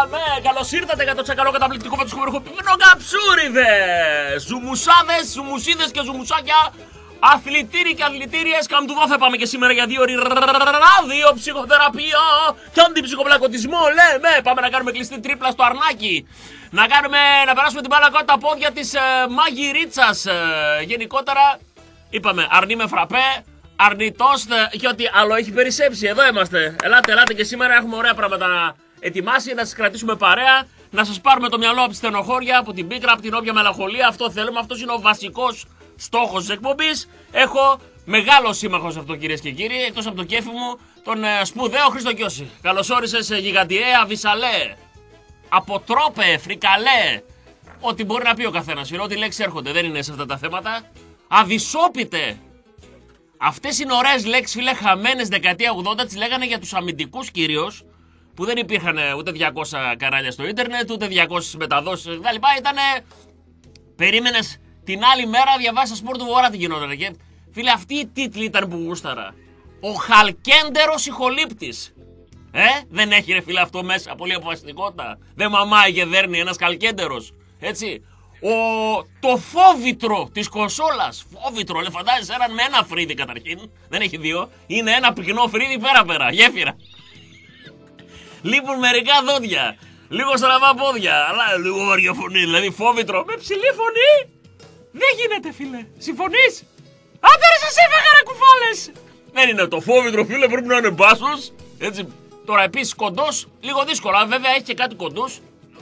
Καλώς ήρθατε για το τσακαλό καταπληκτικό με τους χωμεροχοποιημένο καψούριδες! Ζουμουσάδες, ζουμουσίδες και ζουμουσάκια, αθλητήριοι και αθλητήριες. Καμπτουδό πάμε και σήμερα για 2 ώρες ράδιο ψυχοθεραπεία και αντιψυχοπλακωτισμό. Λέμε, πάμε να κάνουμε κλειστή τρίπλα στο αρνάκι. Να περάσουμε την μπάλα κάτω τα πόδια της μαγειρίτσας. Γενικότερα, είπαμε, αρνί με φραπέ. Αρνητός και ό,τι άλλο έχει περισσέψει. Εδώ είμαστε. Ελάτε και σήμερα έχουμε ωραία πράγματα να ετοιμάσει, να σας κρατήσουμε παρέα, να σας πάρουμε το μυαλό από τη στενοχώρια, από την πίκρα, από την όποια μελαγχολία. Αυτό θέλουμε. Αυτός είναι ο βασικός στόχος της εκπομπής. Έχω μεγάλο σύμμαχο σε αυτό, κυρίες και κύριοι, εκτός από το κέφι μου, τον σπουδαίο Χρήστο Κιώση. Καλώς όρισες, γιγαντιέ, αβυσαλέ, αποτρόπε, φρικαλέ. Ό,τι μπορεί να πει ο καθένας. Είναι ό,τι λέξεις έρχονται. Δεν είναι σε αυτά τα θέματα. Αδυσόπιτε. Αυτές είναι ωραίες λέξεις, φίλε, χαμένες δεκαετία 80, τις λέγανε για τους αμυντικούς κυρίως, που δεν υπήρχαν ούτε 200 κανάλια στο ίντερνετ, ούτε 200 μεταδόσεις κτλ. Ήτανε. Περίμενες την άλλη μέρα, διαβάσεις σπορ του Βορρά τι γινόταν. Και φίλε, αυτοί οι τίτλοι ήταν που γούσταρα. Ο χαλκέντερος ηχολήπτης. Δεν έχει ρε φίλε αυτό μέσα πολύ αποφασιστικότητα. Δεν μαμάει και δέρνει ένας χαλκέντερος. Έτσι. Το φόβητρο της κονσόλας. Φόβητρο, φαντάζεσαι έναν με ένα φρύδι καταρχήν. Δεν έχει δύο. Είναι ένα πυκνό φρύδι πέρα, γέφυρα. Λείπουν μερικά δόντια. Λίγο στραβά πόδια. Αλλά λίγο βαριά φωνή. Δηλαδή φόβητρο με ψηλή φωνή. Δεν γίνεται, φίλε. Συμφωνείς? Άντε ρε, σας έφαγα ρε κουφάλες. Δεν είναι το φόβητρο, φίλε, πρέπει να είναι μπάσος. Έτσι. Τώρα επίσης κοντός, λίγο δύσκολα. Βέβαια έχει και κάτι κοντούς.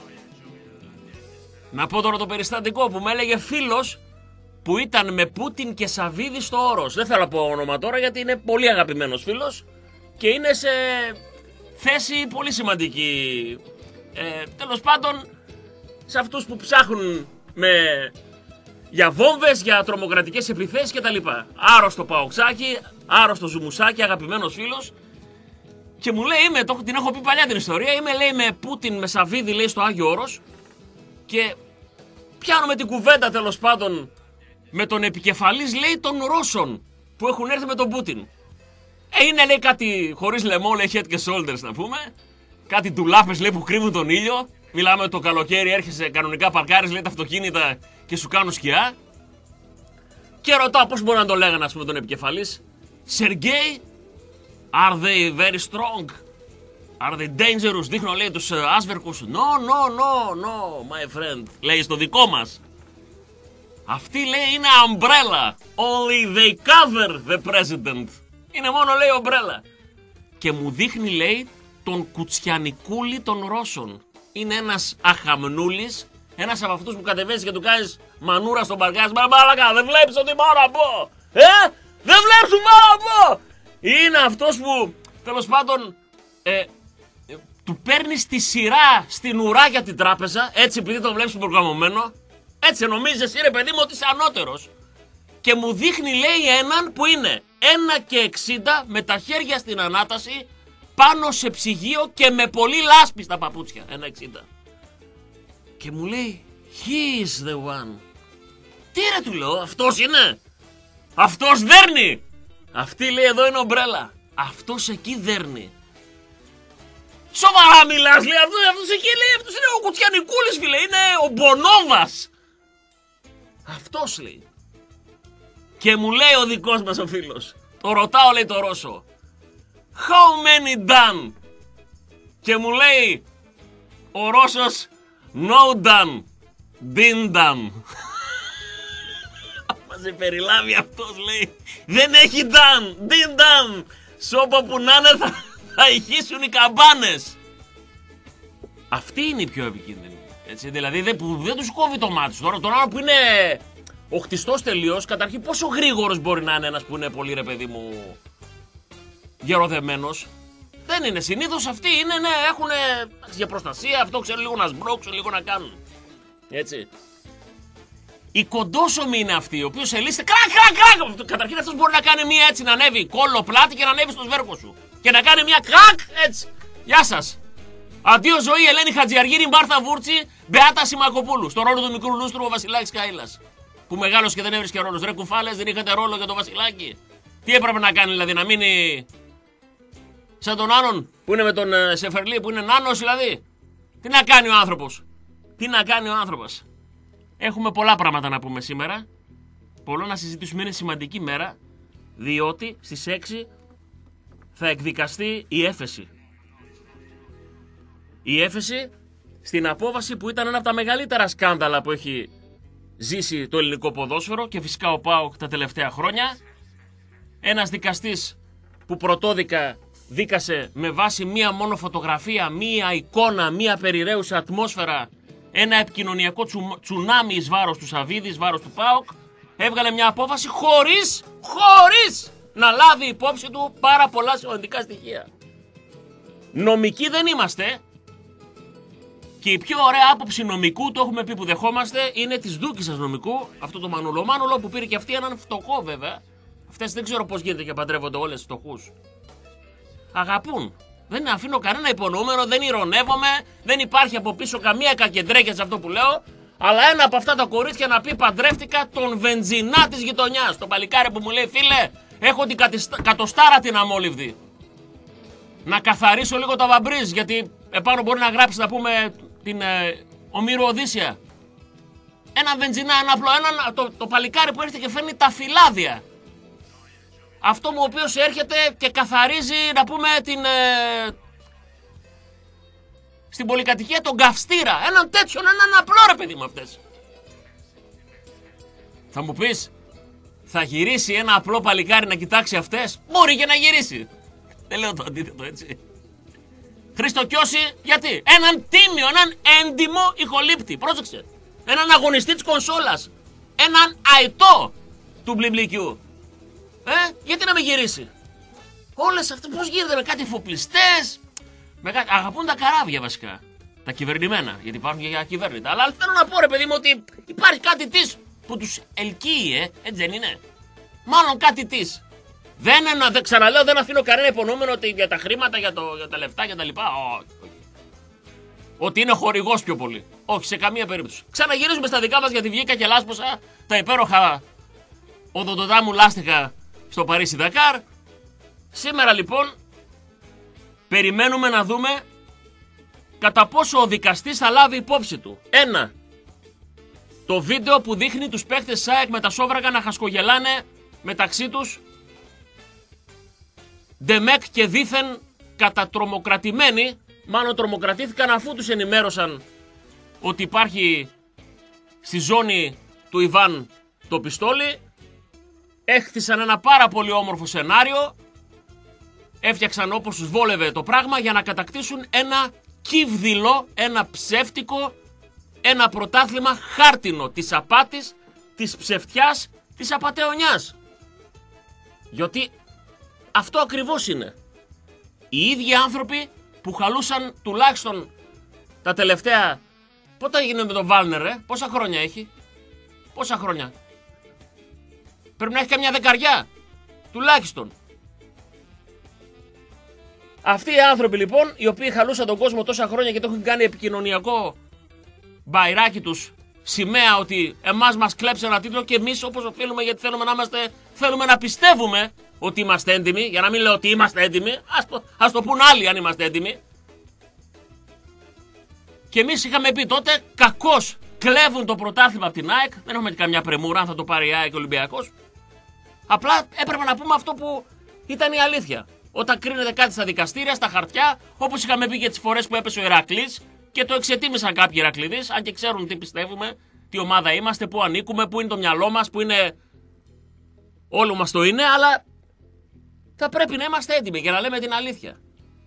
Να πω τώρα το περιστατικό που με έλεγε φίλος που ήταν με Πούτιν και Σαββίδη στο Όρος. Δεν θέλω να πω όνομα τώρα γιατί είναι πολύ αγαπημένος φίλος και είναι σε θέση πολύ σημαντική. Τέλος πάντων, σε αυτούς που ψάχνουν για βόμβες, για τρομοκρατικές επιθέσεις κτλ. Άρρωστο παοξάκι, άρρωστο ζουμουσάκι, αγαπημένος φίλος. Και μου λέει, την έχω πει παλιά την ιστορία, λέει με Πούτιν, με Σαββίδη, λέει στο Άγιο Όρος. Και πιάνουμε την κουβέντα τέλος πάντων με τον επικεφαλής, λέει, των Ρώσων που έχουν έρθει με τον Πούτιν. Είναι, λέει, κάτι χωρίς λαιμό, λέει, head και shoulders να πούμε. Κάτι ντουλάπες, λέει, που κρύβουν τον ήλιο. Μιλάμε το καλοκαίρι, έρχεσαι κανονικά, παρκάρεις, λέει, τα αυτοκίνητα και σου κάνουν σκιά. Και ρωτάω πώς μπορεί να το λέγανε, ας πούμε, τον επικεφαλής. Sergei, are they very strong? Are they dangerous? Δείχνω, λέει, τους άσβερκους. No, my friend. Λέει στο δικό μας. Αυτή, λέει, είναι umbrella. Only they cover the president. Είναι μόνο, λέει, ομπρέλα. Και μου δείχνει, λέει, τον κουτσιανικούλη των Ρώσων. Είναι ένας αχαμνούλης. Ένας από αυτούς που κατεβαίνεις και του κάνεις μανούρα στον παρκάζ. Μαλάκα, δεν βλέπεις ότι πάω να πω. Δεν βλέπεις ότι πάω να πω. Είναι αυτός που, τέλος πάντων, του παίρνεις τη σειρά στην ουρά για την τράπεζα, έτσι επειδή το βλέπεις προγραμμωμένο, έτσι νομίζεις εσύ ρε παιδί μου ότι είσαι ανώτερος. Και μου δείχνει, λέει, έναν που είναι 1,60 με τα χέρια στην ανάταση, πάνω σε ψυγείο και με πολύ λάσπη στα παπούτσια, 1,60. Και μου λέει, he is the one. Τι ρε, του λέω, αυτός είναι. Αυτός δέρνει. Αυτή, λέει, εδώ είναι ομπρέλα. Αυτός εκεί δέρνει. Σοβαρά μιλάς, λέει, αυτός εκεί, λέει, αυτός είναι ο Κουτσιανικούλης, φίλε, είναι ο Μπονόβας. Αυτός, λέει. Και μου λέει ο δικός μας ο φίλος, το ρωτάω, λέει, το Ρώσο, how many done? Και μου λέει ο Ρώσος, no done, been done. Μας σε περιλάβει αυτός, λέει, δεν έχει done, been done. Σώπα που να είναι θα ηχήσουν οι καμπάνες. Αυτή είναι η πιο επικίνδυνη. Έτσι, δηλαδή που δεν τους κόβει το μάτι. Τώρα τον άλλο που είναι ο χτιστός τελείως, καταρχήν πόσο γρήγορος μπορεί να είναι ένας που είναι πολύ, ρε παιδί μου, γεροδεμένος. Δεν είναι. Συνήθως αυτοί είναι, έχουν για προστασία, αυτό ξέρουν λίγο να σμπρώξουν, λίγο να κάνουν. Έτσι. Οι κοντόσωμοι είναι αυτοί, οι οποίοι σε λύσετε κρακ. Καταρχήν αυτός μπορεί να κάνει μία έτσι, να ανέβει κόλλο πλάτη και να ανέβει στο σβέρκο σου. Και να κάνει μία κρακ έτσι. Γεια σας. Αντίο ζωή, Ελένη Χατζιαργύρη, Μάρθα Βούρτσι, Μπεάτα Σιμακοπούλου. Στο ρόλο του μικρού λούστρου ο Βασιλάκης Καΐλας. Που μεγάλωσε και δεν έβρισκε ρόλος. Ρε κουφάλες, δεν είχατε ρόλο για το Βασιλάκι. Τι έπρεπε να κάνει, δηλαδή, να μείνει σαν τον άλλον που είναι με τον Σεφερλί, που είναι νάνος δηλαδή. Τι να κάνει ο άνθρωπος. Τι να κάνει ο άνθρωπος. Έχουμε πολλά πράγματα να πούμε σήμερα. Πολλά να συζητήσουμε. Είναι σημαντική μέρα. Διότι στις 6 θα εκδικαστεί η έφεση. Η έφεση στην απόβαση που ήταν ένα από τα μεγαλύτερα σκάνδαλα που έχει ζήσει το ελληνικό ποδόσφαιρο και φυσικά ο ΠΑΟΚ τα τελευταία χρόνια. Ένας δικαστής που πρωτόδικα δίκασε με βάση μία μόνο φωτογραφία, μία εικόνα, μία περιραίουσα ατμόσφαιρα, ένα επικοινωνιακό τσουνάμι εις βάρος του Σαββίδη, εις βάρος του ΠΑΟΚ, έβγαλε μια απόφαση χωρίς να λάβει υπόψη του πάρα πολλά σημαντικά στοιχεία. Νομικοί δεν είμαστε και η πιο ωραία άποψη νομικού, το έχουμε πει που δεχόμαστε, είναι της Δούκισσας νομικού, αυτό το Μανουλο που πήρε και αυτή έναν φτωχό βέβαια. Αυτές δεν ξέρω πώς γίνεται και παντρεύονται όλες τις φτωχούς. Αγαπούν. Δεν αφήνω κανένα υπονοούμενο, δεν ηρωνεύομαι, δεν υπάρχει από πίσω καμία κακεντρέκια σε αυτό που λέω. Αλλά ένα από αυτά τα κορίτσια να πει παντρεύτηκα τον βενζινά της γειτονιάς. Το παλικάρι που μου λέει φίλε, έχω την κατοστάρα την αμόλυβδη. Να καθαρίσω λίγο τα βαμπρίζ, γιατί επάνω μπορεί να γράψει να πούμε την Ομήρου Οδύσσια. Ένα βενζινά, ένα απλό, το παλικάρι που έρχεται και φέρνει τα φυλάδια. Αυτό μου ο οποίος έρχεται και καθαρίζει, να πούμε, στην πολυκατοικία τον καυστήρα. Έναν τέτοιον, έναν απλό ρε παιδί μου αυτές. Θα μου πεις, θα γυρίσει ένα απλό παλικάρι να κοιτάξει αυτές? Μπορεί και να γυρίσει. Δεν λέω το αντίθετο έτσι. Χρήστο Κιώση, γιατί? Έναν τίμιο, έναν έντιμο ηχολήπτη. Πρόσεξε. Έναν αγωνιστή της κονσόλας. Έναν αητό του μπλιμπλικιού. Γιατί να με γυρίσει? Όλες αυτές πώς γίνεται με κάτι φοπλιστές, αγαπούν τα καράβια βασικά. Τα κυβερνημένα, γιατί υπάρχουν και για ακυβέρνητα. Αλλά θέλω να πω ρε παιδί μου ότι υπάρχει κάτι της που τους ελκύει, έτσι δεν είναι? Μάλλον κάτι της. Δεν ξαναλέω, δεν αφήνω κανένα υπονοούμενο ότι για τα χρήματα, για τα λεφτά και τα λοιπά. Ότι είναι χορηγός πιο πολύ. Όχι, σε καμία περίπτωση. Ξαναγυρίζουμε στα δικά μας, γιατί βγήκα και λάσποσα τα υπέροχα οδοντοτά μου λάστιχα στο Παρίσι Δακάρ. Σήμερα λοιπόν περιμένουμε να δούμε κατά πόσο ο δικαστής θα λάβει υπόψη του. Ένα, το βίντεο που δείχνει τους παίκτες ΣΑΕΚ με τα σόβρακα να χασκογελάνε μεταξύ τους, ντεμεκ και δήθεν κατατρομοκρατημένοι, μάλλον τρομοκρατήθηκαν αφού τους ενημέρωσαν ότι υπάρχει στη ζώνη του Ιβάν το πιστόλι. Έχτισαν ένα πάρα πολύ όμορφο σενάριο, έφτιαξαν όπως τους βόλευε το πράγμα για να κατακτήσουν ένα κύβδηλο, ένα ψεύτικο, ένα πρωτάθλημα χάρτινο της απάτης, της ψευτιάς, της απατεωνιάς. Γιατί αυτό ακριβώς είναι. Οι ίδιοι άνθρωποι που χαλούσαν τουλάχιστον τα τελευταία... Πότε έγινε με τον Βάλνερ, πόσα χρόνια έχει? Πόσα χρόνια? Πρέπει να έχει καμιά δεκαριά, τουλάχιστον. Αυτοί οι άνθρωποι λοιπόν, οι οποίοι χαλούσαν τον κόσμο τόσα χρόνια και το έχουν κάνει επικοινωνιακό μπαϊράκι τους, σημαία ότι εμάς μας κλέψε ένα τίτλο και εμείς όπως οφείλουμε, γιατί θέλουμε να πιστεύουμε ότι είμαστε έντιμοι, για να μην λέω ότι είμαστε έντιμοι, ας το πουν άλλοι αν είμαστε έντιμοι. Και εμείς είχαμε πει τότε, κακώς κλέβουν το πρωτάθλημα από την ΑΕΚ, δεν έχουμε καμιά πρεμούρα αν θα το πάρει η ΑΕΚ Ολυμπιακός. Απλά έπρεπε να πούμε αυτό που ήταν η αλήθεια. Όταν κρίνεται κάτι στα δικαστήρια, στα χαρτιά, όπως είχαμε πει και τις φορές που έπεσε ο Ηρακλής και το εξετίμησαν κάποιοι Ηρακλήδες, αν και ξέρουν τι πιστεύουμε, τι ομάδα είμαστε, πού ανήκουμε, πού είναι το μυαλό μας, πού είναι. Όλο μας το είναι, αλλά θα πρέπει να είμαστε έτοιμοι για να λέμε την αλήθεια.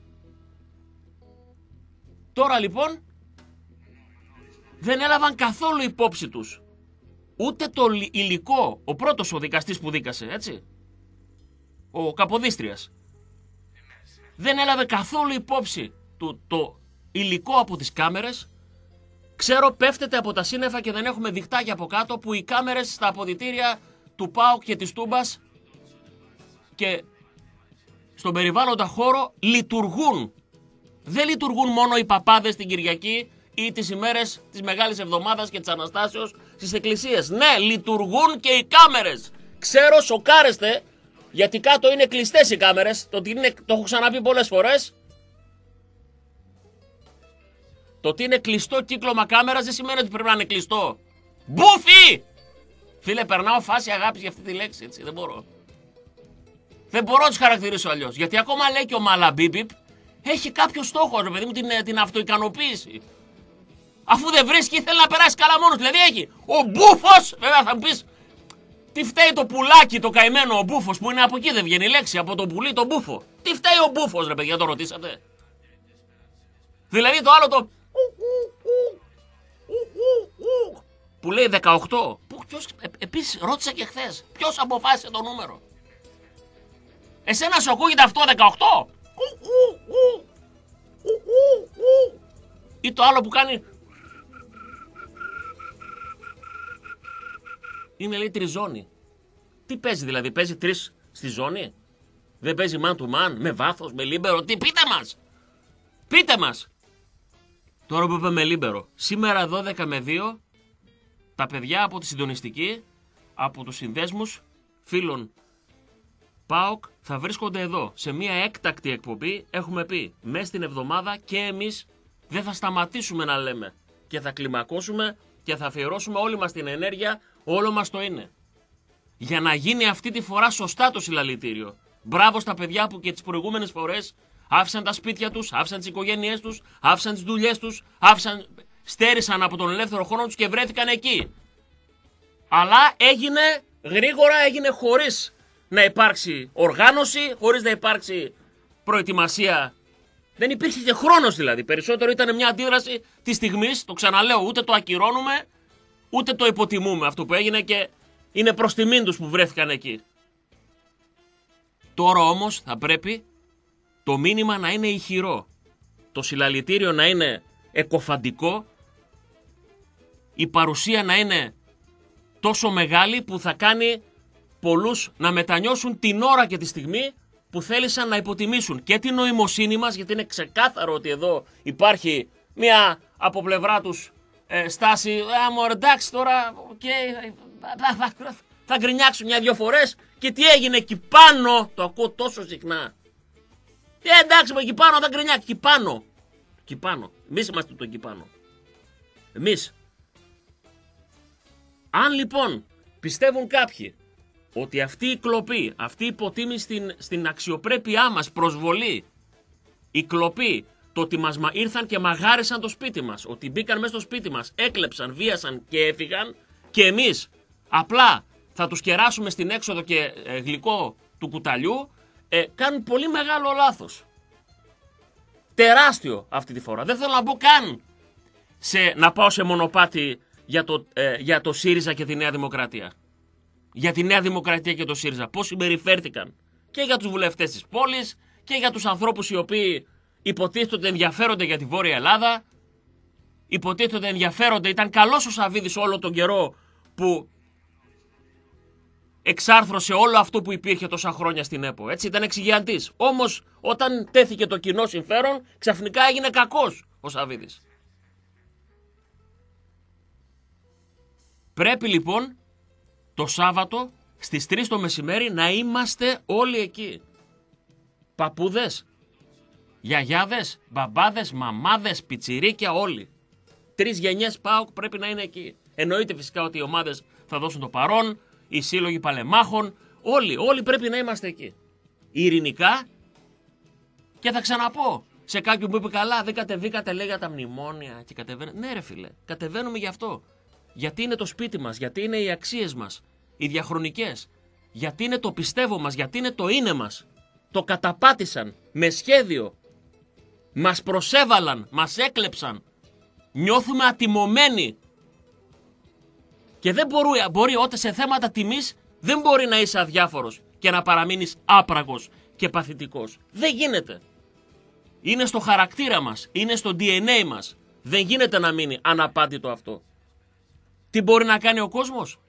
Τώρα λοιπόν δεν έλαβαν καθόλου υπόψη τους ούτε το υλικό, ο πρώτος ο δικαστής που δίκασε, έτσι, ο Καποδίστριας, δεν έλαβε καθόλου υπόψη του το υλικό από τις κάμερες. Ξέρω πέφτεται από τα σύννεφα και δεν έχουμε διχτάκια από κάτω που οι κάμερες στα αποδυτήρια του ΠΑΟΚ και της Τούμπας και στον περιβάλλοντα χώρο λειτουργούν. Δεν λειτουργούν μόνο οι παπάδες την Κυριακή ή τις ημέρες της Μεγάλης Εβδομάδας και της Αναστάσεως στις εκκλησίες. Ναι, λειτουργούν και οι κάμερες. Ξέρω, σοκάρεστε, γιατί κάτω είναι κλειστές οι κάμερες. Το έχω ξαναπεί πολλές φορές. Το ότι είναι κλειστό κύκλωμα κάμερας δεν σημαίνει ότι πρέπει να είναι κλειστό. Μπούφι! Φίλε, περνάω φάση αγάπης για αυτή τη λέξη, έτσι, δεν μπορώ. Δεν μπορώ να τους χαρακτηρίσω αλλιώς. Γιατί ακόμα λέει και ο Μαλαμπίπιπ, έχει κάποιο στόχο, ρε παιδί μου, την αυτοικανοποίηση. Αφού δεν βρίσκει, θέλει να περάσει καλά μόνος. Δηλαδή έχει ο Μπούφος, βέβαια θα μου πεις, τι φταίει το πουλάκι το καημένο, ο Μπούφος, που είναι από εκεί, δεν βγαίνει η λέξη, από το πουλί, το Μπούφο. Τι φταίει ο Μπούφος, ρε παιδιά, το ρωτήσατε? Δηλαδή το άλλο το που λέει 18. Επίσης ρώτησα και χθες, ποιος αποφάσισε το νούμερο? Εσένα σου ακούγεται αυτό 18? Ή το άλλο που κάνει, είναι λέει τριζώνη. Τι παίζει δηλαδή, παίζει τρεις στη ζώνη? Δεν παίζει man to man, με βάθος, με λίμπερο? Τι, πείτε μας! Πείτε μας! Τώρα που είπαμε λίμπερο, σήμερα 12 με 2, τα παιδιά από τη συντονιστική, από τους συνδέσμους φίλων ΠΑΟΚ θα βρίσκονται εδώ. Σε μια έκτακτη εκπομπή έχουμε πει, μέσα στην εβδομάδα και εμείς δεν θα σταματήσουμε να λέμε. Και θα κλιμακώσουμε και θα αφιερώσουμε όλη μας την ενέργεια, όλο μας το είναι. Για να γίνει αυτή τη φορά σωστά το συλλαλητήριο. Μπράβο στα παιδιά που και τις προηγούμενες φορές άφησαν τα σπίτια τους, άφησαν τις οικογένειές τους, άφησαν τις δουλειές τους, στέρισαν από τον ελεύθερο χρόνο τους και βρέθηκαν εκεί. Αλλά έγινε γρήγορα, έγινε χωρίς να υπάρξει οργάνωση, χωρίς να υπάρξει προετοιμασία. Δεν υπήρχε και χρόνος δηλαδή. Περισσότερο ήταν μια αντίδραση της στιγμής, το ξαναλέω, ούτε το ακυρώνουμε, ούτε το υποτιμούμε αυτό που έγινε και είναι προς τιμήν τους που βρέθηκαν εκεί. Τώρα όμως θα πρέπει το μήνυμα να είναι ηχηρό, το συλλαλητήριο να είναι εκοφαντικό, η παρουσία να είναι τόσο μεγάλη που θα κάνει πολλούς να μετανιώσουν την ώρα και τη στιγμή που θέλησαν να υποτιμήσουν και την νοημοσύνη μας, γιατί είναι ξεκάθαρο ότι εδώ υπάρχει μια από πλευρά τους στάση, εντάξει τώρα, okay, θα γκρινιάξουν μια-δυο φορές και τι έγινε εκεί πάνω, το ακούω τόσο συχνά. Εντάξει, εκεί πάνω θα γκρινιάξει, εκεί πάνω. Εμείς είμαστε το εκεί πάνω. Εμείς. Αν λοιπόν πιστεύουν κάποιοι ότι αυτή η κλοπή, αυτή η υποτίμηση στην αξιοπρέπειά μας, προσβολή, η κλοπή, το ότι μας ήρθαν και μαγάρισαν το σπίτι μας, ότι μπήκαν μέσα στο σπίτι μας, έκλεψαν, βίασαν και έφυγαν και εμείς απλά θα τους κεράσουμε στην έξοδο και γλυκό του κουταλιού, κάνουν πολύ μεγάλο λάθος. Τεράστιο αυτή τη φορά. Δεν θέλω να μπω καν να πάω σε μονοπάτι για το ΣΥΡΙΖΑ και τη Νέα Δημοκρατία. Για τη Νέα Δημοκρατία και το ΣΥΡΙΖΑ. Πώς συμπεριφέρθηκαν και για τους βουλευτές της πόλης και για τους ανθρώπους οι οποίοι υποτίθεται ότι ενδιαφέρονται για τη Βόρεια Ελλάδα. Υποτίθεται ότι ενδιαφέρονται. Ήταν καλός ο Σαββίδης όλο τον καιρό που εξάρθρωσε όλο αυτό που υπήρχε τόσα χρόνια στην ΕΠΟ. Έτσι, ήταν εξηγιαντής. Όμως όταν τέθηκε το κοινό συμφέρον, ξαφνικά έγινε κακός ο Σαββίδης. Πρέπει λοιπόν το Σάββατο στις 3 το μεσημέρι να είμαστε όλοι εκεί. Παππούδες, γιαγιάδες, μπαμπάδες, μαμάδες, πιτσιρίκια, όλοι. 3 γενιές ΠΑΟΚ πρέπει να είναι εκεί. Εννοείται φυσικά ότι οι ομάδες θα δώσουν το παρόν, οι σύλλογοι παλεμάχων, όλοι πρέπει να είμαστε εκεί. Ειρηνικά, και θα ξαναπώ σε κάποιον που είπε καλά, δεν κατεβήκατε λέει για τα μνημόνια και κατεβαίνετε. Ναι ρε φίλε, κατεβαίνουμε γι' αυτό. Γιατί είναι το σπίτι μας, γιατί είναι οι αξίες μας, οι διαχρονικές, γιατί είναι το πιστεύω μας, γιατί είναι το είναι μας. Το καταπάτησαν με σχέδιο, μας προσέβαλαν, μας έκλεψαν, νιώθουμε ατιμωμένοι. Και δεν μπορεί όταν σε θέματα τιμής δεν μπορεί να είσαι αδιάφορος και να παραμείνεις άπραγος και παθητικός. Δεν γίνεται. Είναι στο χαρακτήρα μας, είναι στο DNA μας. Δεν γίνεται να μείνει αναπάντητο αυτό. Τι μπορεί να κάνει ο κόσμος?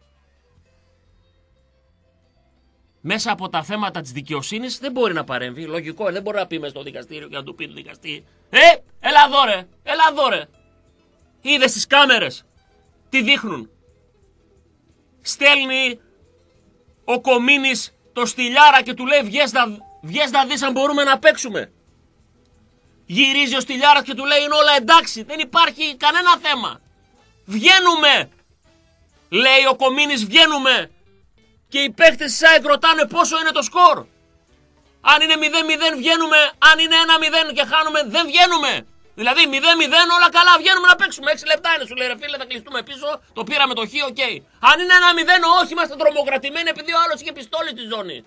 Μέσα από τα θέματα της δικαιοσύνης δεν μπορεί να παρέμβει. Λογικό, δεν μπορεί να πει μες στο δικαστήριο και να του πει το δικαστή. Έλα εδώ ρε. Είδες τις κάμερες. Τι δείχνουν. Στέλνει ο Κομίνης το Στυλιάρα και του λέει βγες να δεις αν μπορούμε να παίξουμε. Γυρίζει ο Στυλιάρας και του λέει είναι όλα εντάξει, δεν υπάρχει κανένα θέμα. Βγαίνουμε, λέει ο Κομίνης, βγαίνουμε. Και οι παίκτες της ΑΕΚ ρωτάνε πόσο είναι το σκορ. Αν είναι 0-0 βγαίνουμε, αν είναι 1-0 και χάνουμε δεν βγαίνουμε. Δηλαδή 0-0 όλα καλά, βγαίνουμε να παίξουμε. 6 λεπτά είναι, σου λέει ρε φίλε, θα κλειστούμε πίσω. Το πήραμε το χ, οκ. Αν είναι 1-0, όχι, είμαστε τρομοκρατημένοι επειδή ο άλλος είχε πιστόλι στη ζώνη.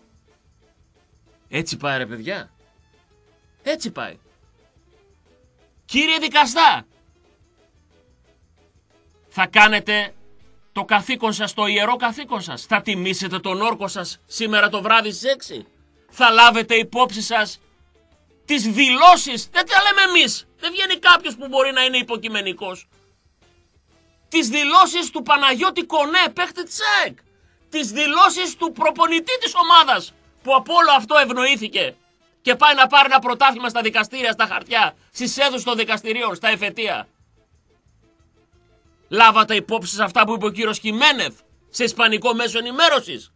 Έτσι πάει ρε παιδιά. Έτσι πάει. Κύριε δικαστά, θα κάνετε το καθήκον σας, το ιερό καθήκον σας. Θα τιμήσετε τον όρκο σας σήμερα το βράδυ στις 6. Θα λάβετε υπόψη σας τις δηλώσεις, δεν τα λέμε εμείς, δεν βγαίνει κάποιος που μπορεί να είναι υποκειμενικός. Τις δηλώσεις του Παναγιώτη Κονέ, παίχτη της ΑΕΚ. Τις δηλώσεις του προπονητή της ομάδας, που από όλο αυτό ευνοήθηκε και πάει να πάρει ένα πρωτάθλημα στα δικαστήρια, στα χαρτιά, στις αίθουσες των δικαστηρίων, στα εφετεία. Λάβατε υπόψη σε αυτά που είπε ο κύριος Χιμένεθ σε ισπανικό μέσο ενημέρωσης.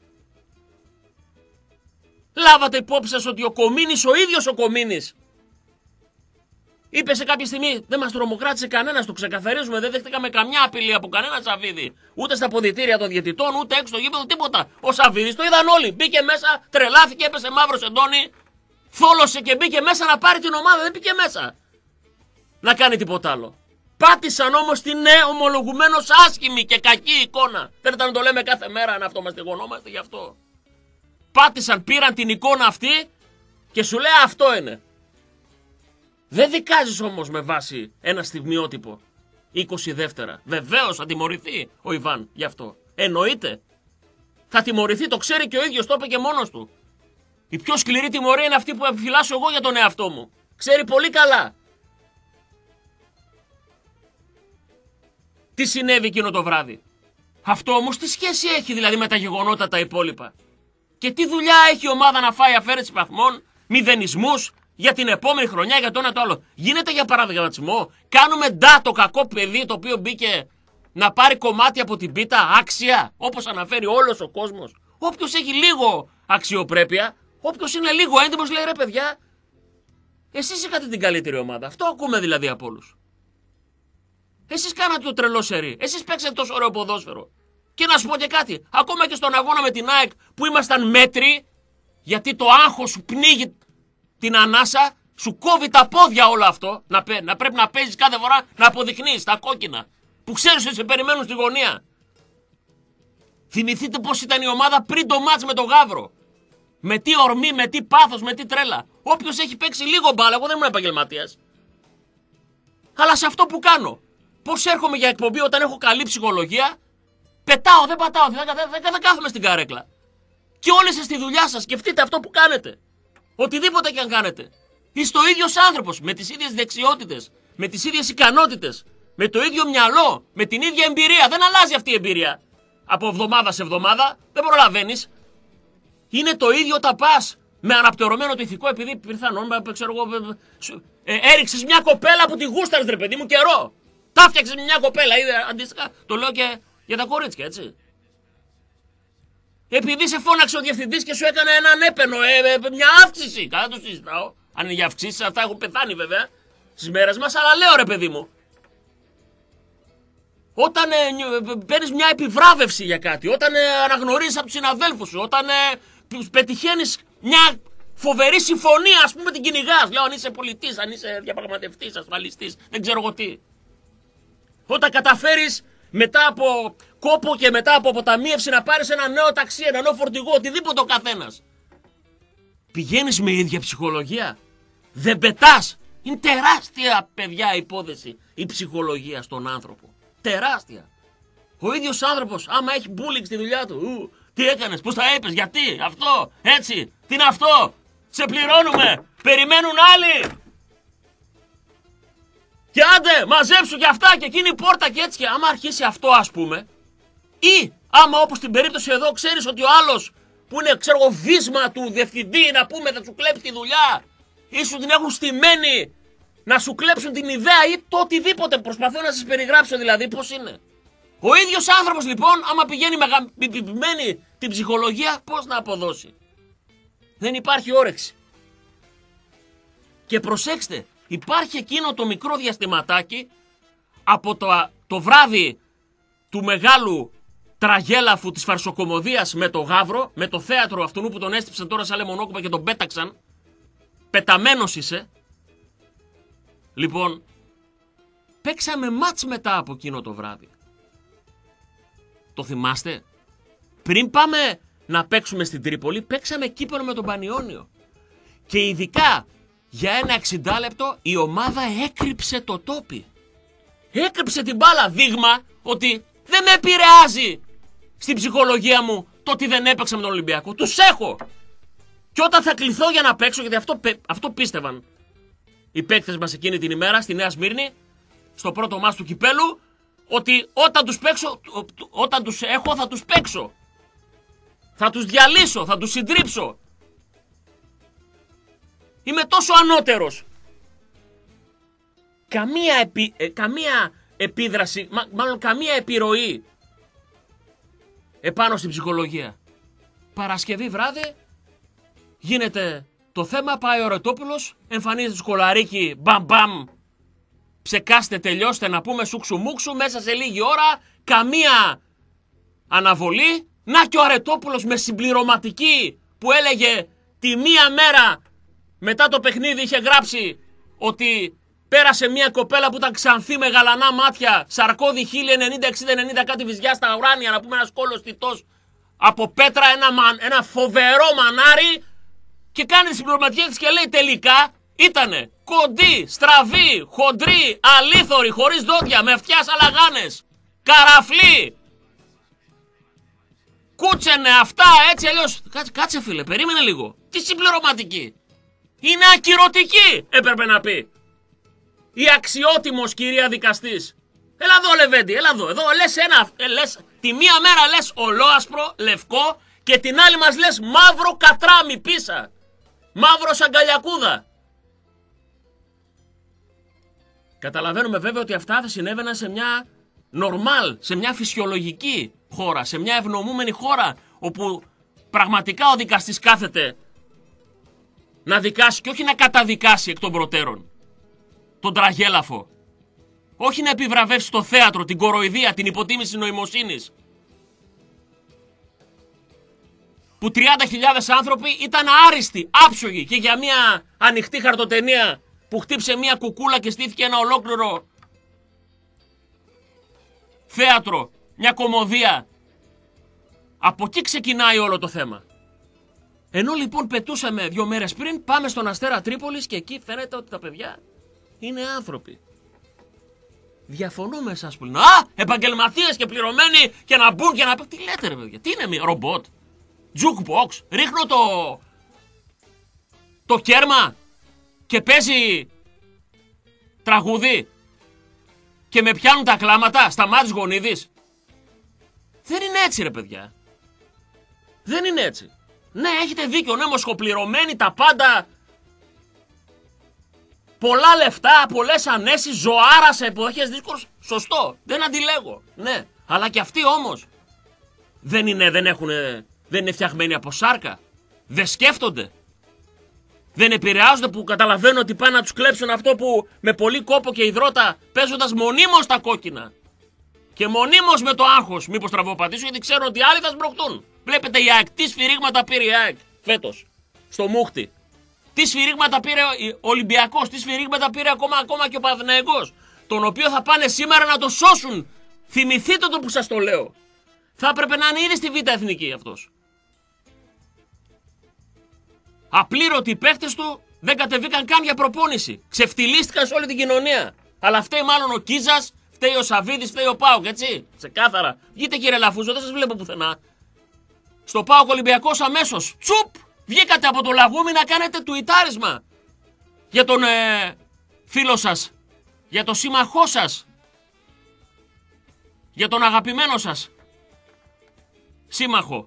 Λάβατε υπόψη σας ότι ο Κομίνης, ο ίδιος ο Κομίνης, είπε σε κάποια στιγμή δεν μας τρομοκράτησε κανένας, το ξεκαθαρίζουμε, δεν δέχτηκαμε καμιά απειλή από κανένα Σαββίδη. Ούτε στα αποδυτήρια των διαιτητών, ούτε έξω στο γήπεδο, τίποτα. Ο Σαββίδης το είδαν όλοι. Μπήκε μέσα, τρελάθηκε, έπεσε μαύρο σεντόνι, θόλωσε και μπήκε μέσα να πάρει την ομάδα, δεν μπήκε μέσα να κάνει τίποτα άλλο. Πάτησαν όμως την ομολογουμένως άσχημη και κακή εικόνα. Δεν ήταν να το λέμε κάθε μέρα αν αυτομαστιγωνόμαστε γι' αυτό. Πάτησαν, πήραν την εικόνα αυτή και σου λέει αυτό είναι. Δεν δικάζεις όμως με βάση ένα στιγμιότυπο 20 δεύτερα. Βεβαίως θα τιμωρηθεί ο Ιβάν γι' αυτό. Εννοείται. Θα τιμωρηθεί, το ξέρει και ο ίδιος, το είπε και μόνος του. Η πιο σκληρή τιμωρία είναι αυτή που επιφυλάσσω εγώ για τον εαυτό μου. Ξέρει πολύ καλά τι συνέβη εκείνο το βράδυ. Αυτό όμως τι σχέση έχει δηλαδή με τα γεγονότα τα υπόλοιπα. Και τι δουλειά έχει η ομάδα να φάει αφαίρεση βαθμών, μηδενισμούς για την επόμενη χρονιά, για το ένα το άλλο. Γίνεται για παραδειγματισμό. Κάνουμε ντά το κακό παιδί το οποίο μπήκε να πάρει κομμάτι από την πίτα άξια, όπως αναφέρει όλος ο κόσμος. Όποιος έχει λίγο αξιοπρέπεια, όποιος είναι λίγο έντιμος λέει ρε παιδιά, εσείς είχατε την καλύτερη ομάδα. Αυτό ακούμε δηλαδή από όλους. Εσείς κάνατε το τρελό σερί. Εσείς παίξατε τόσο ωραίο ποδόσφαιρο. Και να σου πω και κάτι. Ακόμα και στον αγώνα με την ΑΕΚ που ήμασταν μέτροι, γιατί το άγχος σου πνίγει την ανάσα, σου κόβει τα πόδια όλο αυτό. Να πρέπει να παίζεις κάθε φορά να αποδεικνύεις τα κόκκινα. Που ξέρεις ότι σε περιμένουν στη γωνία. Θυμηθείτε πώς ήταν η ομάδα πριν το μάτς με τον Γαύρο. Με τι ορμή, με τι πάθος, με τι τρέλα. Όποιος έχει παίξει λίγο μπάλα, εγώ δεν ήμουν επαγγελματίας. Αλλά σε αυτό που κάνω. Πώς έρχομαι για εκπομπή όταν έχω καλή ψυχολογία, πετάω, δεν πατάω, δεν κάθομαι στην καρέκλα. Και όλοι σας στη δουλειά σας σκεφτείτε αυτό που κάνετε. Οτιδήποτε και αν κάνετε. Είστε ο ίδιος άνθρωπος, με τις ίδιες δεξιότητες, με τις ίδιες ικανότητες, με το ίδιο μυαλό, με την ίδια εμπειρία. Δεν αλλάζει αυτή η εμπειρία από εβδομάδα σε εβδομάδα, δεν προλαβαίνεις. Είναι το ίδιο όταν πας με αναπτερωμένο το ηθικό, επειδή πιθανόν, ξέρω εγώ, έριξες μια κοπέλα που τη γούσταρες ρε παιδί μου καιρό. Τα φτιάξες με μια κοπέλα, είδε αντίστοιχα, το λέω και για τα κορίτσια, έτσι. Επειδή σε φώναξε ο διευθυντής και σου έκανε έναν έπαινο, μια αύξηση. Καλά το συζητάω. Αν είναι για αυξήσεις, αυτά έχουν πεθάνει βέβαια στις μέρες μας, αλλά λέω ρε παιδί μου. Όταν παίρνεις μια επιβράβευση για κάτι, όταν αναγνωρίζεις από τους συναδέλφους σου, όταν πετυχαίνεις μια φοβερή συμφωνία, ας πούμε την κυνηγάς. Λέω αν είσαι πολιτής, αν είσαι διαπραγματευτής, ασφαλιστής, δεν ξέρω εγώ τι. Όταν καταφέρεις μετά από κόπο και μετά από αποταμίευση να πάρεις ένα νέο ταξί, ένα νέο φορτηγό, οτιδήποτε ο καθένας. Πηγαίνεις με ίδια ψυχολογία. Δεν πετάς. Είναι τεράστια παιδιά υπόθεση η ψυχολογία στον άνθρωπο. Τεράστια. Ο ίδιος άνθρωπος άμα έχει bullying στη δουλειά του. Τι έκανες, πώς τα είπες, γιατί, αυτό, έτσι, τι είναι αυτό. Σε πληρώνουμε, περιμένουν άλλοι. Και άντε, μαζέψου και αυτά και εκείνη η πόρτα και έτσι. Και άμα αρχίσει αυτό, ας πούμε, ή άμα όπως στην περίπτωση εδώ ξέρεις ότι ο άλλος που είναι, ξέρω εγώ, βίσμα του διευθυντή, να πούμε, θα σου κλέψει τη δουλειά, ή σου την έχουν στημένη να σου κλέψουν την ιδέα ή το οτιδήποτε. Προσπαθώ να σας περιγράψω δηλαδή πώς είναι. Ο ίδιος άνθρωπος λοιπόν, άμα πηγαίνει με αγαπημένη την ψυχολογία, πώς να αποδώσει. Δεν υπάρχει όρεξη. Και προσέξτε, υπάρχει εκείνο το μικρό διαστηματάκι από το βράδυ του μεγάλου τραγέλαφου της φαρσοκομωδίας με το Γαύρο, με το θέατρο αυτού που τον έστυψαν τώρα σαν λεμονόκουπα και τον πέταξαν. Πεταμένος είσαι. Λοιπόν, παίξαμε μάτς μετά από εκείνο το βράδυ. Το θυμάστε? Πριν πάμε να παίξουμε στην Τρίπολη, παίξαμε κύπελλο με τον Πανιώνιο. Και ειδικά για ένα 60 λεπτό η ομάδα έκρυψε το τόπι. Έκρυψε την μπάλα, δείγμα ότι δεν με επηρεάζει στην ψυχολογία μου το ότι δεν έπαιξα με τον Ολυμπιακό. Τους έχω. Και όταν θα κληθώ για να παίξω, γιατί αυτό πίστευαν οι παίκτες μας εκείνη την ημέρα στη Νέα Σμύρνη, στο πρώτο μάτς του κυπέλου, ότι όταν τους έχω θα τους παίξω. Θα τους διαλύσω, θα τους συντρίψω. Είμαι τόσο ανώτερος. Καμία επίδραση, μάλλον καμία επιρροή επάνω στην ψυχολογία. Παρασκευή βράδυ γίνεται το θέμα, πάει ο Ρετόπουλος, εμφανίζεται Σκολαρίκι, μπαμ μπαμ, ψεκάστε, τελειώστε, να πούμε σούξου μουξου, μέσα σε λίγη ώρα, καμία αναβολή. Να και ο Αρετόπουλος με συμπληρωματική που έλεγε τη μία μέρα μετά το παιχνίδι είχε γράψει ότι πέρασε μια κοπέλα που ήταν ξανθή με γαλανά μάτια, σαρκώδη χείλη 90-60-90 κάτι βυζιά στα ουράνια, να πούμε ένας κόλλος τιτός από πέτρα, ένα φοβερό μανάρι, και κάνει τη συμπληρωματική της και λέει τελικά ήτανε κοντή, στραβή, χοντρή, αλήθωρη, χωρίς δόντια, με αυτιά αλαγάνες, καραφλή. Κούτσενε αυτά έτσι αλλιώς. Κάτσε φίλε, περίμενε λίγο. Τι συμπληρωματική? Είναι ακυρωτική, έπρεπε να πει. Η αξιότιμος κυρία δικαστής. Έλα εδώ Λεβέντη, έλα εδώ. Εδώ λες τη μία μέρα λες ολόασπρο, λευκό, και την άλλη μας λες μαύρο κατράμι πίσα. Μαύρο σαν καλιακούδα. Καταλαβαίνουμε βέβαια ότι αυτά θα συνέβαιναν σε μια νορμάλ, σε μια φυσιολογική χώρα, σε μια ευνομούμενη χώρα, όπου πραγματικά ο δικαστής κάθεται να δικάσει και όχι να καταδικάσει εκ των προτέρων τον τραγέλαφο. Όχι να επιβραβεύσει το θέατρο, την κοροϊδία, την υποτίμηση νοημοσύνης. Που 30.000 άνθρωποι ήταν άριστοι, άψογοι, και για μια ανοιχτή χαρτοτενία που χτύψε μια κουκούλα και στήθηκε ένα ολόκληρο θέατρο, μια κωμωδία. Από εκεί ξεκινάει όλο το θέμα. Ενώ λοιπόν πετούσαμε 2 μέρες πριν, πάμε στον Αστέρα Τρίπολης και εκεί φαίνεται ότι τα παιδιά είναι άνθρωποι. Διαφωνούμε εσάς που λένε επαγγελματίες και πληρωμένοι και να μπουν και να πει. Τι λέτε ρε παιδιά, τι είναι μια ρομπότ, jukebox, ρίχνω το κέρμα και παίζει τραγούδι και με πιάνουν τα κλάματα στα μάτια γονίδης. Δεν είναι έτσι ρε παιδιά. Δεν είναι έτσι. Ναι, έχετε δίκιο, ναι, μοσχοπληρωμένοι τα πάντα. Πολλά λεφτά, πολλές ανέσεις, ζωάρα σε εποχές δύσκολες. Σωστό, δεν αντιλέγω. Ναι, αλλά και αυτοί όμως δεν είναι φτιαγμένοι από σάρκα. Δεν σκέφτονται. Δεν επηρεάζονται, που καταλαβαίνουν ότι πάνε να τους κλέψουν αυτό που με πολύ κόπο και υδρότα, παίζοντας μονίμως τα κόκκινα. Και μονίμως με το άγχος, μήπως τραβοπατήσουν, γιατί ξέρουν ότι άλλοι θα σμπροκτούν. Βλέπετε η ΑΕΚ, τι σφυρίγματα πήρε η ΑΕΚ φέτος στο Μούχτη. Τι σφυρίγματα πήρε ο Ολυμπιακός, τι σφυρίγματα πήρε ακόμα και ο Παναθηναϊκός, τον οποίο θα πάνε σήμερα να το σώσουν. Θυμηθείτε το που σας το λέω. Θα έπρεπε να είναι ήδη στη Β' Εθνική αυτός. Απλήρωτοι οι παίχτες του δεν κατεβήκαν καν για προπόνηση. Ξεφτυλίστηκαν σε όλη την κοινωνία. Αλλά φταίει μάλλον ο Κίζας, φταίει ο Σαββίδης, φταίει ο ΠΑΟΚ, έτσι. Ξεκάθαρα. Βγείτε κύριε Λαφούζο, δεν σας βλέπω πουθενά. Στο ΠΑΟΚ Ολυμπιακός αμέσως. Τσουπ! Βγήκατε από το λαγούμι να κάνετε τουιτάρισμα για τον φίλο σας, για τον σύμμαχό σας, για τον αγαπημένο σας σύμμαχο.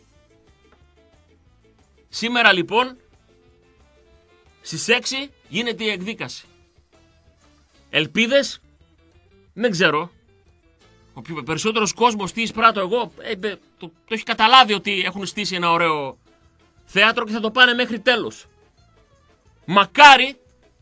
Σήμερα λοιπόν στις 6 γίνεται η εκδίκαση. Ελπίδες δεν ξέρω. Ο περισσότερος κόσμος, τι εισπράττω εγώ, το έχει καταλάβει ότι έχουν στήσει ένα ωραίο θέατρο και θα το πάνε μέχρι τέλος. Μακάρι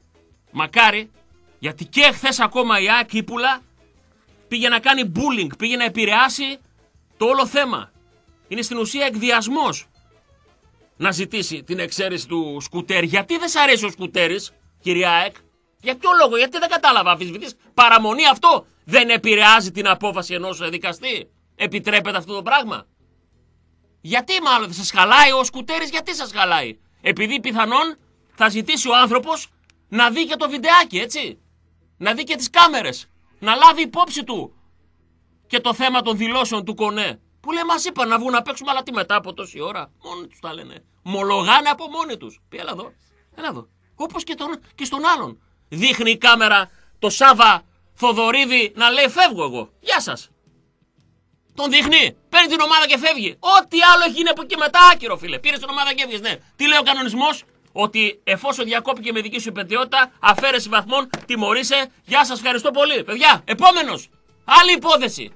Μακάρι, γιατί και εχθές ακόμα η ΑΕΚ Ύπουλα πήγε να κάνει bullying, πήγε να επηρεάσει το όλο θέμα. Είναι στην ουσία εκβιασμός να ζητήσει την εξαίρεση του Σκουτέρη. Γιατί δεν σ' αρέσει ο Σκουτέρης, κυρία ΑΕΚ? Για ποιο λόγο, γιατί δεν κατάλαβα, αμφισβητείς παραμονή αυτό? Δεν επηρεάζει την απόφαση ενός δικαστή? Επιτρέπεται αυτό το πράγμα? Γιατί μάλλον δεν σας χαλάει ο Σκουτέρης, γιατί σας χαλάει? Επειδή πιθανόν θα ζητήσει ο άνθρωπος να δει και το βιντεάκι, έτσι. Να δει και τις κάμερες. Να λάβει υπόψη του και το θέμα των δηλώσεων του Κονέ. Που λέει, μας είπαν να βγουν να παίξουμε, αλλά τι μετά από τόση ώρα? Μόνοι τους τα λένε. Μολογάνε από μόνοι τους. Πει, έλα εδώ. Έλα εδώ. Όπως και στον άλλον. Δείχνει η κάμερα το Σάβα Θοδωρίδη να λέει, φεύγω εγώ. Γεια σας. Τον δείχνει. Παίρνει την ομάδα και φεύγει. Ό,τι άλλο έχει γίνει από εκεί μετά, άκυρο, φίλε. Πήρε την ομάδα και έβγες, ναι. Τι λέει ο κανονισμός? Ότι εφόσον διακόπηκε με δική σου υπετιότητα, αφαίρεση βαθμών, τιμωρείσαι. Γεια σας, ευχαριστώ πολύ. Παιδιά, επόμενος. Άλλη υπόθεση.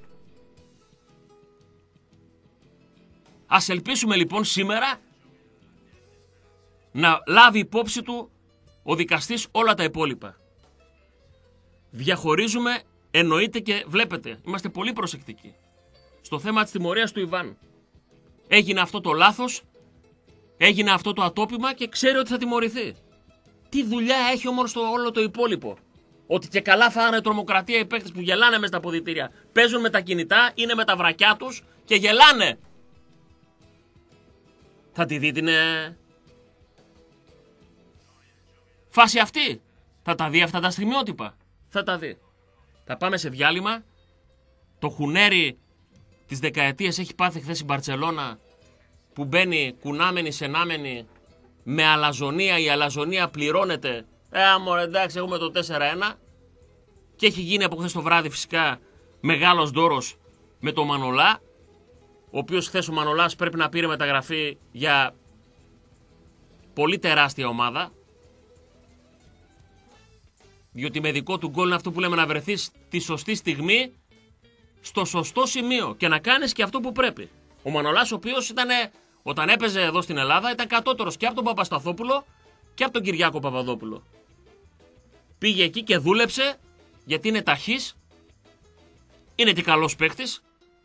Ας ελπίσουμε λοιπόν σήμερα να λάβει υπόψη του ο δικαστής όλα τα υπόλοιπα. Διαχωρίζουμε, εννοείται, και βλέπετε, είμαστε πολύ προσεκτικοί στο θέμα της τιμωρίας του Ιβάν. Έγινε αυτό το λάθος, έγινε αυτό το ατόπιμα και ξέρει ότι θα τιμωρηθεί. Τι δουλειά έχει όμως το όλο το υπόλοιπο? Ότι και καλά φάγανε τρομοκρατία οι παίκτες που γελάνε μέσα στα αποδυτήρια. Παίζουν με τα κινητά, είναι με τα βρακιά τους και γελάνε. Θα τη δει την φάση αυτή? Θα τα δει αυτά τα στιγμιότυπα? Θα τα δει. Θα πάμε σε διάλειμμα. Το χουνέρι της δεκαετίας έχει πάθει χθες η Μπαρτσελώνα, που μπαίνει κουνάμενη σενάμενη με αλαζονία. Η αλαζονία πληρώνεται. Μωρέ, εντάξει, έχουμε το 4-1. Και έχει γίνει από χθες το βράδυ φυσικά μεγάλος δώρος με το Μανολά, ο οποίος χθες ο Μανολάς πρέπει να πήρε μεταγραφή για πολύ τεράστια ομάδα. Διότι με δικό του γκολ είναι αυτό που λέμε, να βρεθείς τη σωστή στιγμή, στο σωστό σημείο και να κάνεις και αυτό που πρέπει. Ο Μανολάς, ο οποίος ήταν, όταν έπαιζε εδώ στην Ελλάδα, ήταν κατώτερος και από τον Παπασταθόπουλο και από τον Κυριάκο Παπαδόπουλο. Πήγε εκεί και δούλεψε, γιατί είναι ταχύς, είναι και καλός παίκτης,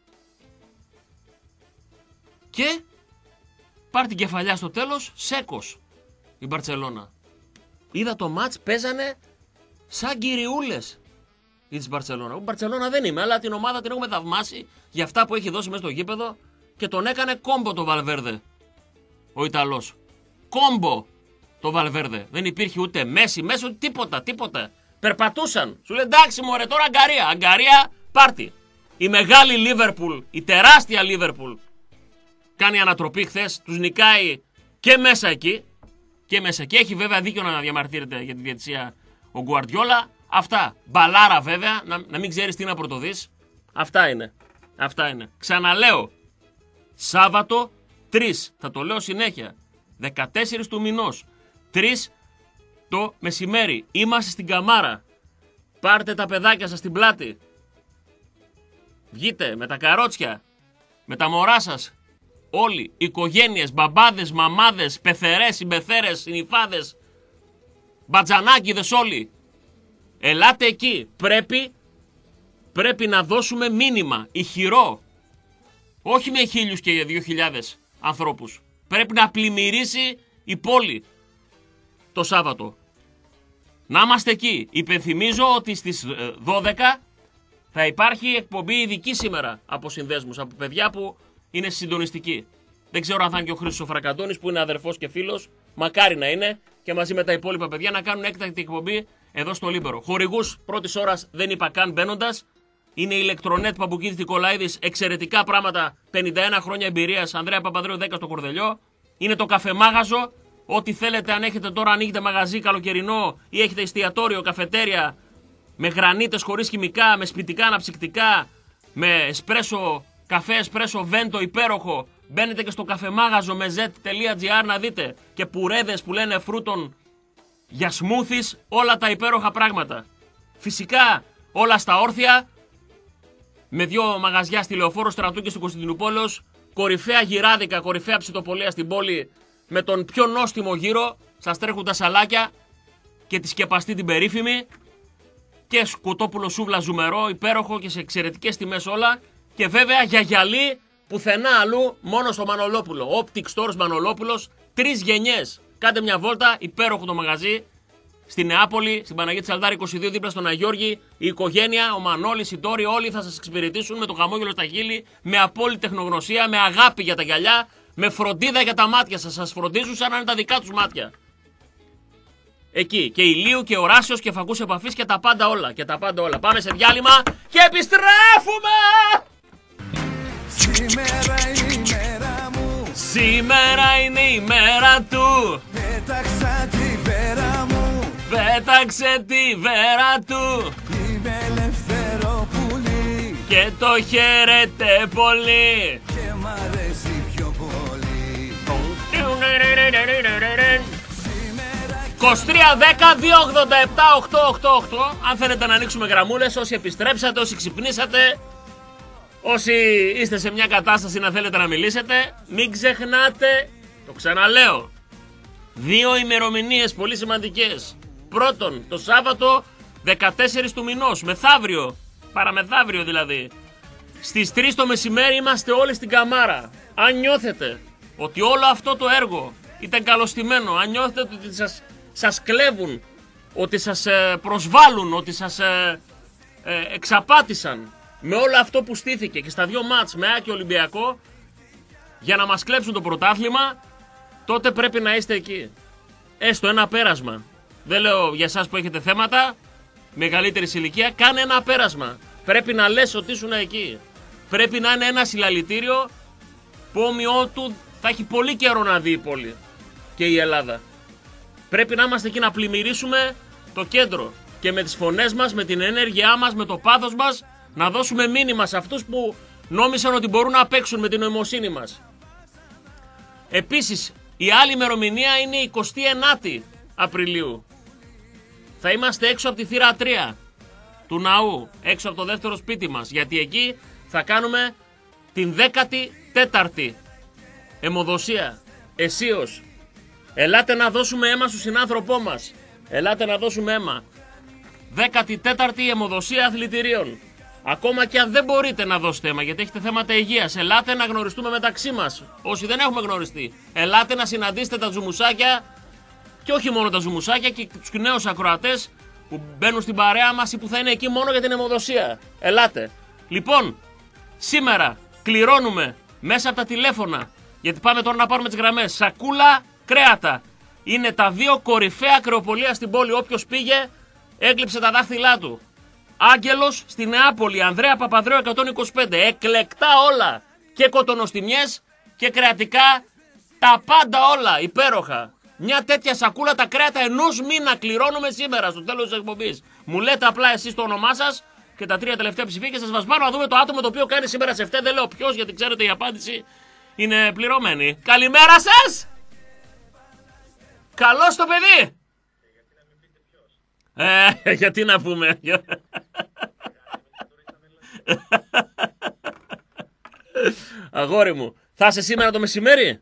και πάρει την κεφαλιά στο τέλος, σέκος η Μπαρτσελώνα. Είδα το μάτς, παίζανε σαν κυριούλες η της Μπαρτσελώνα. Η Μπαρτσελώνα δεν είμαι, αλλά την ομάδα την έχουμε θαυμάσει για αυτά που έχει δώσει μέσα στο γήπεδο και τον έκανε κόμπο το Βαλβέρδε, ο Ιταλός. Κόμπο το Βαλβέρδε. Δεν υπήρχε ούτε μέση, μέσο, τίποτα. Περπατούσαν. Σου λέει, εντάξει μωρέ, τώρα Αγκαρία. Αγκαρία, πάρτι. Η μεγάλη Λίβερπουλ, η τεράστια Λίβερπουλ, κάνει ανατροπή χθες, τους νικάει και μέσα εκεί. Και μέσα εκεί. Έχει βέβαια δίκιο να διαμαρτύρεται για τη διαιτησία ο Γκουαρδιόλα. Αυτά. Μπαλάρα βέβαια, να μην ξέρεις τι να πρωτοδείς. Αυτά είναι. Ξαναλέω. Σάββατο 3. Θα το λέω συνέχεια. 14 του μηνός. 3 το μεσημέρι. Είμαστε στην Καμάρα. Πάρτε τα παιδάκια σας στην πλάτη. Βγείτε με τα καρότσια, με τα μωρά σας. Όλοι, οικογένειες, μπαμπάδες, μαμάδες, πεθερές, συμπεθέρες, συνυφάδες, μπατζανάκηδες όλοι. Ελάτε εκεί. Πρέπει να δώσουμε μήνυμα ηχηρό. Όχι με 1.000 και 2.000 ανθρώπους. Πρέπει να πλημμυρίσει η πόλη το Σάββατο. Να είμαστε εκεί. Υπενθυμίζω ότι στις 12 θα υπάρχει εκπομπή ειδική σήμερα από συνδέσμους, από παιδιά που είναι συντονιστικοί. Δεν ξέρω αν θα είναι και ο Χρήστος ο Φρακαντώνης, που είναι αδερφός και φίλος. Μακάρι να είναι, και μαζί με τα υπόλοιπα παιδιά να κάνουν έκτακτη εκπομπή εδώ στο Λίμπερο. Χορηγούς πρώτης ώρας δεν είπα καν μπαίνοντας. Είναι η Ηλεκτρονέτ Παμπουκίδης Νικολαίδης, εξαιρετικά πράγματα, 51 χρόνια εμπειρίας, Ανδρέα Παπανδρέου 10 στο Κορδελιό. Είναι το καφεμάγαζο, ό,τι θέλετε, αν έχετε τώρα, ανοίγετε μαγαζί καλοκαιρινό ή έχετε εστιατόριο, καφετέρια, με γρανίτες χωρίς χημικά, με σπιτικά αναψυκτικά, με εσπρέσο, καφέ εσπρέσο, βέντο υπέροχο. Μπαίνετε και στο καφεμάγαζο με z.gr να δείτε και πουρέδες που λένε φρούτων για σμούθις, όλα τα υπέροχα πράγματα. Φυσικά όλα στα όρθια, με 2 μαγαζιά στη Λεωφόρο Στρατού και στο Κωνσταντινούπολεως, κορυφαία γυράδικα, κορυφαία ψητοπολία στην πόλη, με τον πιο νόστιμο γύρο, σας τρέχουν τα σαλάκια και τη σκεπαστή την περίφημη. Και κοτόπουλο σούβλα ζουμερό, υπέροχο και σε εξαιρετικές τιμές όλα. Και βέβαια για γυαλί πουθενά αλλού, μόνο στο Μανολόπουλο. Optic Stores Μανολόπουλος, 3 γενιές. Κάντε μια βόλτα, υπέροχο το μαγαζί. Στη Νεάπολη, στην Παναγία της Αλδάρη 22, δίπλα στον Αγιώργη, η οικογένεια, ο Μανώλης, η Τόρη, όλοι θα σας εξυπηρετήσουν με το χαμόγελο στα χείλη, με απόλυτη τεχνογνωσία, με αγάπη για τα γυαλιά, με φροντίδα για τα μάτια σας. Σας φροντίζουν σαν να είναι τα δικά τους μάτια. Εκεί και ηλίου και οράσιος και φακούς επαφής και τα πάντα όλα. Και τα πάντα όλα. Πάμε σε διάλειμμα και επιστρέφουμε! Σήμερα είναι η μέρα μου. Σήμερα είναι η μέρα του. Πέταξα τη βέρα μου. Πέταξε τη βέρα του. Είμαι ελεύθερο πουλί Και το χαίρεται πολύ. και μ' αρέσει πιο πολύ. 23-10-287-888. Αν θέλετε να ανοίξουμε γραμμούλες, όσοι επιστρέψατε, όσοι ξυπνήσατε, όσοι είστε σε μια κατάσταση να θέλετε να μιλήσετε, μην ξεχνάτε, το ξαναλέω, 2 ημερομηνίες πολύ σημαντικές. Πρώτον, το Σάββατο 14 του μηνός, μεθαύριο, παραμεθαύριο δηλαδή, στις 3 το μεσημέρι είμαστε όλοι στην Καμάρα. Αν νιώθετε ότι όλο αυτό το έργο ήταν καλωστημένο, αν νιώθετε ότι σας κλέβουν, ότι σας προσβάλλουν, ότι σας εξαπάτησαν με όλο αυτό που στήθηκε και στα 2 μάτς με Άκη Ολυμπιακό για να μας κλέψουν το πρωτάθλημα, τότε πρέπει να είστε εκεί. Έστω ένα πέρασμα. Δεν λέω για εσάς που έχετε θέματα μεγαλύτερης ηλικία, κάνε ένα πέρασμα. Πρέπει να λες ότι ήσουν εκεί. Πρέπει να είναι ένα συλλαλητήριο που όμοιό του θα έχει πολύ καιρό να δει η πόλη και η Ελλάδα. Πρέπει να είμαστε εκεί να πλημμυρίσουμε το κέντρο και με τις φωνές μας, με την ενέργειά μας, με το πάθος μας, να δώσουμε μήνυμα σε αυτούς που νόμισαν ότι μπορούν να παίξουν με την νοημοσύνη μας. Επίσης, η άλλη ημερομηνία είναι η 29η Απριλίου. Θα είμαστε έξω από τη θύρα 3 του ναού, έξω από το δεύτερο σπίτι μας, γιατί εκεί θα κάνουμε την 14η αιμοδοσία, αισίως. Ελάτε να δώσουμε αίμα στον συνάνθρωπό μας. Ελάτε να δώσουμε αίμα. 14η αιμοδοσία αθλητηρίων. Ακόμα και αν δεν μπορείτε να δώσετε αίμα γιατί έχετε θέματα υγείας, ελάτε να γνωριστούμε μεταξύ μας. Όσοι δεν έχουμε γνωριστεί, ελάτε να συναντήσετε τα ζουμουσάκια και όχι μόνο τα ζουμουσάκια και τους νέους ακροατές που μπαίνουν στην παρέα μας ή που θα είναι εκεί μόνο για την αιμοδοσία. Ελάτε. Λοιπόν, σήμερα κληρώνουμε μέσα από τα τηλέφωνα, γιατί πάμε τώρα να πάρουμε τις γραμμές. Σακούλα κρέατα. Είναι τα 2 κορυφαία κρεοπολία στην πόλη. Όποιος πήγε έκλειψε τα δάχτυλά του. Άγγελος στη Νεάπολη, Ανδρέα Παπανδρέου 125. Εκλεκτά όλα. Και κοτονοστιμιές και κρεατικά. Τα πάντα όλα. Υπέροχα. Μια τέτοια σακούλα τα κρέατα ενός μήνα κληρώνουμε σήμερα στο τέλος της εκπομπής. Μου λέτε απλά εσείς το όνομά σας και τα 3 τελευταία ψηφία και σας βασμάρω να δούμε το άτομο το οποίο κάνει σήμερα σε φτέ. Δεν λέω ποιος γιατί ξέρετε η απάντηση είναι πληρωμένη. Καλημέρα σας! Καλώς το παιδί! Γιατί να πούμε. Αγόρι μου, θα είσαι σήμερα το μεσημέρι?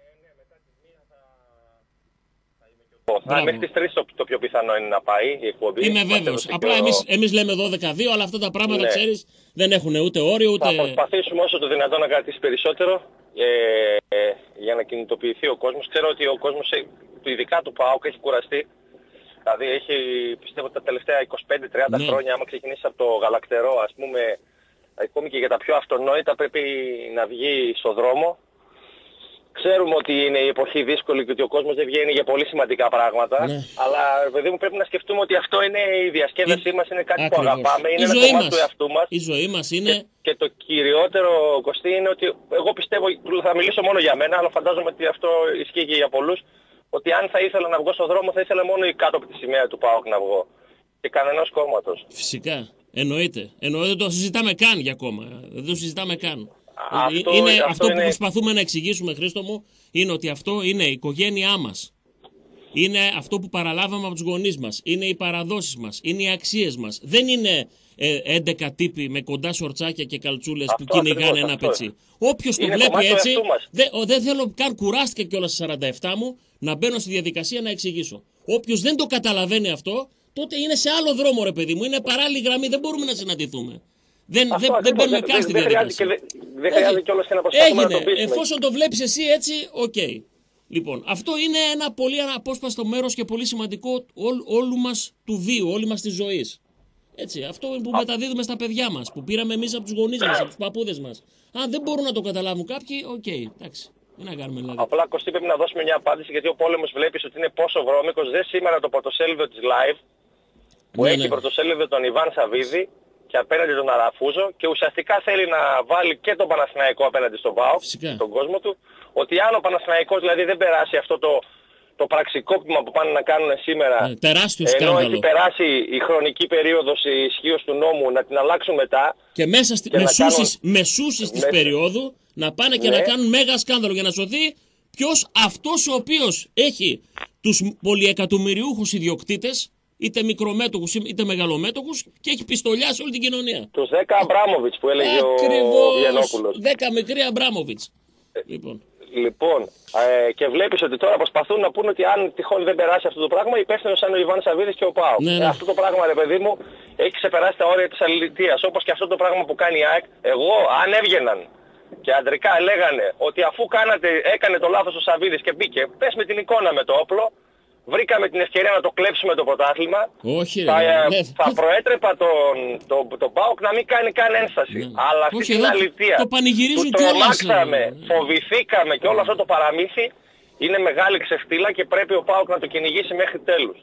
Μέχρι τις 3 το πιο πιθανό είναι να πάει η εκπομπή. Είμαι βέβαιος. Απλά εμείς λέμε 12-2, αλλά αυτά τα πράγματα, ναι, ξέρεις, δεν έχουν ούτε όριο ούτε... Θα προσπαθήσουμε όσο το δυνατόν να κρατήσει περισσότερο για να κινητοποιηθεί ο κόσμος. Ξέρω ότι ο κόσμος, ειδικά του ΠΑΟΚ, έχει κουραστεί. Δηλαδή έχει, πιστεύω, τα τελευταία 25-30 χρόνια, άμα ξεκινήσει από το γαλακτερό, ας πούμε, ακόμη και για τα πιο αυτονόητα πρέπει να βγει στο δρόμο. Ξέρουμε ότι είναι η εποχή δύσκολη και ότι ο κόσμος δεν βγαίνει για πολύ σημαντικά πράγματα. Ναι. Αλλά, παιδί μου, πρέπει να σκεφτούμε ότι αυτό είναι η διασκέδασή μας, είναι κάτι που αγαπάμε, είναι ένα κομμάτι του εαυτού μας. Η ζωή μας είναι... Και το κυριότερο, Κωστή, είναι ότι εγώ πιστεύω, θα μιλήσω μόνο για μένα, αλλά φαντάζομαι ότι αυτό ισχύει και για πολλούς, ότι αν θα ήθελα να βγω στον δρόμο, θα ήθελα μόνο κάτω από τη σημαία του ΠΑΟΚ να βγω. Και κανένας κόμματος. Φυσικά. Εννοείται. Δεν το συζητάμε καν για κόμμα. Δεν το συζητάμε καν. Αυτό που προσπαθούμε να εξηγήσουμε, Χρήστο μου, είναι ότι αυτό είναι η οικογένειά μας. Είναι αυτό που παραλάβαμε από τους γονείς μας. Είναι οι παραδόσεις μας. Είναι οι αξίες μας. Δεν είναι 11 τύποι με κοντά σορτσάκια και καλτσούλες που κυνηγάνε ένα πετσί. Όποιος το βλέπει έτσι, δεν θέλω καν, κουράστηκα κιόλας στις 47 μου να μπαίνω στη διαδικασία να εξηγήσω. Όποιος δεν το καταλαβαίνει αυτό, τότε είναι σε άλλο δρόμο, ρε παιδί μου. Είναι παράλληλη γραμμή, δεν μπορούμε να συναντηθούμε. Δεν μπαίνουμε καν στη διαδικασία. Δεν χρειάζεται κιόλας και να προσπαθούμε να το πείσουμε. Εφόσον το βλέπεις εσύ έτσι, οκ. Λοιπόν, αυτό είναι ένα πολύ αναπόσπαστο μέρος και πολύ σημαντικό όλου μας του βίου, όλη μας της ζωής. Έτσι, αυτό που μεταδίδουμε στα παιδιά μας, που πήραμε εμείς από τους γονείς μας, από τους παππούδες μας. Αν δεν μπορούν να το καταλάβουν κάποιοι, οκ, εντάξει. Τι να κάνουμε δηλαδή. Απλά Κωστή πρέπει να δώσουμε μια απάντηση, γιατί ο πόλεμος βλέπεις ότι είναι πόσο βρώμικος. Δε σήμερα το πρωτοσέλιδο της Live, που έχει πρωτοσέλιδο τον Ιβάν Σαββίδη και απέναντι τον Αραφούζο, και ουσιαστικά θέλει να βάλει και τον Παναθηναϊκό απέναντι στον ΠΑΟΚ, τον κόσμο του, ότι αν ο Παναθηναϊκός δηλαδή δεν περάσει αυτό το πραξικόπημα που πάνε να κάνουν σήμερα, ενώ έχει περάσει η χρονική περίοδος ισχύως του νόμου, να την αλλάξουν μετά. Και μέσα μεσούσεις της περίοδου να πάνε και να κάνουν μέγα σκάνδαλο για να σωθεί ποιος? Αυτός ο οποίος έχει τους πολυεκατομμυριούχους ιδιοκτήτες, είτε μικρομέτωχους είτε μεγαλομέτωχους, και έχει πιστολιάσει όλη την κοινωνία. Τους 10 Αμπράμοβιτς που έλεγε ο Γιαννόπουλος. 10 μικροί Αμπράμοβιτς. Λοιπόν, και βλέπεις ότι τώρα προσπαθούν να πούνε ότι αν τυχόν δεν περάσει αυτό το πράγμα, υπεύθυνος είναι ο Ιβάν Σαββίδης και ο ΠΑΟΚ. Αυτό το πράγμα, ρε παιδί μου, έχει ξεπεράσει τα όρια της αλληλεγγύης. Όπως και αυτό το πράγμα που κάνει η ΑΕΚ. Εγώ, αν έβγαιναν και αντρικά λέγανε ότι αφού έκανε το λάθος ο Σαββίδης και μπήκε, πες με την εικόνα με το όπλο, βρήκαμε την ευκαιρία να το κλέψουμε το πρωτάθλημα. Όχι, θα προέτρεπα τον ΠΑΟΚ να μην κάνει καν ένσταση. Αλλά αυτή την αλήθεια του τρομάξαμε, φοβηθήκαμε και όλο αυτό το παραμύθι είναι μεγάλη ξεφτύλα και πρέπει ο ΠΑΟΚ να το κυνηγήσει μέχρι τέλους.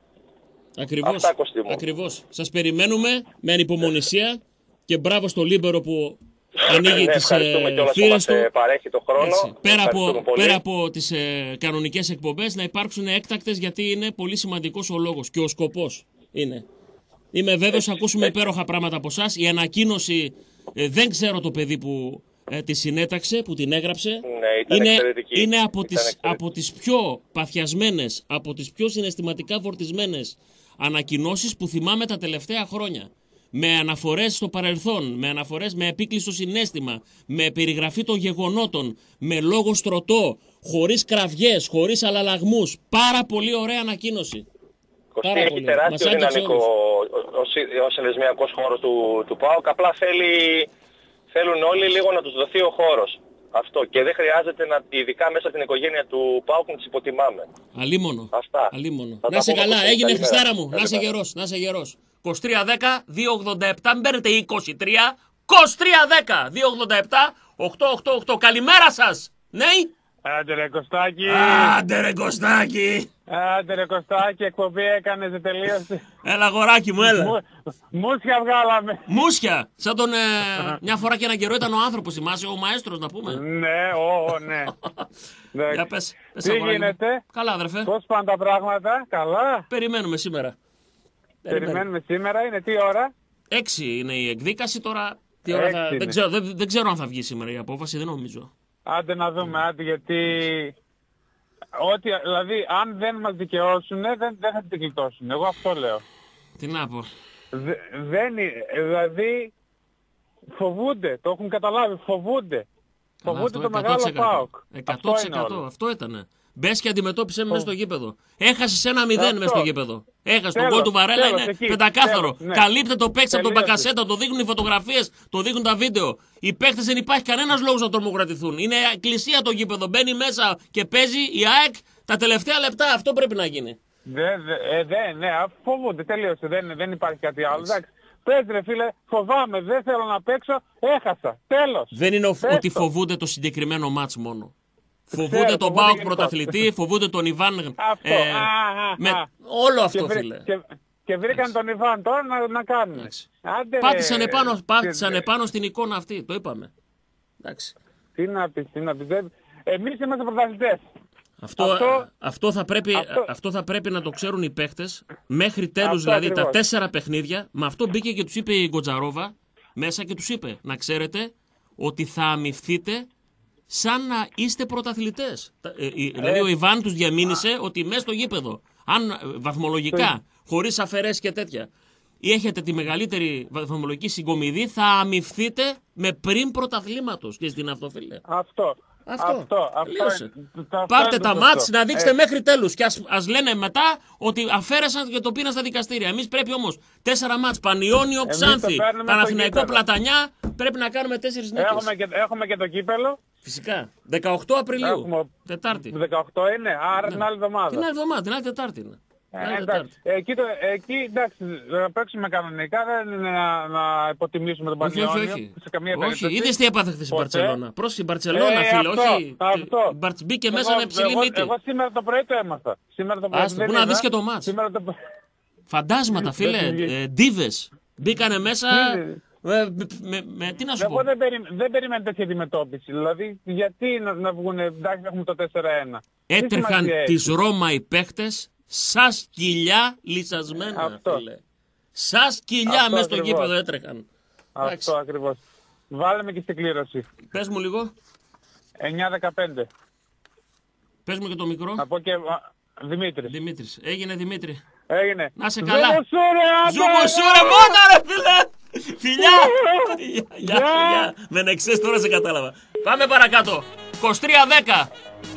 Ακριβώς. Σας περιμένουμε με ανυπομονησία και μπράβο στο Λίμπερο που ανοίγει τις θύρες του. Παρέχει το χρόνο. Πέρα από τις κανονικές εκπομπές, να υπάρξουν έκτακτες, γιατί είναι πολύ σημαντικός ο λόγος και ο σκοπός είναι. Είμαι βέβαιος ότι ακούσουμε υπέροχα πράγματα από εσάς. Η ανακοίνωση, δεν ξέρω το παιδί που τη συνέταξε, που την έγραψε. Είναι από τις πιο παθιασμένες, από τις πιο συναισθηματικά φορτισμένες ανακοινώσεις που θυμάμαι τα τελευταία χρόνια. Με αναφορές στο παρελθόν, με αναφορές με επίκλειστο συναίσθημα, με περιγραφή των γεγονότων, με λόγο στρωτό, χωρίς κραυγές, χωρίς αλλαλαγμούς. Πάρα πολύ ωραία ανακοίνωση. Κωστή, έχει τεράστιο δυναμικό ο συνδεσμιακός χώρος του ΠΑΟΚ. Απλά θέλουν όλοι λίγο να τους δοθεί ο χώρος. Αυτό. Και δεν χρειάζεται ειδικά μέσα στην οικογένεια του ΠΑΟΚ, να τις υποτιμάμε. Αλίμονο. Αυτά. Να είσαι καλά, έγινε Χριστάρα μου. Να είσαι γερός. 2310-287, μην παίρνετε 23, 2310-287, 888. Καλημέρα σας. Ναι. Άντε ρε Κωστάκη. Άντε ρε Κωστάκη, εκπομπή έκανες, δεν τελείωσε. Έλα αγοράκι μου, έλα. Μούσια βγάλαμε. Μούσια. Σαν τον μια φορά και έναν καιρό ήταν ο άνθρωπος, θυμάσαι, ο μαέστρος να πούμε. Ναι, ναι. Για πες τι γίνεται? Καλά αδερφέ. Πώς πάνε τα πράγματα? Καλά. Περιμένουμε σήμερα. Είναι τι ώρα? 6 είναι η εκδίκαση τώρα. Τι ώρα δεν ξέρω αν θα βγει σήμερα η απόφαση, δεν νομίζω. Άντε να δούμε, γιατί δηλαδή αν δεν μας δικαιώσουν δεν θα την γλιτώσουν. Εγώ αυτό λέω. Τι να πω. Δηλαδή φοβούνται, το έχουν καταλάβει, φοβούνται το μεγάλο ΠΑΟΚ. 100% αυτό ήτανε. Μπες και αντιμετώπισε μέσα στο γήπεδο. Έχασε 1-0 μέσα στο γήπεδο. Έχασε τον γκολ του Βαρέλα, είναι πεντακάθαρο. Καλύπτε το παίκτη από τον Μπακασέτα, το δείχνουν οι φωτογραφίες, το δείχνουν τα βίντεο. Οι παίκτες δεν υπάρχει κανένας λόγος να τρομοκρατηθούν. Είναι εκκλησία το γήπεδο. Μπαίνει μέσα και παίζει η ΑΕΚ τα τελευταία λεπτά. Αυτό πρέπει να γίνει. Ναι, φοβούνται, τελείωσε. Δεν υπάρχει κάτι άλλο. Πες ρε φίλε, φοβάμαι, δεν θέλω να παίξω, έχασα. Τέλος. Δεν είναι ότι φοβούνται το συγκεκριμένο μάτς μόνο. Φοβούνται τον ΠΑΟΚ πρωταθλητή, φοβούνται τον Ιβάν. Όλο αυτό, φίλε. Και βρήκαν τον Ιβάν τώρα να κάνουν. Πάτησαν επάνω στην εικόνα αυτή, το είπαμε. Εντάξει. Τι να πεις. Εμείς είμαστε πρωταθλητές. Αυτό θα πρέπει να το ξέρουν οι παίχτες μέχρι τέλους, δηλαδή ακριβώς. Τα 4 παιχνίδια. Με αυτό μπήκε και τους είπε η Γκοτζαρόβα μέσα και τους είπε να ξέρετε ότι θα αμυφθείτε σαν να είστε πρωταθλητές. Δηλαδή ο Ιβάν τους διαμήνυσε ότι μέσα στο γήπεδο, αν βαθμολογικά, χωρίς αφαιρέσεις και τέτοια, έχετε τη μεγαλύτερη βαθμολογική συγκομιδή, θα αμυφθείτε με πριν πρωταθλήματος και στην αυτοφίλια. Αυτό. Αυτό. Τελείωσε. αυτό Πάρτε είναι τα το μάτς σωστό. να δείξετε μέχρι τέλους. Και ας λένε μετά ότι αφαίρεσαν και το πήραν στα δικαστήρια. Εμείς πρέπει όμως 4 μάτς. Πανιόνιο, Εμείς Ξάνθη, το παίρνουμε στο Παναθηναϊκό, γήπεδο. Πλατανιά. Πρέπει να κάνουμε 4 νίκες. Έχουμε και το κύπελο. Φυσικά. 18 Απριλίου. Έχουμε- Τετάρτη. 18 είναι, άρα την άλλη εβδομάδα. Την άλλη εβδομάδα, την άλλη Τετάρτη είναι. Την άλλη Εντάξει. Τετάρτη. Εκεί εντάξει, να παίξουμε κανονικά, δεν είναι να υποτιμήσουμε τον Όχι, όχι, Πανιόνιο. όχι. Σε καμία Όχι, περίπτωση. είδες τι έπαθε χθες η Ποτέ. Μπαρτσελώνα. Πρόσεχε, η Μπαρτσελώνα, φίλε, αυτό, όχι. αυτό. Μπήκε μέσα με ψηλή μύτη. Εγώ σήμερα το πρωί το έμαθα. Σήμερα το πρωί. Άστο, δεν πού να είδα. δεις και το μάτς. Σήμερα το πρωί. Φαντάσματα, φίλε. Δεν βγήκε. Ντίβες. Μπήκανε μέσα. Ναι. Τι να σου πω. Εγώ δεν περίμενα τέτοια αντιμετώπιση. Δηλαδή, γιατί να βγουν, εντάξει, έχουμε το 4-1. Τι Έτρεχαν σημασία έχει? της Ρώμα οι παίχτες σαν σκυλιά λυσασμένα, Αυτό. φίλε. Σαν σκυλιά Αυτό μέσα στο ακριβώς. γήπεδο έτρεχαν. Εντάξει. Αυτό ακριβώς. Βάλαμε και στην κλήρωση. Πες μου λίγο. 9-15. Πες μου και το μικρό. Να πω και Δημήτρης. Δημήτρης. Έγινε Δημήτρη. Έγινε. Να σε καλά. Ζούμοσούρε, άντε! Ζουμοσούρα μόνο ρε φίλε. Φιλιά. Γεια. Δεν εξές τώρα σε κατάλαβα. Πάμε παρακάτω. 23-10.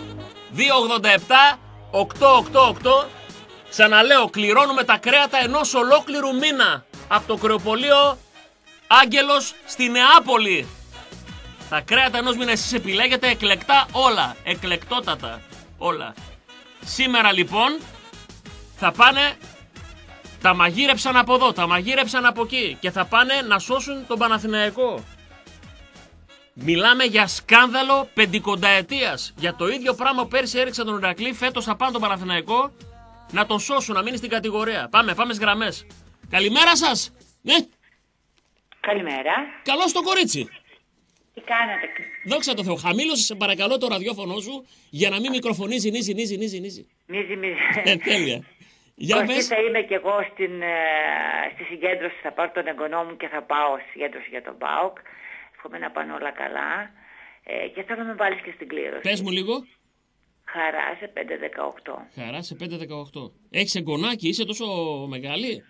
2-87. 8-8-8. Ξαναλέω, κληρώνουμε τα κρέατα ενός ολόκληρου μήνα. Από το κρεοπωλείο Άγγελος στη Νεάπολη. Τα κρέατα ενός μήνα εσείς επιλέγετε εκλεκτά όλα. Εκλεκτότατα όλα. Σήμερα λοιπόν θα πάνε, τα μαγείρεψαν από εδώ, τα μαγείρεψαν από εκεί και θα πάνε να σώσουν τον Παναθηναϊκό. Μιλάμε για σκάνδαλο 50ετίας. Για το ίδιο πράγμα πέρσι έριξαν τον Ηρακλή, φέτος θα πάνε τον Παναθηναϊκό να τον σώσουν, να μείνει στην κατηγορία. Πάμε στις γραμμές. Καλημέρα σας. Ναι, Καλημέρα. καλώς το κορίτσι. Τι κάνετε? Δόξα τω Θεώ, χαμήλωσε σε παρακαλώ το ραδιόφωνο σου για να μην μικροφωνίζει νίζι. Μίζη. Τέλεια. Για Κωστή, πες. θα είμαι και εγώ στη συγκέντρωση, θα πάρω τον εγγονό μου και θα πάω στη συγκέντρωση για τον ΠΑΟΚ. Εύχομαι να πάνε όλα καλά. Και θέλω να με βάλεις και στην κλήρωση. Πες μου λίγο. Χαρά σε 5-18. Χαρά σε 5-18. Έχεις εγγονάκι, είσαι τόσο μεγάλη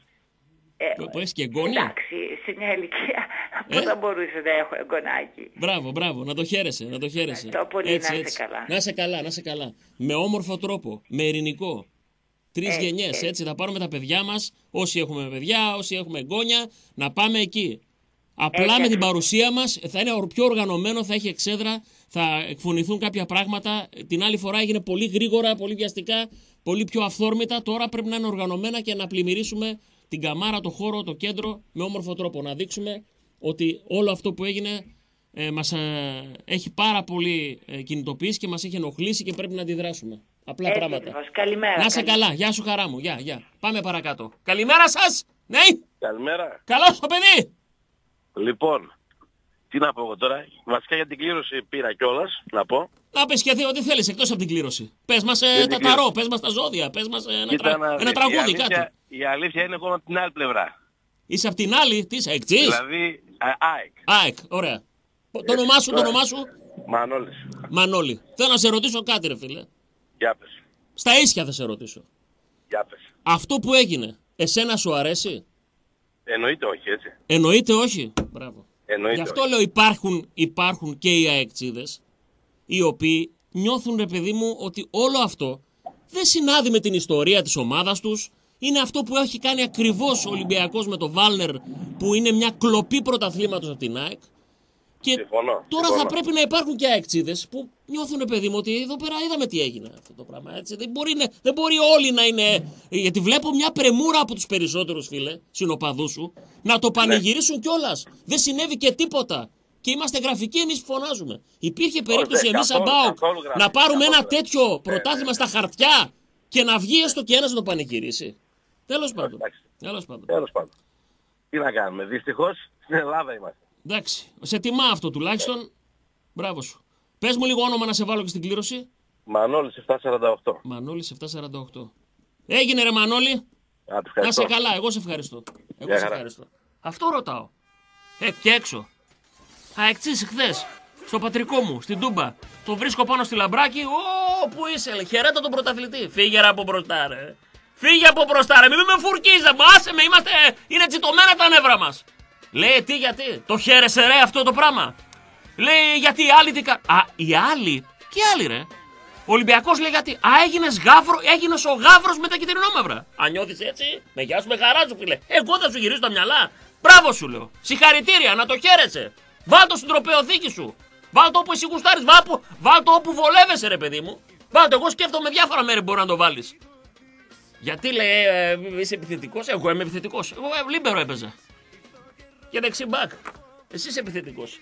που έχεις και εγγόνια. Εντάξει, σε μια ηλικία που θα μπορούσε να έχω εγγονάκι. Μπράβο, να το χαίρεσαι, να το χαίρεσαι. Ευχαριστώ πολύ, να είστε καλά. Να είσαι καλά. Με όμορφο τρόπο, με ειρηνικό. 3 γενιές, έτσι θα πάρουμε τα παιδιά μας, όσοι έχουμε παιδιά, όσοι έχουμε εγγόνια, να πάμε εκεί. Απλά με την παρουσία μας θα είναι πιο οργανωμένο, θα έχει εξέδρα, θα εκφωνηθούν κάποια πράγματα. Την άλλη φορά έγινε πολύ γρήγορα, πολύ βιαστικά, πολύ πιο αυθόρμητα. Τώρα πρέπει να είναι οργανωμένα και να πλημμυρίσουμε την καμάρα, το χώρο, το κέντρο με όμορφο τρόπο. Να δείξουμε ότι όλο αυτό που έγινε μας έχει πάρα πολύ κινητοποιήσει και μας έχει ενοχλήσει και πρέπει να αντιδράσουμε. Απλά πράγματα. Ακριβώς. Καλημέρα. Να είσαι καλά. Γεια σου χαρά μου. Γεια. Πάμε παρακάτω. Καλημέρα σας. Ναι. Καλημέρα. Καλώς το παιδί. Λοιπόν, τι να πω εγώ τώρα. Βασικά για την κλήρωση πήρα κιόλας, να πω. Να πες και ό,τι θέλεις εκτός από την κλήρωση. Πες μας την τα κλήρωση. ταρό, πες μας τα ζώδια, πες μας Κοίτα να ένα δεις, τραγούδι, η αλήθεια, κάτι. Η αλήθεια είναι εγώ από την άλλη πλευρά. Είσαι απ' την άλλη, τι είσαι, εκτζής. Δηλαδή, ΑΕΚ. ΑΕΚ, ωραία. Το όνομά σου, Μανώλης. Μανώλη. Θέλω να σε ρωτήσω κάτι ρε φίλε. Για πες. Στα ίσια θα σε ρωτήσω. Για πες. Αυτό που έγινε, εσένα σου αρέσει? Εννοείται όχι, έτσι. Εννοείται όχι. Μπράβο. Εννοείται Γι' αυτό όχι. λέω υπάρχουν και οι αεκτσίδες οι οποίοι νιώθουν ρε παιδί μου ότι όλο αυτό δεν συνάδει με την ιστορία της ομάδας τους. Είναι αυτό που έχει κάνει ακριβώς ο Ολυμπιακός με το Βάλνερ που είναι μια κλοπή πρωταθλήματος από την ΑΕΚ. Και Συμφωνώ. τώρα θα πρέπει να υπάρχουν και αεκτσίδες που νιώθουν παιδί μου ότι εδώ πέρα είδαμε τι έγινε αυτό το πράγμα. Έτσι. Δεν μπορεί όλοι να είναι. Γιατί βλέπω μια πρεμούρα από τους περισσότερους φίλε, συνοπαδούς σου, να το πανηγυρίσουν κιόλας. Δεν συνέβη και τίποτα. Και είμαστε γραφικοί, εμείς φωνάζουμε. Υπήρχε περίπτωση εμείς σαν ΠΑΟΚ να πάρουμε ένα τέτοιο πρωτάθλημα στα χαρτιά και να βγει έστω και ένας να το πανηγυρίσει. Τέλος πάντων. Τέλος πάντων. Τι να κάνουμε. Δυστυχώς στην Ελλάδα είμαστε. Εντάξει. Σε τιμά αυτό τουλάχιστον. Μπράβο σου. Πες μου λίγο όνομα να σε βάλω και στην κλήρωση. Μανώλης 748. Μανώλης 748. Έγινε ρε Μανώλη. Να σε καλά, εγώ σε ευχαριστώ. Εγώ σε ευχαριστώ. Αυτό ρωτάω. Και έξω. Αεκτσής χθες. Στο πατρικό μου, στην Τούμπα. Το βρίσκω πάνω στη Λαμπράκη. Ω, πού είσαι, λέει. Χαιρέτα τον πρωταθλητή. Φύγε από μπροστά, ρε. Φύγε από μπροστά, ρε. Μην με φουρκίζε. Άσε με, είναι τσιτωμένα τα νεύρα μας. Λέει, τι, γιατί. Το χαίρεσαι, ρε, αυτό το πράγμα. Λέει γιατί οι άλλοι τι κάνουν. Α, οι άλλοι. Και οι άλλοι, ρε. Ο Ολυμπιακός λέει γιατί. Α, έγινες ο γάβρος με τα κυτρινόμαυρα. Αν νιώθεις έτσι, με γεια σου, με χαρά σου, φίλε. Εγώ θα σου γυρίσω τα μυαλά. Μπράβο σου λέω. Συγχαρητήρια, να το χαίρεσαι. Βάλ το στην τροπαιοθήκη σου. Βάλ το όπου εσύ γουστάρεις. Βάλ το όπου βολεύεσαι, ρε παιδί μου. Βάλ το. Εγώ σκέφτομαι διάφορα μέρη που μπορεί να το βάλεις. Γιατί λέει είσαι επιθετικός. Εγώ είμαι επιθετικός. Εγώ λίμπερο έπαιζα. Και δεξί μπακ. Εσύ είσαι επιθετικός.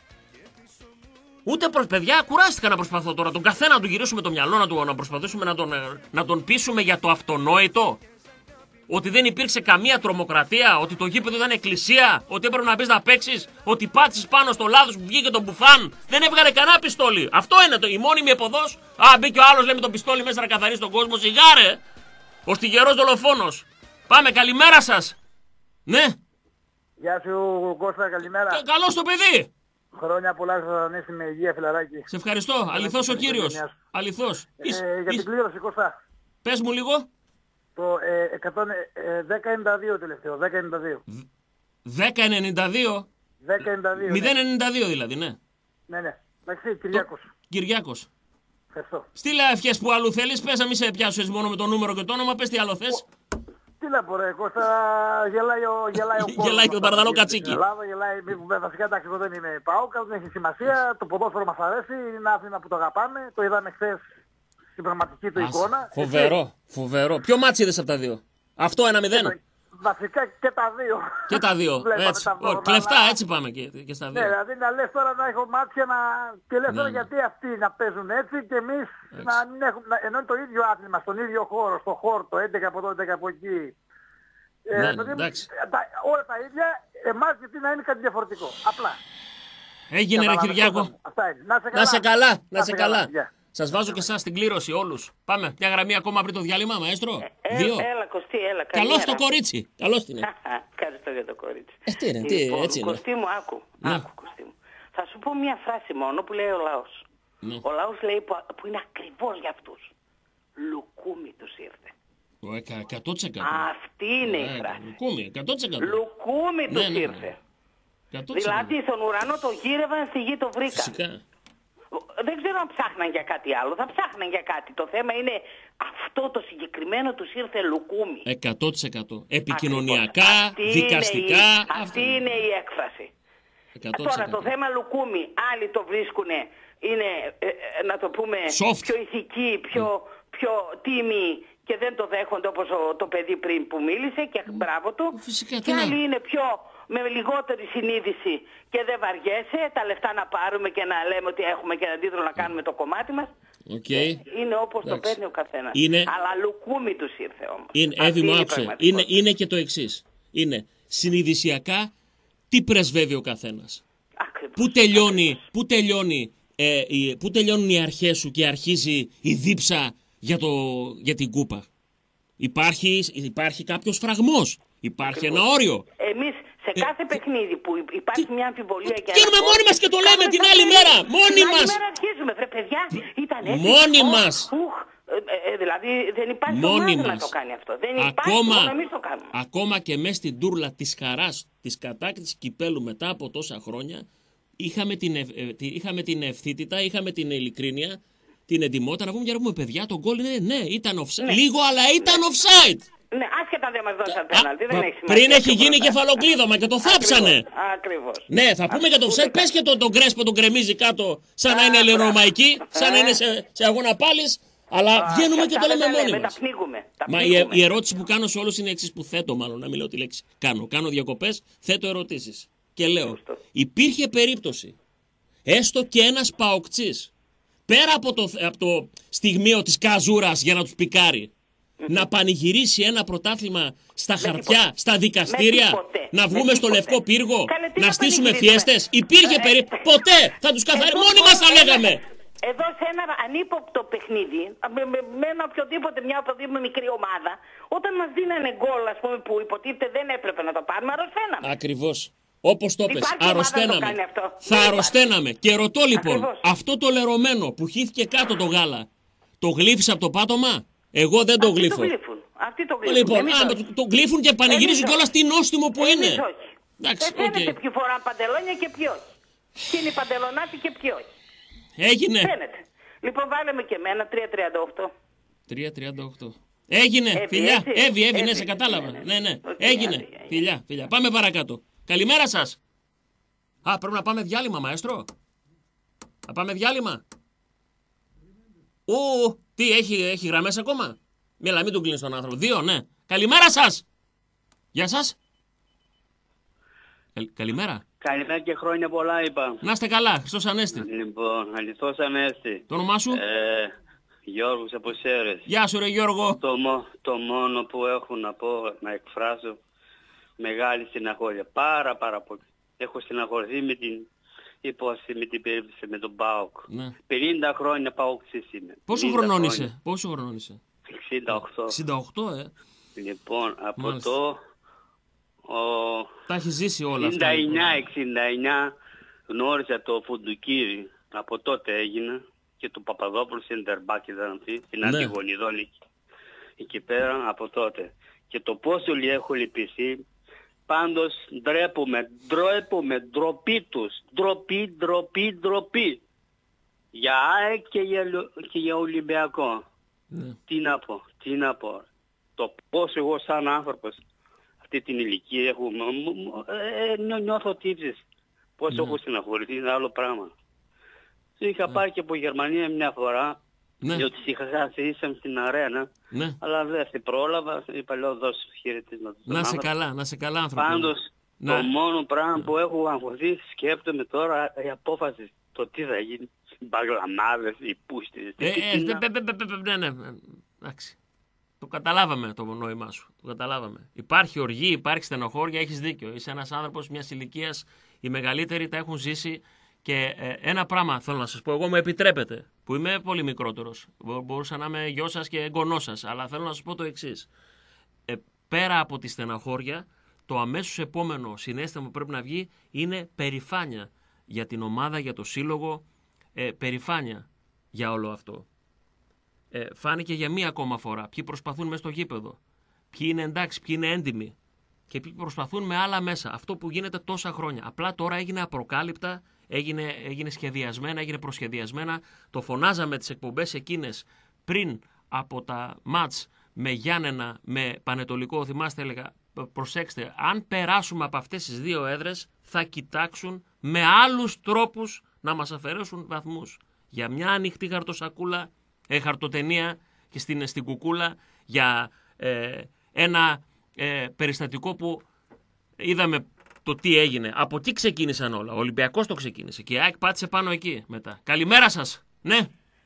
Ούτε παιδιά, κουράστηκα να προσπαθώ τώρα τον καθένα να του γυρίσουμε το μυαλό, να προσπαθήσουμε να τον πείσουμε για το αυτονόητο. Ότι δεν υπήρξε καμία τρομοκρατία, ότι το γήπεδο ήταν εκκλησία, ότι έπρεπε να μπεις να παίξεις, ότι πάτησες πάνω στο λάθος που βγήκε το μπουφάν. Δεν έβγαλε κανένα πιστόλι. Αυτό είναι η μόνιμη εποδός. Α, μπήκε ο άλλος λέει με το πιστόλι μέσα να καθαρίσει τον κόσμο. Σιγάρε! Ο στιγερός δολοφόνος. Πάμε, καλημέρα σας. Ναι. Γεια σου Κώστα, καλημέρα. Καλώς το παιδί. Χρόνια πολλά σας ανέσει με υγεία, φιλαράκι. Σε ευχαριστώ. Αληθώς ο κύριος. Αληθώς. Για την κλήρωση, Κώστα. Πες μου λίγο. Το 1092 τελευταίο, 1092. 1092. 1092. 092 δηλαδή, ναι. Ναι. Εντάξει, Κυριάκος. Κυριάκος. Ευχαριστώ. Στείλε ευχές που αλλού θέλεις. Πες να μην σε πιάσω μόνο με το νούμερο και το όνομα. Πες τι άλλο θες. Τι να πω ρε Κώστα, γελάει ο κόσμος. Γελάει το παραδανό κατσίκι. Βασικά εντάξει, εγώ δεν είμαι ΠΑΟΚ, δεν έχει σημασία. Το ποδόσφαιρο μας αρέσει, είναι ένα άθλημα που το αγαπάμε. Το είδαμε χθες στην πραγματική του εικόνα. Φοβερό. Ποιο μάτσι είδες από τα δύο? Αυτό 1-0. Βασικά και τα δύο. Και τα δύο. Έτσι. Κλεφτά, έτσι πάμε και στα δύο. Ναι, δηλαδή να λες τώρα να έχω μάτια και λες τώρα γιατί αυτοί να παίζουν έτσι και εμείς να μην έχουμε. Ενώ είναι το ίδιο άθλημα, στον ίδιο χώρο, στο χόρτο, 11 από εδώ, 11 από εκεί. Όλα τα ίδια, εμάς γιατί να είναι κάτι διαφορετικό. Απλά. Έγινε ρε Κυριάκο. Να σε καλά. Σας βάζω και εσάς στην κλήρωση όλους. Πάμε, μια γραμμή ακόμα πριν το διάλειμμα, μαέστρο. Έλα Κωστή, έλα. Καλώς το κορίτσι. Καλώς την είναι. Ευχαριστώ για το κορίτσι. Έτσι είναι. Κωστή μου, άκου Κωστή μου. Θα σου πω μια φράση μόνο που λέει ο λαός. Ο λαός λέει που είναι ακριβώς για αυτούς. Λουκούμι τους ήρθε. 100%. Αυτή είναι η φράση. Λουκούμι, 100%. Λουκούμι τους ήρθε. Δηλαδή στον ουρανό το γύρευαν, στη γη το βρήκαν. Φυσικά. Δεν ξέρω αν ψάχναν για κάτι άλλο. Θα ψάχναν για κάτι. Το θέμα είναι αυτό το συγκεκριμένο τους ήρθε λουκούμι. 100%. Επικοινωνιακά, δικαστικά. Αυτή είναι η έκφραση. 100%. Τώρα το θέμα λουκούμι, άλλοι το βρίσκουνε, είναι να το πούμε soft. Πιο ηθικοί, πιο τίμοι και δεν το δέχονται όπως το παιδί πριν που μίλησε και μπράβο του. Φυσικά, και άλλοι είναι πιο με λιγότερη συνείδηση και δεν βαριέσαι τα λεφτά να πάρουμε και να λέμε ότι έχουμε και έναν τίτλο να κάνουμε το κομμάτι μας. Είναι όπως το παίρνει ο καθένας. Αλλά λουκούμι τους ήρθε όμως. Είναι και το εξής. Είναι συνειδησιακά τι πρεσβεύει ο καθένας. Πού τελειώνουν οι αρχές σου και αρχίζει η δίψα για την κούπα. Υπάρχει κάποιος φραγμός. Υπάρχει ένα όριο. Εμείς σε κάθε παιχνίδι που υπάρχει μια αμφιβολία και βγαίνουμε μόνοι μας και το λέμε την άλλη μέρα. Μόνοι μας. Την άλλη μέρα αρχίζουμε. Παιδιά, ήταν έτσι. Μόνοι μας. Δηλαδή δεν υπάρχει ομάδα να το κάνει αυτό. Δεν υπάρχει, μόνο εμείς το κάνουμε. Ακόμα και μέσα στην τούρλα της χαράς της κατάκτησης κυπέλου μετά από τόσα χρόνια είχαμε την ευθύτητα, είχαμε την ειλικρίνεια, την εντιμότητα να πούμε παιδιά το γκολ είναι ήταν offside. Λίγο αλλά ήταν offside. Ναι, άσχετα δεν μας δώσαν πέναλτι, δεν έχει σημασία. Πριν έχει γίνει κεφαλοκλείδωμα και το θάψανε. Ακριβώς. Ναι, θα πούμε για το offside. Πες και τον Κρέσπο τον κρεμίζει κάτω σαν να είναι ελληνορωμαϊκή, σαν να είναι σε αγώνα πάλης. Αλλά βγαίνουμε και το λέμε μόνοι μας. Μα η ερώτηση που κάνω σε όλους είναι εξής που θέτω μάλλον, να μην λέω τη λέξη. Κάνω διακοπές, θέτω ερωτήσεις. Και λέω, υπήρχε περίπτωση, έστω και ένας παοκτσής, πέρα από το στιγμίο της καζούρας για να τους πικάρει, να πανηγυρίσει ένα πρωτάθλημα στα χαρτιά, στα δικαστήρια, να βγούμε στο Λευκό Πύργο, να στήσουμε φιέστες. Υπήρχε περίπτωση. Ποτέ θα τους καθαρίσουμε. Μόνοι μας τα λέγαμε. Εδώ σε ένα ανύποπτο παιχνίδι, με ένα οποιοδήποτε, μια μικρή ομάδα, όταν μας δίνανε γκολ, ας πούμε, που υποτίθεται δεν έπρεπε να το πάρουμε, αρρωσταίναμε. Ακριβώς. Όπως το πες, αρρωσταίναμε. Θα αρρωσταίναμε. Και ρωτώ λοιπόν, αυτό το λερωμένο που χύθηκε κάτω το γάλα, το γλύφεις από το πάτωμα? Εγώ δεν το γλύφω. Αυτοί το γλύφουν. Λοιπόν, το γλύφουν και πανηγυρίζουν κιόλας τι νόστιμο που είναι. Δεν φαίνεται ποιοι φοράνε παντελόνια και ποιοι όχι. Ποιοι είναι οι παντελονάτοι και ποιοι όχι. Έγινε. Φαίνεται. Λοιπόν, βάλε και εμένα 3.38. 3.38. Έγινε, φιλιά. Εύη, ναι, σε κατάλαβα. Ναι. Okay, έγινε. Φιλιά. Πάμε παρακάτω. Καλημέρα σας. Πρέπει να πάμε διάλειμμα, μαέστρο. Να πάμε διάλειμμα. Τι, έχει γραμμές ακόμα. Μίλα, μην τον κλείνεις τον άνθρωπο. 2, ναι. Καλημέρα σας. Γεια σας. Καλημέρα. Καλημέρα και χρόνια πολλά είπα. Να είστε καλά, Χριστός Ανέστη. Λοιπόν, Χριστός Ανέστη. Το όνομά σου? Γιώργος από Σέρρες. Γεια σου ρε Γιώργο. Το μόνο που έχω να πω, να εκφράσω μεγάλη στεναχώρια. Πάρα πολύ. Έχω στεναχωρηθεί με την υπόθεση, με την περίπτωση με τον ΠΑΟΚ. Ναι. 50 χρόνια ΠΑΟΚτσής είμαι. Πόσο χρονών είσαι? 68. Λοιπόν, από μάλιστα. Τα έχει ζήσει όλα 69 γνώρισα το Φουντουκύρη. Από τότε έγινα. Και του Παπαδόπουλου Σεντερμπάκ ήταν αυτή. Στην Αντιγονιδόνη εκεί πέρα από τότε. Και το πόσο έχω λυπηθεί. Πάντως ντρέπομαι, ντροπή τους. Ντροπή. Για ΑΕΚ και για Ολυμπιακό. Ναι. Τι να πω. Το πώς εγώ σαν άνθρωπος αυτή την ηλικία νιώθω τύψεις. Πώς έχω στεναχωρηθεί είναι άλλο πράγμα. Είχα πάει και από Γερμανία μια φορά. Ναι. Διότι είχα ήσαμε στην αρένα. Ναι. Αλλά δεν σε πρόλαβα. Είπα λέω δώσω χαιρετίσμα. Να σε καλά άνθρωπο. Πάντως το μόνο πράγμα που έχω αγχωθεί σκέπτομαι τώρα η απόφαση. Το τι θα γίνει. Μπαγλαμάδες, οι πούστες. Ναι. Εντάξει. Το καταλάβαμε το νόημά σου. Το καταλάβαμε. Υπάρχει οργή, υπάρχει στενοχώρια, έχεις δίκιο. Είσαι ένας άνθρωπος μιας ηλικίας. Οι μεγαλύτεροι τα έχουν ζήσει. Και ένα πράγμα θέλω να σας πω, εγώ μου επιτρέπετε, που είμαι πολύ μικρότερος, μπορούσα να είμαι γιος σας και εγγονός σας, αλλά θέλω να σας πω το εξής. Πέρα από τη στεναχώρια, το αμέσως επόμενο συναίσθημα που πρέπει να βγει είναι περηφάνεια για την ομάδα, για το σύλλογο, περηφάνεια για όλο αυτό. Φάνηκε για μία ακόμα φορά ποιοι προσπαθούν μέσα στο γήπεδο, ποιοι είναι εντάξει, ποιοι είναι έντιμοι και ποιοι προσπαθούν με άλλα μέσα. Αυτό που γίνεται τόσα χρόνια. Απλά τώρα έγινε απροκάλυπτα. Έγινε σχεδιασμένα, έγινε προσχεδιασμένα. Το φωνάζαμε τις εκπομπές εκείνες πριν από τα μάτς με Γιάννενα, με Πανετολικό. Θυμάστε, έλεγα, προσέξτε, αν περάσουμε από αυτές τις δύο έδρες θα κοιτάξουν με άλλους τρόπους να μας αφαιρέσουν βαθμούς. Για μια ανοιχτή χαρτοσακούλα, χαρτοτενία και στην κουκούλα, για ένα περιστατικό που είδαμε το τι έγινε. Από εκεί ξεκίνησαν όλα. Ο Ολυμπιακός το ξεκίνησε και η ΑΕΚ πάτησε πάνω εκεί μετά. Καλημέρα σας. Ναι.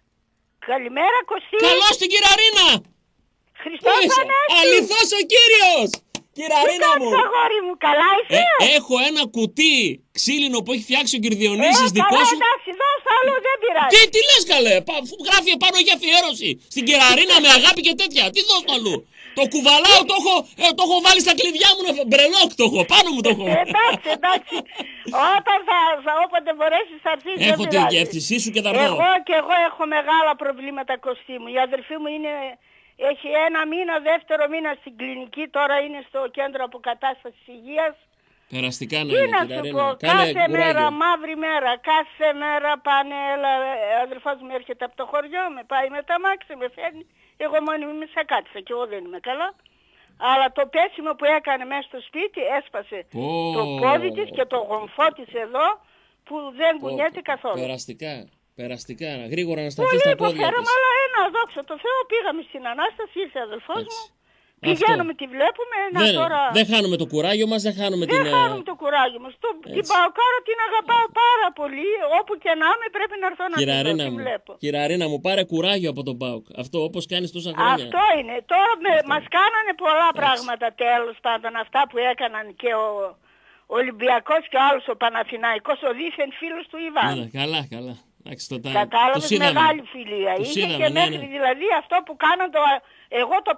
Καλημέρα Κωστή. Καλώς την κυραρίνα. Χριστός Ανέστη. Αληθώς ο Κύριος. Κυραρίνα μου. Αγόρι μου, καλά είσαι? Έχω ένα κουτί ξύλινο που έχει φτιάξει ο Κυρδιονύσης δικό σου. Εντάξει, δώσ' άλλο, δεν πειράζει. Τι λες καλέ, γράφει επάνω για αφιέρωση. Στην κυραρίνα με αγάπη και τέτοια. Τι δώσ' το αλλού. Το κουβαλάω, το έχω βάλει στα κλειδιά μου, μπρελόκ το έχω, πάνω μου το έχω. Εντάξει. Όταν όποτε μπορέσεις θα αρχίσεις. Έχω τη γεύτησή σου και θα βγω. Εγώ έχω μεγάλα προβλήματα Κωστή μου. Η αδερφή μου έχει ένα μήνα, δεύτερο μήνα στην κλινική, τώρα είναι στο κέντρο αποκατάστασης υγείας. Περαστικά να είναι, είναι, να σου πω, κάθε μέρα, μαύρη μέρα, κάθε μέρα πάνε, ο αδερφός μου έρχεται από το χωριό, με πάει με τα μάξι, με φέρνει. Εγώ μόνη μου σε κάτσα και εγώ δεν είμαι καλά. Αλλά το πέσιμο που έκανε μέσα στο σπίτι έσπασε το πόδι της και το γομφό της εδώ που δεν κουνιέται καθόλου. Περαστικά, γρήγορα να σταθεί στα πόδια της. Πολύ αλλά ένα, δόξα τω Θεώ, πήγαμε στην Ανάσταση, ήρθε αδελφός μου. Πηγαίνουμε, τη βλέπουμε. Δεν χάνουμε το κουράγιο μας, δεν χάνουμε το κουράγιο μας. Την Παοκάρα την αγαπάω πάρα πολύ. Όπου και να είμαι πρέπει να έρθω να τη βλέπω. Κυραρίνα μου, πάρε κουράγιο από τον ΠΑΟΚ. Αυτό όπως κάνεις τόσα χρόνια. Αυτό είναι. Τώρα μας κάνανε πολλά πράγματα τέλος πάντων. Αυτά που έκαναν και ο Ολυμπιακός και ο άλλος ο Παναθηναϊκός, ο δίθεν φίλος του Ιβάν. Καλά. Κατάλαβες, μεγάλη φιλία είχε και μέχρι δηλαδή αυτό που κάναν εγώ το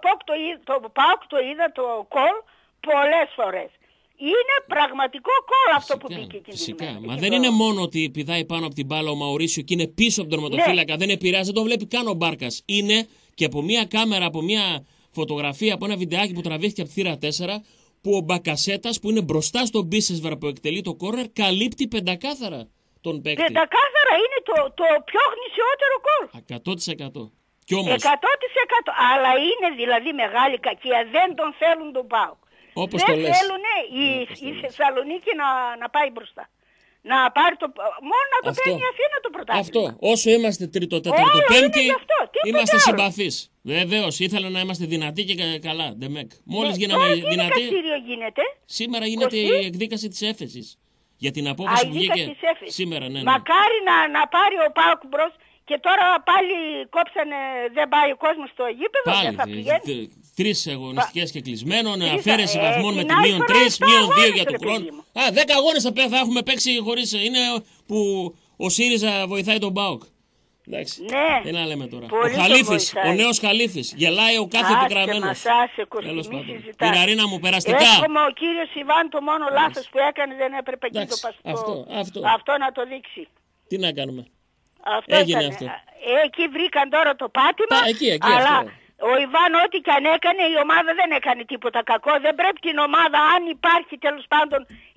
ΠΑΟΚ το είδα το κολ πολλές φορές. Είναι πραγματικό κολ αυτό που μπήκε εκείνη. Φυσικά, μα δεν είναι μόνο ότι πηδάει πάνω από την μπάλα ο Μαουρίσιο και είναι πίσω από τον τερματοφύλακα, δεν επηρεάζει, δεν το βλέπει καν ο Μπάρκας. Είναι και από μια κάμερα, από μια φωτογραφία, από ένα βιντεάκι που τραβήχθηκε από τη θύρα 4, που ο Μπακασέτας που είναι μπροστά στον Μπίσεσβαρ που εκτελεί το κόρνερ καλύπτει πεντακάθαρα τον παίκτη. Πεντακάθαρα είναι το πιο γνησιότερο γκολ. 100%. Κι όμως... 100%. Αλλά είναι δηλαδή μεγάλη κακία. Δεν τον θέλουν τον ΠΑΟΚ. Δεν θέλουν η Θεσσαλονίκη να πάει μπροστά. Να πάρει μόνο να το παίρνει η Αθήνα το πρωτάθλημα. Αυτό. Όσο είμαστε τρίτο, τέταρτο, πέμπτη, είμαστε συμπαθείς. Βεβαίως, ήθελα να είμαστε δυνατοί και καλά. Μόλις γίναμε δυνατοί. Τι δικαστήριο γίνεται? Σήμερα γίνεται η εκδίκαση της έφεσης. Για την απόφαση που βγήκε σήμερα. Ναι. Μακάρι να πάρει ο ΠΑΟΚ μπρος. Και τώρα πάλι κόψανε, δεν πάει ο κόσμος στο γήπεδο. Πάλι, 3 αγωνιστικές και κλεισμένων, αφαίρεση βαθμών με τη -3, -2 για του χρόνου. 10 αγώνες θα έχουμε παίξει χωρίς. Είναι που ο ΣΥΡΙΖΑ βοηθάει τον ΠΑΟΚ. Εντάξει. Ναι. Τι να λέμε τώρα. Ο Χαλίφης, ο νέος Χαλίφης. Γελάει ο κάθε επικραμμένος. Τέλος πάντων. Πυραρίνα μου, περαστικά. Έχουμε ο κύριος Ιβάν το μόνο λάθος που έκανε, δεν έπρεπε εκεί το παστό. Αυτό να το δείξει. Τι να κάνουμε. Έγινε αυτό. Εκεί βρήκαν τώρα το πάτημα, αλλά ο Ιβάν ό,τι και αν έκανε, η ομάδα δεν έκανε τίποτα κακό. Δεν πρέπει την ομάδα, αν υπάρχει τέλος πάντων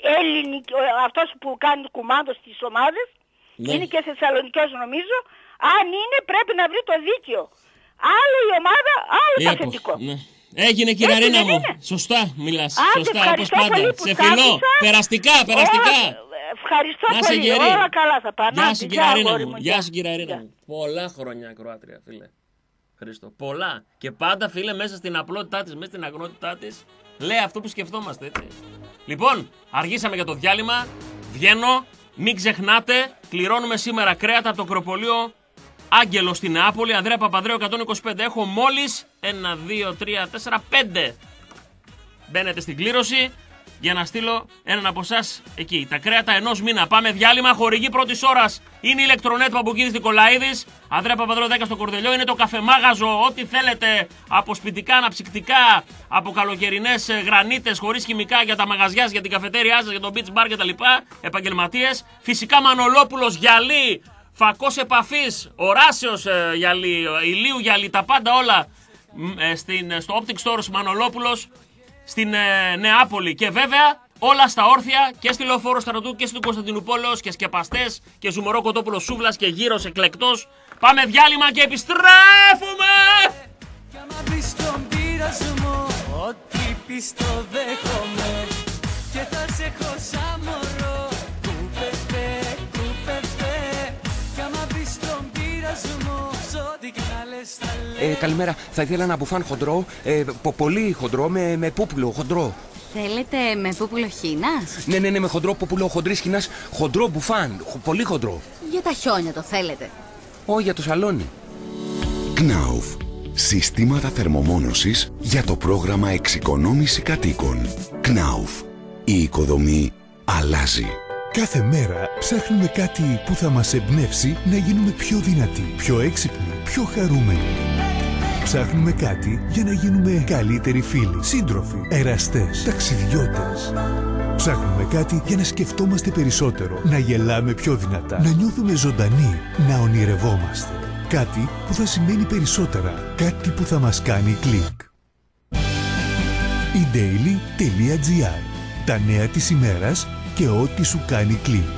αυτός που κάνει κουμάντο στις ομάδες, είναι και Θεσσαλονικός νομίζω, αν είναι πρέπει να βρει το δίκαιο. Άλλο η ομάδα, άλλο το θετικό. Έγινε κυρία Ρίνα μου, σωστά μιλάς, σωστά όπως πάντα. Σε φιλώ, περαστικά. Ευχαριστώ πολύ, όλα καλά θα πάνε. Γεια σου κυρία Ρίνα μου, γεια σου κυρία Ρίνα μου. Πολλά χρόνια Κροάτρια φίλε. Χριστό, πολλά. Και πάντα φίλε μέσα στην απλότητά της, μέσα στην αγνότητά της, λέει αυτό που σκεφτόμαστε έτσι. Λοιπόν, αργήσαμε για το διάλειμμα, βγαίνω, μην ξεχνάτε, κληρώνουμε σήμερα κρέατα από το Κροπολείο Άγγελο στη Νεάπολη, Ανδρέα Παπανδρέου 125. Έχω μόλις 1, 2, 3, 4, 5. Μπαίνετε στην κλήρωση για να στείλω έναν από εσάς εκεί. Τα κρέατα ενός μήνα. Πάμε διάλειμμα. Χορηγή πρώτης ώρας είναι η Ηλεκτρονέτ Παμπουκίδης Νικολαίδης. Ανδρέα Παπανδρέου 10 στο Κορδελιό. Είναι το καφεμάγαζο. Ό,τι θέλετε από σπιτικά, αναψυκτικά, από καλοκαιρινές γρανίτες χωρίς χημικά για τα μαγαζιά, για την καφετέριά σας, για το beach bar κτλ. Επαγγελματίες. Φυσικά Μανολόπουλος γυαλί. Φακός επαφής. Οράσεως γυαλί. Ηλίου γυαλί. Τα πάντα όλα στο Optic Stores Μανολόπουλος. Στην Νεάπολη και βέβαια όλα στα όρθια και στη Λεωφόρο Στρατού και στην Κωνσταντινούπολεως και σκεπαστές και ζουμερό κοτόπουλο σούβλας και γύρος εκλεκτός. Πάμε διάλειμμα και επιστρέφουμε! Κι άμα μπεις στον πειρασμό, ό,τι πεις το δέχομαι και θα σε έχω σαν μωρό, κουπεφέ, κουπεφέ. Κι άμα μπεις στον πειρασμό, ό,τι κι να λες θα λες. Καλημέρα, θα ήθελα ένα μπουφάν χοντρό, πολύ χοντρό, με πούπουλο χοντρό. Θέλετε με πούπουλο χήνας? Ναι, με χοντρό πούπουλο χοντρής χήνας, χοντρό μπουφάν, πολύ χοντρό. Για τα χιόνια το θέλετε? Όχι, για το σαλόνι. Knauf. Συστήματα θερμομόνωσης για το πρόγραμμα εξοικονόμηση κατοίκων. Knauf. Η οικοδομή αλλάζει. Κάθε μέρα ψάχνουμε κάτι που θα μας εμπνεύσει να γίνουμε πιο δυνατοί, πιο έξυπνοι, πιο χαρούμενοι. Ψάχνουμε κάτι για να γίνουμε καλύτεροι φίλοι, σύντροφοι, εραστές, ταξιδιώτες. Ψάχνουμε κάτι για να σκεφτόμαστε περισσότερο, να γελάμε πιο δυνατά, να νιώθουμε ζωντανοί, να ονειρευόμαστε. Κάτι που θα σημαίνει περισσότερα, κάτι που θα μας κάνει κλικ. eDaily.gr. Τα νέα της ημέρας και ό,τι σου κάνει κλικ.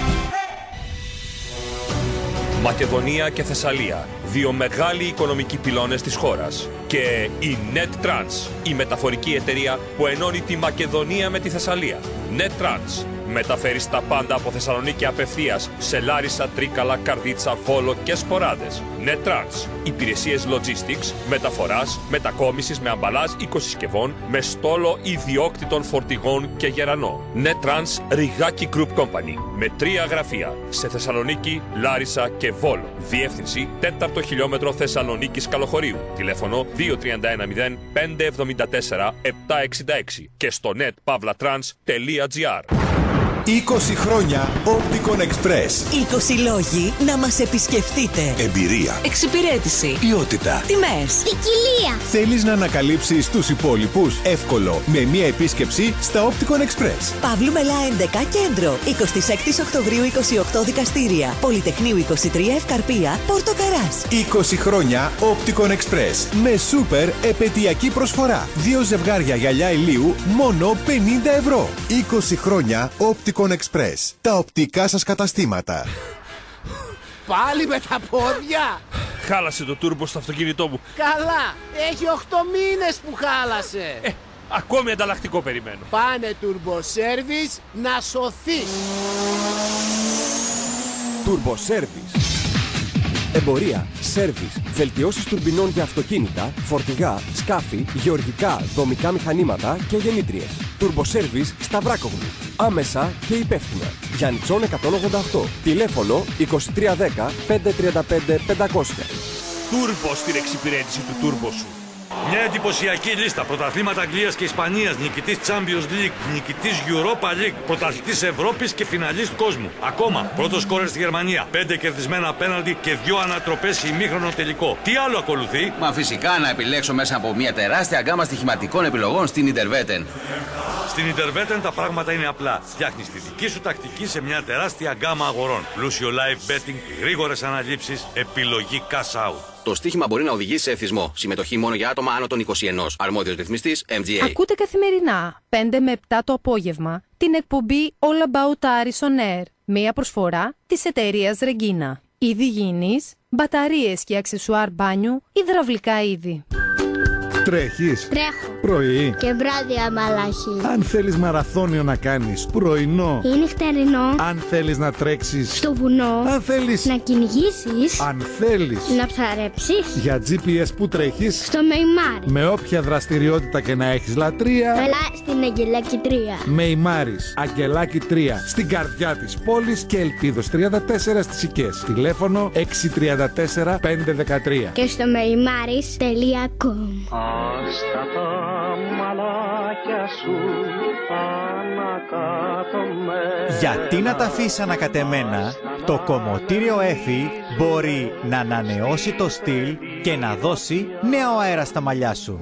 Μακεδονία και Θεσσαλία, δύο μεγάλοι οικονομικοί πυλώνες της χώρας. Και η NetTrans, η μεταφορική εταιρεία που ενώνει τη Μακεδονία με τη Θεσσαλία. NetTrans μεταφέρει τα πάντα από Θεσσαλονίκη απευθείας σε Λάρισα, Τρίκαλα, Καρδίτσα, Βόλο και Σποράδες. NetTrans, υπηρεσίες logistics, μεταφοράς, μετακόμισης με αμπαλάζ οικοσυσκευών, με στόλο ιδιόκτητων φορτηγών και γερανό. NetTrans Ριγάκι Group Company, με 3 γραφεία σε Θεσσαλονίκη, Λάρισα και Βόλο. Διεύθυνση 4ο χιλιόμετρο Θεσσαλονίκης Καλοχωρίου. Τηλέφωνο 2310 574 766 και στο netpavlatrans.gr. 20 χρόνια Opticon Express. 20 λόγοι να μας επισκεφτείτε. Εμπειρία. Εξυπηρέτηση. Ποιότητα. Τιμές. Ποικιλία. Θέλεις να ανακαλύψεις τους υπόλοιπους? Εύκολο. Με μία επίσκεψη στα Opticon Express. Παύλου Μελά 11 Κέντρο. 26 Οκτωβρίου 28 Δικαστήρια. Πολυτεχνείου 23 Ευκαρπία. Πόρτο Καράς. 20 χρόνια Opticon Express. Με σούπερ επαιτειακή προσφορά. 2 ζευγάρια γυαλιά ηλίου μόνο 50 ευρώ. 20 χρόνια Opticon Opticon Express. Τα οπτικά σας καταστήματα. Πάλι με τα πόδια. Χάλασε το τούρμπο στο αυτοκίνητό μου. Καλά, έχει 8 μήνες που χάλασε. Ακόμη ανταλλακτικό περιμένω. Πάνε Turbo Service να σωθείς. Turbo Service. Εμπορία, σέρβις, βελτιώσεις τουρμπινών για αυτοκίνητα, φορτηγά, σκάφη, γεωργικά, δομικά μηχανήματα και γεννήτριες. Turbo Service Σταυράκογλου. Άμεσα και υπεύθυνα. Γιάννητσον 188. Τηλέφωνο 2310 535 500. Τούρμπο στην εξυπηρέτηση του τούρμπο σου. Μια εντυπωσιακή λίστα. Πρωταθλήματα Αγγλίας και Ισπανίας, νικητής Champions League, νικητής Europa League, πρωταθλητής Ευρώπης και φιναλίστ κόσμου. Ακόμα, πρώτος σκόρερ στη Γερμανία, 5 κερδισμένα πέναλτι και 2 ανατροπές σε ημίχρονο τελικό. Τι άλλο ακολουθεί? Μα φυσικά να επιλέξω μέσα από μια τεράστια γκάμα στοιχηματικών επιλογών στην Interwetten. Στην Interwetten τα πράγματα είναι απλά. Φτιάχνεις τη δική σου τακτική σε μια τεράστια γκάμα αγορών. Πλούσιο live betting, γρήγορες αναλήψεις, επιλογή cash out. Το στοίχημα μπορεί να οδηγήσει σε εθισμό. Συμμετοχή μόνο για άτομα άνω των 21. Αρμόδιος ρυθμιστής MGA. Ακούτε καθημερινά 5 με 7 το απόγευμα την εκπομπή All About Aris on Air. Μία προσφορά της εταιρείας Regina. Είδη γυηνής, μπαταρίες και αξεσουάρ μπάνιου, υδραυλικά είδη. Τρέχεις? Τρέχω. Πρωί και βράδυ αμαλάχη. Αν θέλεις μαραθώνιο να κάνεις, πρωινό ή νυχτερινό. Αν θέλεις να τρέξεις στο βουνό. Αν θέλεις να κυνηγήσεις. Αν θέλεις να ψαρέψεις. Για GPS που τρέχεις στο Μεϊμάρι. Με όποια δραστηριότητα και να έχεις λατρεία. Έλα στην Αγγελάκη 3. Μεϊμάρις, Αγγελάκη 3. Στην καρδιά της πόλης και Ελπίδος 34 στις Οικές. Τηλέφωνο 634 513. Και στο meimaris.com. Άστα τα μαλάκια σου ανακάτω με. Γιατί να τα αφήσεις ανακατεμένα? Το κομμωτήριο Έφη μπορεί να ανανεώσει το στυλ και να δώσει νέο αέρα στα μαλλιά σου.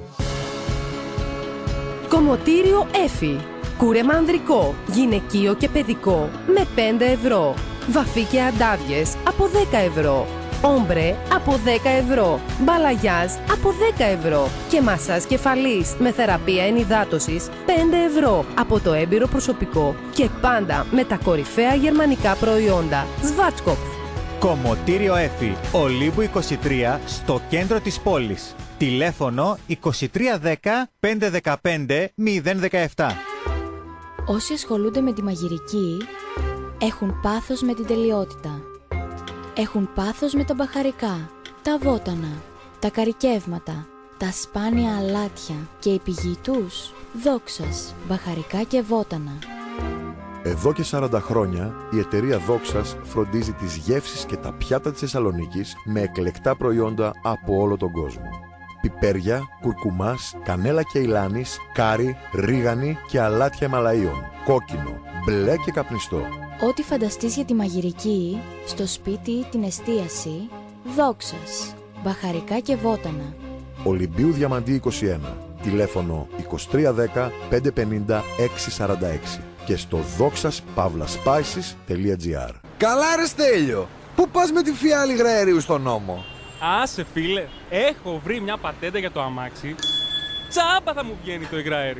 Κομμωτήριο Έφη. Κούρεμα ανδρικό, γυναικείο και παιδικό με 5 ευρώ. Βαφή και αντάβιες από 10 ευρώ. Όμπρε από 10 ευρώ, μπαλαγιάζ από 10 ευρώ και μασάζ κεφαλής με θεραπεία ενυδάτωσης 5 ευρώ από το έμπειρο προσωπικό και πάντα με τα κορυφαία γερμανικά προϊόντα Schwarzkopf. Κομμωτήριο Έφη, Ολύμπου 23 στο κέντρο της πόλης. Τηλέφωνο 2310 515 017. Όσοι ασχολούνται με τη μαγειρική έχουν πάθος με την τελειότητα. Έχουν πάθος με τα μπαχαρικά, τα βότανα, τα καρικεύματα, τα σπάνια αλάτια και η πηγή τους, Δόξας, μπαχαρικά και βότανα. Εδώ και 40 χρόνια η εταιρεία Δόξας φροντίζει τις γεύσεις και τα πιάτα της Θεσσαλονίκης με εκλεκτά προϊόντα από όλο τον κόσμο. Πιπέρια, κουρκουμάς, κανέλα και ηλάνης, κάρι, ρίγανη και αλάτια μαλαΐων, κόκκινο, μπλε και καπνιστό. Ό,τι φανταστείς για τη μαγειρική, στο σπίτι ή την εστίαση, Δόξας, μπαχαρικά και βότανα. Ολυμπίου Διαμαντή 21, τηλέφωνο 2310 550 646 και στο doxaspavlaspices.gr. Καλά ρε Στέλιο, πού πας με τη φιάλη γραερίου στον νόμο? Άσε φίλε, έχω βρει μια πατέντα για το αμάξι. Τσάμπα θα μου βγαίνει το υγραέριο.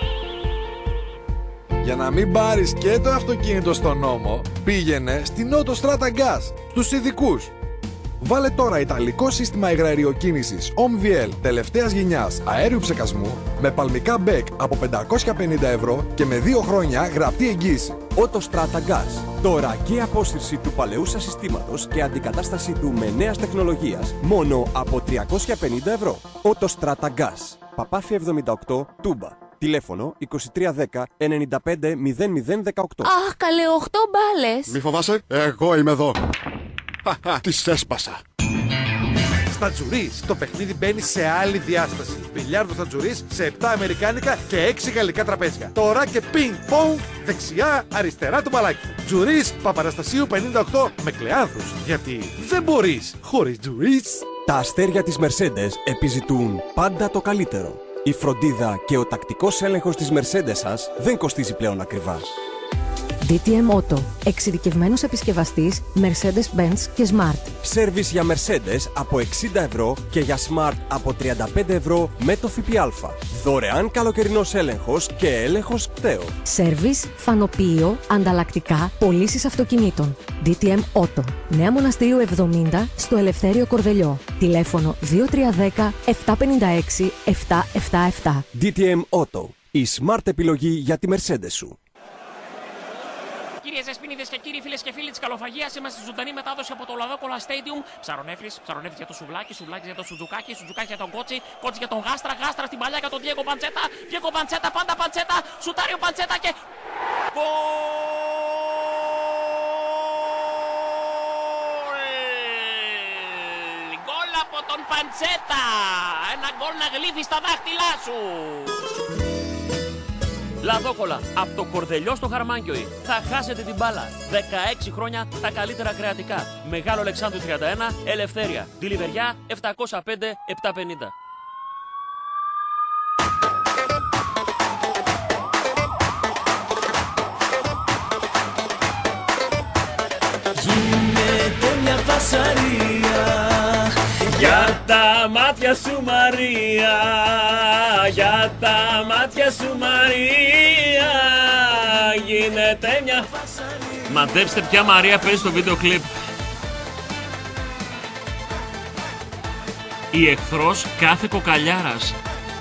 Για να μην πάρεις και το αυτοκίνητο στον νόμο, πήγαινε στην Autostrada Gas, στους ειδικούς. Βάλε τώρα ιταλικό σύστημα υγραεριοκίνησης OMVL τελευταίας γενιάς αέριου ψεκασμού με παλμικά μπέκ από 550 ευρώ και με 2 χρόνια γραπτή εγγύηση. Autostrada Gas. Τώρα και απόσυρση του παλαιού σας συστήματος και αντικατάσταση του με νέας τεχνολογίας μόνο από 350 ευρώ. Autostrada Gas. Παπάθη 78, Τούμπα. Τηλέφωνο 2310 95 0018. Αχ, καλέ, 8 μπάλες. Μη φοβάσαι, εγώ είμαι εδώ. Τις έσπασα. Στα Τζουρίς το παιχνίδι μπαίνει σε άλλη διάσταση. Μπιλιάρδο στα Τζουρίς σε 7 αμερικάνικα και 6 γαλλικά τραπέζια. Τώρα και πινκ-πονγκ δεξιά, αριστερά το μπαλάκι. Τζουρίς Παπαναστασίου 58 με Κλεάνθους. Γιατί δεν μπορείς χωρίς Τζουρίς. Τα αστέρια της Mercedes επιζητούν πάντα το καλύτερο. Η φροντίδα και ο τακτικός έλεγχος της Mercedes σας δεν κοστίζει πλέον ακριβά. DTM Auto. Εξειδικευμένος επισκευαστής Mercedes-Benz και Smart. Σέρβις για Mercedes από 60 ευρώ και για Smart από 35 ευρώ με το ΦΠΑ. Δωρεάν καλοκαιρινός έλεγχος και έλεγχος κταίο. Σέρβις, φανοποιείο, ανταλλακτικά, πωλήσεις αυτοκινήτων. DTM Auto. Νέα Μοναστηρίου 70 στο Ελευθέριο Κορδελιό. Τηλέφωνο 2310 756 777. DTM Auto. Η smart επιλογή για τη Mercedes σου. Κυρίες Δεσποινίδες και κύριοι, φίλες και φίλοι της καλοφαγίας, είμαστε στη ζωντανή μετάδοση από το Λαδόκολα Stadium. Ψαρονέφρης για το σουβλάκι, σουβλάκι για το σουτζουκάκι, σουτζουκάκι για τον κότσι, κότσι για τον γάστρα, γάστρα στην παλιά για τον Διέγκο Παντσέτα, Διέγκο Παντσέτα, πάντα Παντσέτα, σουτάριο Παντσέτα και... Γκολ από τον Παντσέτα! Ένα γκολ να γλύφει στα δάχτυλά σου! Λαδόκολα, από το Κορδελιό στο Χαρμάνκιοι. Θα χάσετε την μπάλα. 16 χρόνια τα καλύτερα κρεατικά. Μεγάλο Αλεξάνδρου 31, Ελευθέρια. Τηλιβεριά 705-750. Γίνεται μια φασαρία για τα μάτια σου Μαρία, για τα μάτια σου Μαρία, γίνεται μια... Μαντέψτε ποια Μαρία παίζει στο βίντεο κλιπ. Η εχθρός κάθε κοκαλιάρας,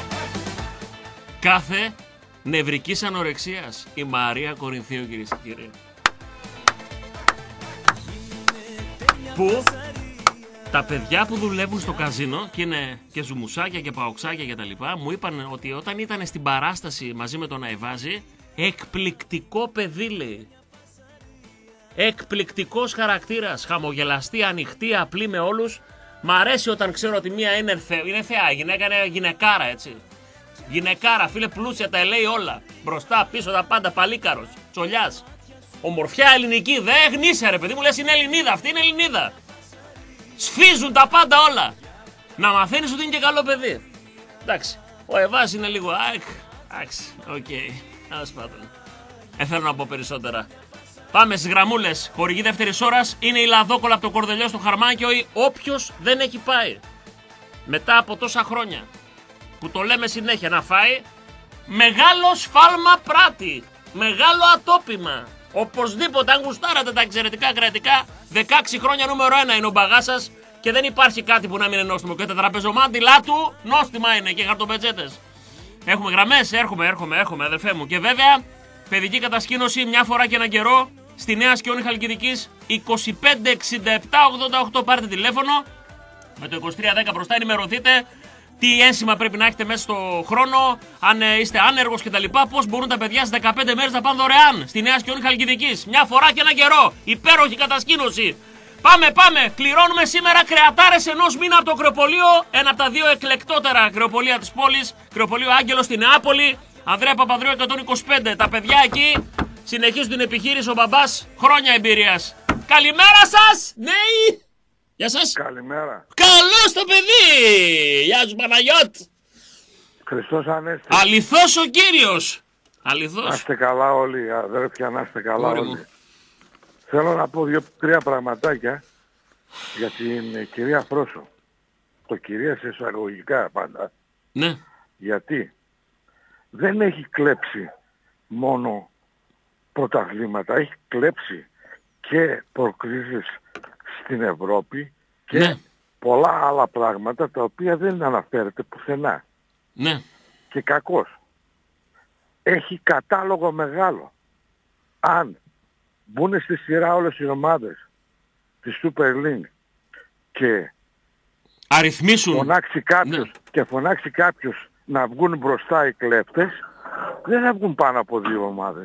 κάθε νευρικής ανορεξίας, η Μαρία Κορινθίου, κυρίες και κύριοι. Που τα παιδιά που δουλεύουν στο καζίνο και είναι και ζουμουσάκια και παοξάκια και τα λοιπά, μου είπαν ότι όταν ήταν στην παράσταση μαζί με τον Αϊβάζη, εκπληκτικό παιδί λέει. Εκπληκτικός χαρακτήρας, χαμογελαστή, ανοιχτή, απλή με όλους. Μ' αρέσει όταν ξέρω ότι μία είναι θεά, η γυναίκα είναι γυναικάρα, έτσι. Γυναικάρα, φίλε, πλούσια, τα λέει όλα. Μπροστά, πίσω, τα πάντα, παλίκαρος, τσολιάς. Ομορφιά ελληνική, δεν γνήσια ρε παιδί μου, λες είναι Ελληνίδα, αυτή είναι Ελληνίδα. Σφίζουν τα πάντα όλα. Να μαθαίνεις ότι είναι και καλό παιδί. Εντάξει, ο Εβάς είναι λίγο εντάξει, οκ, ας πάντων. Θέλω να πω περισσότερα. Πάμε στις γραμμούλες. Χορηγή δεύτερης ώρας είναι η Λαδόκολα από το Κορδελιό στο Χαρμάνκιοι. Όποιος δεν έχει πάει μετά από τόσα χρόνια που το λέμε συνέχεια να φάει, μεγάλο σφάλμα πράττει. Μεγάλο ατόπιμα. Οπωσδήποτε, αν γουστάρατε τα εξαιρετικά κρατικά, 16 χρόνια νούμερο 1 είναι ο μπαγάς σας και δεν υπάρχει κάτι που να μην είναι νόστιμο. Και τα τραπεζομάντιλά του νόστιμα είναι και χαρτοπετσέτες. Έχουμε γραμμές, έχουμε αδερφέ μου. Και βέβαια, παιδική κατασκήνωση μια φορά και έναν καιρό στη Νέα Σκιώνη Χαλκιδικής 256788. Πάρτε τηλέφωνο με το 2310 μπροστά, ενημερωθείτε. Τι ένσημα πρέπει να έχετε μέσα στο χρόνο, αν είστε άνεργος κτλ. Πώς μπορούν τα παιδιά στις 15 μέρες να πάνε δωρεάν στη Νέα Σκιώνη Χαλκιδικής. Μια φορά και ένα καιρό. Υπέροχη κατασκήνωση. Πάμε. Κληρώνουμε σήμερα κρεατάρες ενός μήνα από το κρεοπολείο. Ένα από τα δύο εκλεκτότερα κρεοπολεία της πόλης. Κρεοπολείο Άγγελος στη Νεάπολη. Ανδρέα Παπανδρέου 125. Τα παιδιά εκεί συνεχίζουν την επιχείρηση. Ο μπαμπάς χρόνια εμπειρίας. Καλημέρα σας, νέοι. Γεια σας. Καλημέρα. Καλώς το παιδί. Γεια σου Παναγιώτ. Χριστός Ανέστη. Αληθώς ο Κύριος. Αληθώς. Να είστε καλά όλοι, αδέρφια, να είστε καλά όλοι. Θέλω να πω 2-3 πραγματάκια για την κυρία Φρόσο. Το κυρία σε εισαγωγικά πάντα. Ναι. Γιατί δεν έχει κλέψει μόνο πρωταθλήματα, έχει κλέψει και προκρίσεις στην Ευρώπη και πολλά άλλα πράγματα τα οποία δεν αναφέρεται πουθενά. Ναι. Και κακώς. Έχει κατάλογο μεγάλο. Αν μπουν στη σειρά όλες οι ομάδες της Super League και αριθμίσουν, φωνάξει κάποιος να βγουν μπροστά οι κλέπτες, δεν θα βγουν πάνω από 2 ομάδες.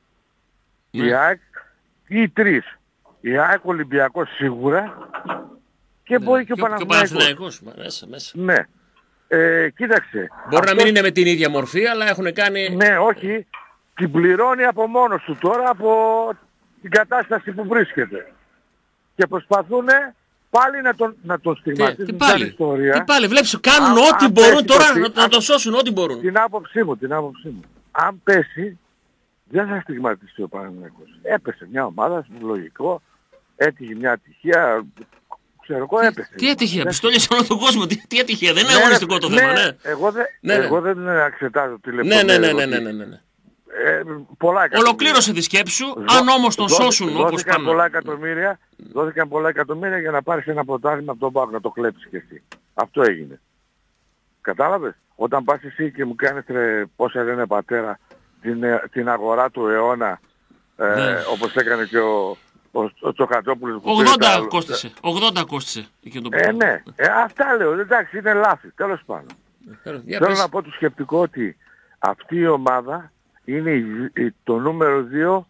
Η ΑΕΚ ή 3. Η ΑΕΚ, Ολυμπιακός σίγουρα και μπορεί και ο Παναθηναϊκός. Μέσα. Ναι. Κοίταξε. Μπορεί να μην είναι με την ίδια μορφή, αλλά έχουν κάνει... Ναι, όχι. Την πληρώνει από μόνος του τώρα από την κατάσταση που βρίσκεται. Και προσπαθούν πάλι να τον στιγματίσουν την ιστορία. Τι πάλι, βλέπεις, κάνουν ό,τι μπορούν τώρα να το σώσουν, ό,τι μπορούν. Την άποψή μου. Αν πέσει, δεν θα στιγματιστεί ο Παναθηναϊκός. Έπεσε μια ομάδα, λογικό, έτυχε μια ατυχία, ξέρω εγώ, έπεσε. Τι ατυχία, πιστόλια σε όλο τον κόσμο, τι ατυχία, δεν είναι αγωνιστικό το θέμα, ναι. Εγώ δεν εξετάζω τη λεπτομέρεια. Ναι. Πολλά εκατομμύρια. Ολοκλήρωσε τη σκέψη σου, αν όμως τον σώσουν όπως πάνε. Δόθηκαν πολλά εκατομμύρια για να πάρεις ένα πρωτάθλημα από τον ΠΑΟΚ, να το κλέψεις κι εσύ. Αυτό έγινε. Κατάλαβες? Όταν πας εσύ και μου κάνεις πόσα λένε πατέρα την αγορά του αιώνα, όπως έκανε και ο Τσοχατζόπουλος που 80 κόστησε. 80 κόστησε. Ναι. Αυτά λέω. Εντάξει, είναι λάθη. Τέλος πάντων. Θέλω να πω το σκεπτικό ότι αυτή η ομάδα είναι το νούμερο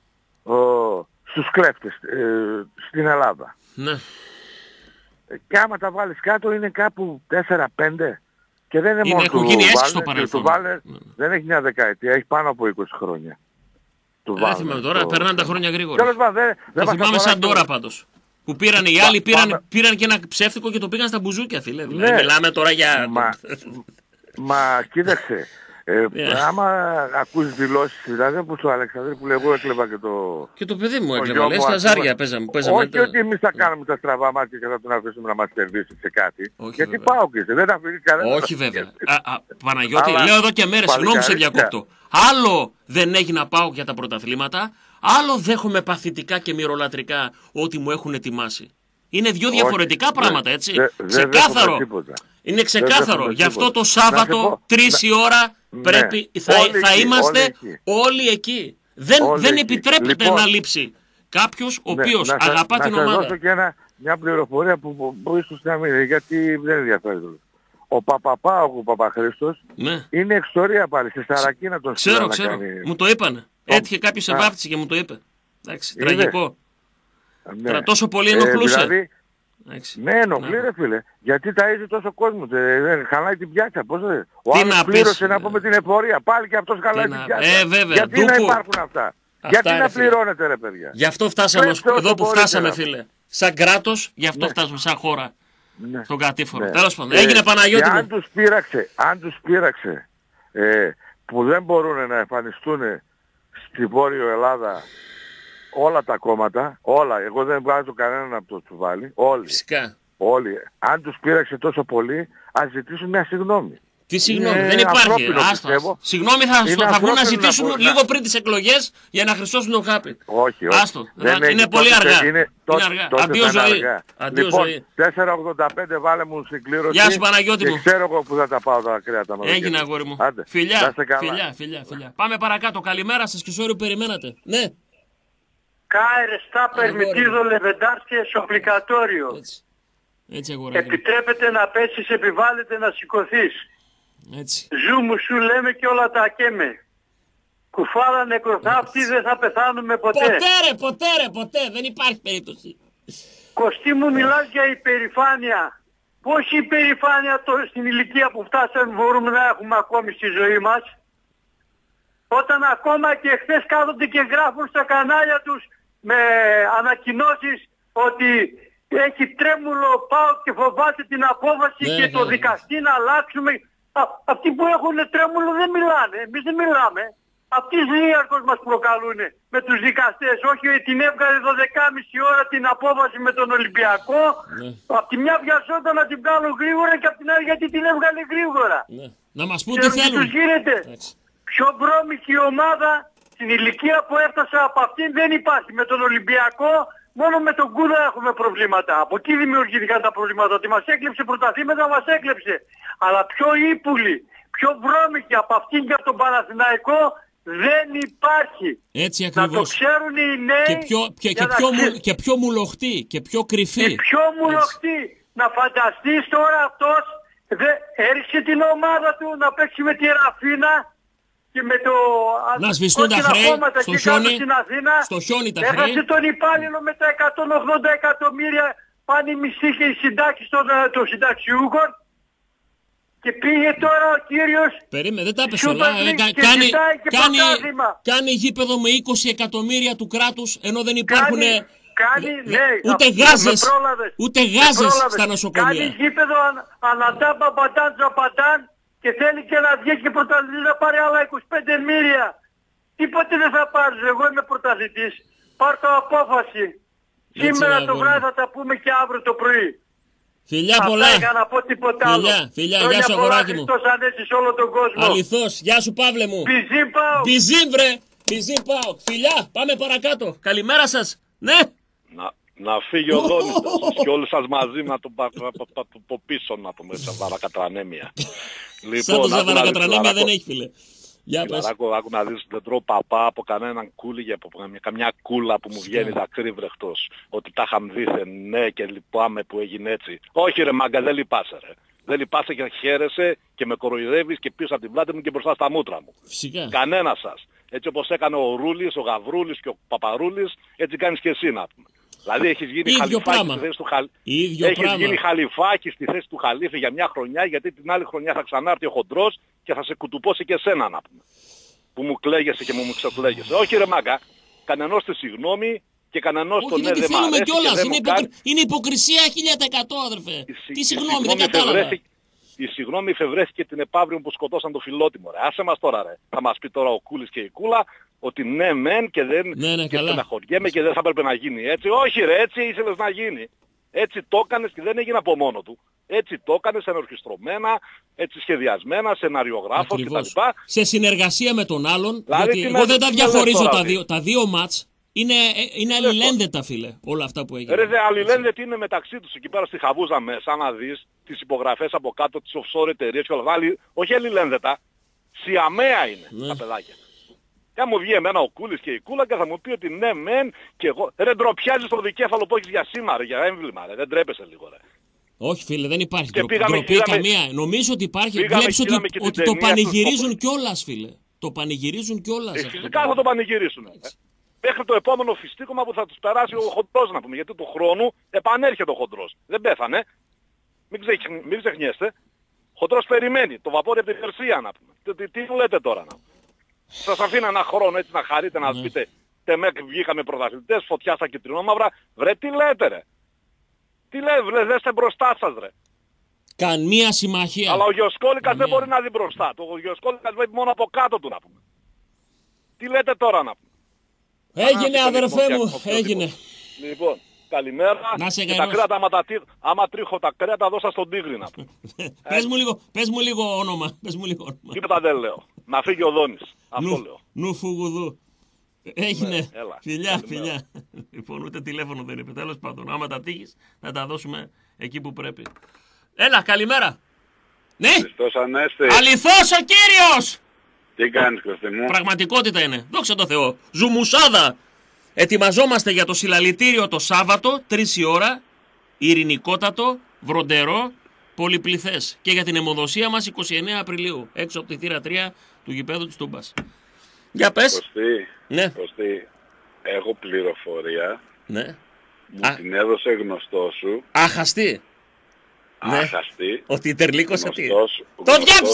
2 στους κλέφτες στην Ελλάδα. Ναι. Και άμα τα βάλεις κάτω είναι κάπου 4-5 και δεν είναι μόνο του Βάλερ, δεν έχει μια δεκαετία, έχει πάνω από 20 χρόνια. Δεν θυμάμαι τώρα, περνάνε τα χρόνια γρήγορα. Δεν θυμάμαι σαν τώρα πάντως. Που πήραν οι άλλοι, πήραν και ένα ψεύτικο και το πήγαν στα μπουζούκια, φίλε. Δηλαδή, μιλάμε τώρα για... Μα κοίταξε, άμα ακούσεις δηλώσεις, δηλαδή όπως ο Αλεξανδρή που λέει εγώ έκλεβα και το... Και το παιδί μου έκλεβα, λέει, στα ζάρια παίζαμε. Όχι ότι εμείς θα κάνουμε τα στραβά μάτια και θα τον αφήσουμε να μας κερδίσει σε κάτι. Γιατί πάω και δεν αφήνει κανένα. Όχι βέβαια. Παναγιώτη, λέω εδώ και μέρες, συγγνώμη σε διακόπτω. Άλλο δεν έχει να πάω για τα πρωταθλήματα, άλλο δέχομαι παθητικά και μυρολατρικά ότι μου έχουν ετοιμάσει. Είναι δύο διαφορετικά πράγματα, έτσι. Ξεκάθαρο. Είναι ξεκάθαρο. Γι' αυτό το Σάββατο 3 η ώρα πρέπει, θα είμαστε όλοι εκεί. Δεν επιτρέπεται να λείψει κάποιος ο οποίος αγαπά την ομάδα. Να σας δώσω και μια πληροφορία που ίσως να μην είναι, γιατί δεν ενδιαφέρει. Ο Παπαπάου, ο Παπαχρήστος, είναι εξορία πάλι, σε Σαρακίνα τον Ξέρω. Μου το είπανε. Έτυχε κάποιος σε βάφτιση και μου το είπε. Εντάξει, τραγικό. Τώρα τόσο πολύ ενοχλούσε. Ναι, ενοχλεί ρε φίλε. Γιατί ταΐζει τόσο κόσμο. Χαλάει την πιάτσα. Ο άλλος πλήρωσε να πούμε την εφορία. Πάλι και αυτός χαλάει την πιάτσα. Γιατί να υπάρχουν αυτά. Γιατί να πληρώνετε ρε παιδιά. Γι' αυτό φτάσαμε εδώ που φτάσαμε φίλε. Σαν κράτος, γι' αυτό φτάσαμε σαν χώρα. Στον κατήφορο. Τέλος πάντων. Έγινε Παναγιώτη μου. Αν τους πείραξε που δεν μπορούν να εμφανιστούν στη Βόρειο Ελλάδα όλα τα κόμματα, όλα, εγώ δεν βγάζω κανέναν από το τσουβάλι, όλοι. Φυσικά. Όλοι. Αν τους πείραξε τόσο πολύ, ας ζητήσουν μια συγγνώμη. Τι συγγνώμη, δεν υπάρχει. Συγγνώμη θα βγουν να ζητήσουν λίγο πριν τις εκλογές για να χρυσώσουν το χάπι. Όχι. Άστο. Είναι πολύ αργά. Είναι αργά. Αντίο ζωή. Λοιπόν, 4,85 βάλε μου συγκλήρωση. Γεια σου Παναγιώτη μου. Και ξέρω εγώ που θα τα πάω τα κρέατα. Έγινε αγόρι μου. Φιλιά. Πάμε παρακάτω. Καλημέρα σας και sorry που περιμένατε. Ναι. Κάερ στα permitido levantar και suplicatorio. Έτσι αγοράκι. Επιτρέπεται να πέσεις, επιβάλλεται να σηκωθείς. Έτσι. Ζου μου σου λέμε και όλα τα καίμε. Κουφάλα νεκροθάφτη δεν θα πεθάνουμε ποτέ. Ποτέ. Δεν υπάρχει περίπτωση. Κωστή μου μιλάς για υπερηφάνεια. Πόση υπερηφάνεια στην ηλικία που φτάσαμε μπορούμε να έχουμε ακόμη στη ζωή μας. Όταν ακόμα και χθες κάθονται και γράφουν στα κανάλια τους με ανακοινώσεις ότι έχει τρέμουλο πάω και φοβάται την απόφαση και το δικαστή να αλλάξουμε. Αυτοί που έχουν τρέμουλο δεν μιλάνε, εμείς δεν μιλάμε. Αυτοί διάρκως μας προκαλούν με τους δικαστές. Όχι την έβγαλε 12,5 ώρα την απόφαση με τον Ολυμπιακό. Απ' τη μια βιαζόταν να την βγάλω γρήγορα και απ' την άλλη γιατί την έβγαλε γρήγορα. Να μας πούν τι θέλουν. Τους γίνεται. Πιο βρώμικη ομάδα στην ηλικία που έφτασα από αυτήν δεν υπάρχει. Με τον Ολυμπιακό μόνο με τον Κούδα έχουμε προβλήματα. Από εκεί δημιουργήθηκαν τα προβλήματα. Ότι μας έκλεψε πρωταθλήματα, μας έκλεψε. Αλλά πιο ύπουλη, πιο βρώμικη από αυτήν και από τον Παναθηναϊκό δεν υπάρχει. Έτσι ακριβώς. Να το ξέρουν οι νέοι και πιο μουλοχτή και πιο κρυφή. Και πιο μουλοχτή. Να φανταστείς τώρα αυτός έριξε την ομάδα του να παίξει με τη Ραφίνα και με το να σβηστούν τα χρέη στο χιόνι, στο χιόνι τα χρέη. Έχασε τον υπάλληλο με τα 180 εκατομμύρια πάνε οι μισθοί και οι συντάξεις των συνταξιούχων και πήγε τώρα ο κύριος. Περίμενε, δεν τα έπεσε όλα. Κάνει γήπεδο με 20 εκατομμύρια του κράτους ενώ δεν υπάρχουν ούτε γάζες στα νοσοκομεία. Κάνει γήπεδο αναντά μπαμπαντάν τζαμπαντάν και θέλει και να βγει και πρωταθλητή να πάρει άλλα 25 μίλια. Τίποτε δεν θα πάρεις. Εγώ είμαι πρωταθλητής. Πάρ' το απόφαση. Σήμερα το βράδυ θα τα πούμε και αύριο το πρωί. Φιλιά πολλά. Αυτά να πω τίποτα άλλο. Φιλιά, γεια σου αγοράκι μου. Χριστός Ανέστη σε όλο τον κόσμο. Αληθώς, γεια σου Παύλε μου. Πιζίν πάω. Πιζίν βρε. Πιζίν πάω. Φιλιά, πάμε παρακάτω. Καλημέρα σας. Ναι. Να φύγει ο Δόνης και όλοι σας μαζί να τον πω πίσω να πούμε σε βαρακατρανέμια. Σαν το βαρακατρανέμια δεν έχει φίλε. Φιλαράκο, άκου να δεις, δεν τρώω παπά από κανέναν κούλι από καμιά κούλα που μου βγαίνει δακρύβρεχτος. Ότι τα είχαμε δίθεν, ναι και λυπάμαι που έγινε έτσι. Όχι ρε μάγκα, δεν λυπάσαι ρε. Δεν λυπάσαι και χαίρεσαι και με κοροϊδεύεις και πίσω από την πλάτη μου και μπροστά στα μούτρα μου. Φυσικά. Κανένας σας. Έτσι όπως έκανε ο Ρούλης, ο Γαβρούλης και ο Παπαρούλης, έτσι κάνεις και εσύ να πούμε. Δηλαδή έχεις γίνει χαλιφάκι στη θέση του γίνει χαλιφάκι στη θέση του χαλίφη για μια χρονιά, γιατί την άλλη χρονιά θα ξανάρθει ο χοντρός και θα σε κουτουπώσει και εσένα να πούμε. Που μου κλαίγεσαι και μου ξεκλαίγεσαι. Όχι ρε μάγκα, κανενός τη συγγνώμη και κανενός τον ναι δεν μ' αρέσει κιόλας. Είναι υποκρισία 1000% αδερφέ. Τι συγγνώμη, δεν κατάλαβα. Η συγγνώμη εφευρέθηκε την επαύριο που σκοτώσαν το Φιλότιμο ρε. Άσε μας τώρα ρε. Θα μας πει τώρα ο Κούλης και η Κούλα ότι ναι μεν και δεν και στεναχωριέμαι και δεν θα έπρεπε να γίνει έτσι. Όχι ρε, έτσι ήθελες να γίνει. Έτσι το έκανες και δεν έγινε από μόνο του. Έτσι το έκανες ενορχιστρωμένα, έτσι σχεδιασμένα, σεναριογράφος κτλ. Σε συνεργασία με τον άλλον, δηλαδή, γιατί εγώ δεν τα διαχωρίζω τα δύο μάτς. Είναι αλληλένδετα φίλε όλα αυτά που έγινε. Ρε δε αλληλένδετοι είναι μεταξύ τους εκεί πέρα στη χαβούζα μέσα να δεις τις υπογραφές από κάτω, τις offshore εταιρείες και όλα αυτά. Όχι αλληλένδετα, σιαμαία είναι τα παιδάκια. Και αν μου βγει εμένα ο Κούλης και η Κούλα και θα μου πει ότι ναι μεν και εγώ ρε ντροπιάζεις το δικέφαλο που έχεις για σήμα ρε, για έμβλημα ρε, δεν τρέπεσαι λίγο ρε. Όχι φίλε, δεν υπάρχει ντροπή καμία. Νομίζω ότι υπάρχει, βλέπεις ότι το πανηγυρίζουν κιόλας φίλε. Το πανηγυρίζουν κιόλας. Φυσικά θα το πανηγυρίσουν. Μέχρι το επόμενο φιστίκωμα που θα τους περάσει ο χοντρός να πούμε. Γιατί του χρόνου επανέρχεται ο χοντρός. Δεν πέθανε. Μην ξεχνιέστε. Χοντρός περιμένει. Το βαπόρι από την Περσία να πούμε. Τι μου λέτε τώρα να πούμε. Σας αφήνω ένα χρόνο έτσι να χαρείτε να πείτε. Τεμέκ βγήκαμε πρωταθλητές, φωτιά στα κυτρινόμαυρα. Βρε τι λέτε ρε. Τι λέτε, δέστε μπροστά σας ρε. Καμία συμμαχία. Αλλά ο Γιοσκόλικας δεν μπορεί να δει μπροστά του. Ο Γιοσκόλικας βλέπει μόνο από κάτω του να πούμε. Τι λέτε τώρα να πούμε. Έγινε αδερφέ μου, έγινε. Λοιπόν, καλημέρα. Να σε και τα κρέατα, άμα τρίχω τα κρέατα δώσα στον Τίγρη να πούμε. Πες μου λίγο όνομα. Τίποτα δεν λέω. Να φύγει ο Δόνης. Αυτό λέω. Νου φουγουδού. Έγινε. Ναι, έλα. Φιλιά. Λοιπόν, ούτε τηλέφωνο δεν είπε. Τέλος πάντων, άμα τα τύχεις, θα τα δώσουμε εκεί που πρέπει. Έλα, καλημέρα. Ναι. Χριστός Ανέστη. Αληθώς ο Κύριος. Τι κάνεις Κωστή μου. Πραγματικότητα είναι. Δόξα τω Θεώ. Ζουμουσάδα. Ετοιμαζόμαστε για το συλλαλητήριο το Σάββατο, 3 η ώρα. Ειρηνικότατο, βροντερό, πολυπληθές. Και για την αιμοδοσία μας 29 Απριλίου. Έξω από τη θύρα 3 του γηπέδου της Τούμπας. Για πες. Κωστή, ναι. Κωστή, έχω πληροφορία. Ναι. Μου την έδωσε γνωστό σου. Αχαστή. Άχαστη. Ναι. Ότι τερλίκωσε τι. Το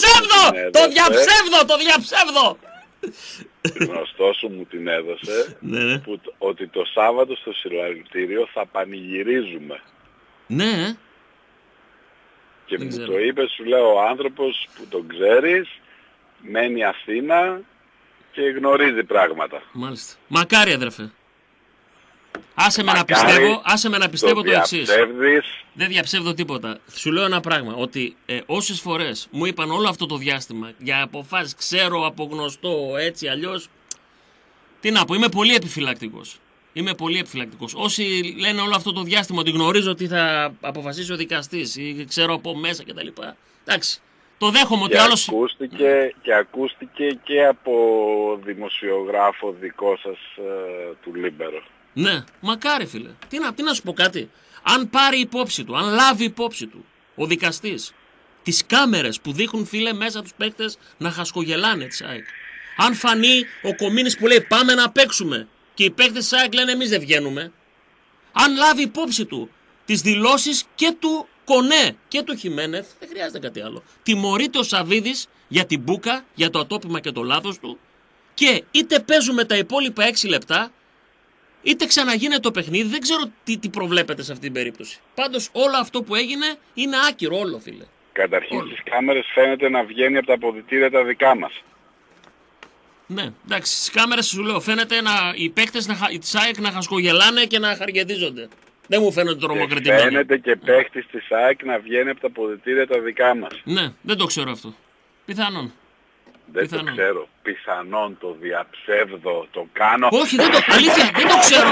διαψεύδω! Γνωστό σου μου την έδωσε. Ναι. Ότι το Σάββατο στο συλλαλητήριο θα πανηγυρίζουμε. Ναι. Και μου το είπε, σου λέω, ο άνθρωπος που τον ξέρεις, μένει Αθήνα και γνωρίζει πράγματα. Μάλιστα. Μακάρι αδερφέ. Άσε με να πιστεύω το εξής. Δεν διαψεύδω τίποτα. Σου λέω ένα πράγμα, ότι όσες φορές μου είπαν όλο αυτό το διάστημα για αποφάσεις, ξέρω από γνωστό έτσι αλλιώς, τι να πω, είμαι πολύ επιφυλακτικός. Όσοι λένε όλο αυτό το διάστημα ότι γνωρίζω τι θα αποφασίσει ο δικαστής ή ξέρω από μέσα κτλ. Εντάξει, το δέχομαι ότι άλλος... Ακούστηκε και από δημοσιογράφο δικό σας του Λίμπερο. Ναι, μακάρι φίλε. Τι να σου πω κάτι. Αν πάρει υπόψη του, αν λάβει υπόψη του ο δικαστής τις κάμερες που δείχνουν φίλε μέσα τους παίκτες να χασκογελάνε της ΑΕΚ. Αν φανεί ο Κομίνης που λέει πάμε να παίξουμε και οι παίκτες της ΑΕΚ λένε εμείς δεν βγαίνουμε. Αν λάβει υπόψη του τις δηλώσεις και του Κονέ και του Χιμένεθ, δεν χρειάζεται κάτι άλλο. Τιμωρείται ο Σαβίδης για την μπούκα, για το ατόπιμα και το λάθος του και είτε παίζουμε τα υπόλοιπα 6 λεπτά είτε ξαναγίνεται το παιχνίδι, δεν ξέρω τι προβλέπετε σε αυτή την περίπτωση. Πάντως όλο αυτό που έγινε είναι άκυρο όλο φίλε. Καταρχήν στις κάμερες φαίνεται να βγαίνει από τα αποδυτήρια τα δικά μας. Ναι, εντάξει, στις κάμερες σου λέω, φαίνεται οι παίκτες της ΑΕΚ να χασκογελάνε και να χαργετίζονται. Δεν μου φαίνονται τρομοκρατημένοι. Φαίνεται και παίκτης της ΑΕΚ να βγαίνει από τα αποδυτήρια τα δικά μας. Ναι, δεν το ξέρω αυτό. Πιθανόν. Δεν το ξέρω. Πιθανόν το διαψεύδω, το κάνω. Όχι, αλήθεια, δεν το ξέρω.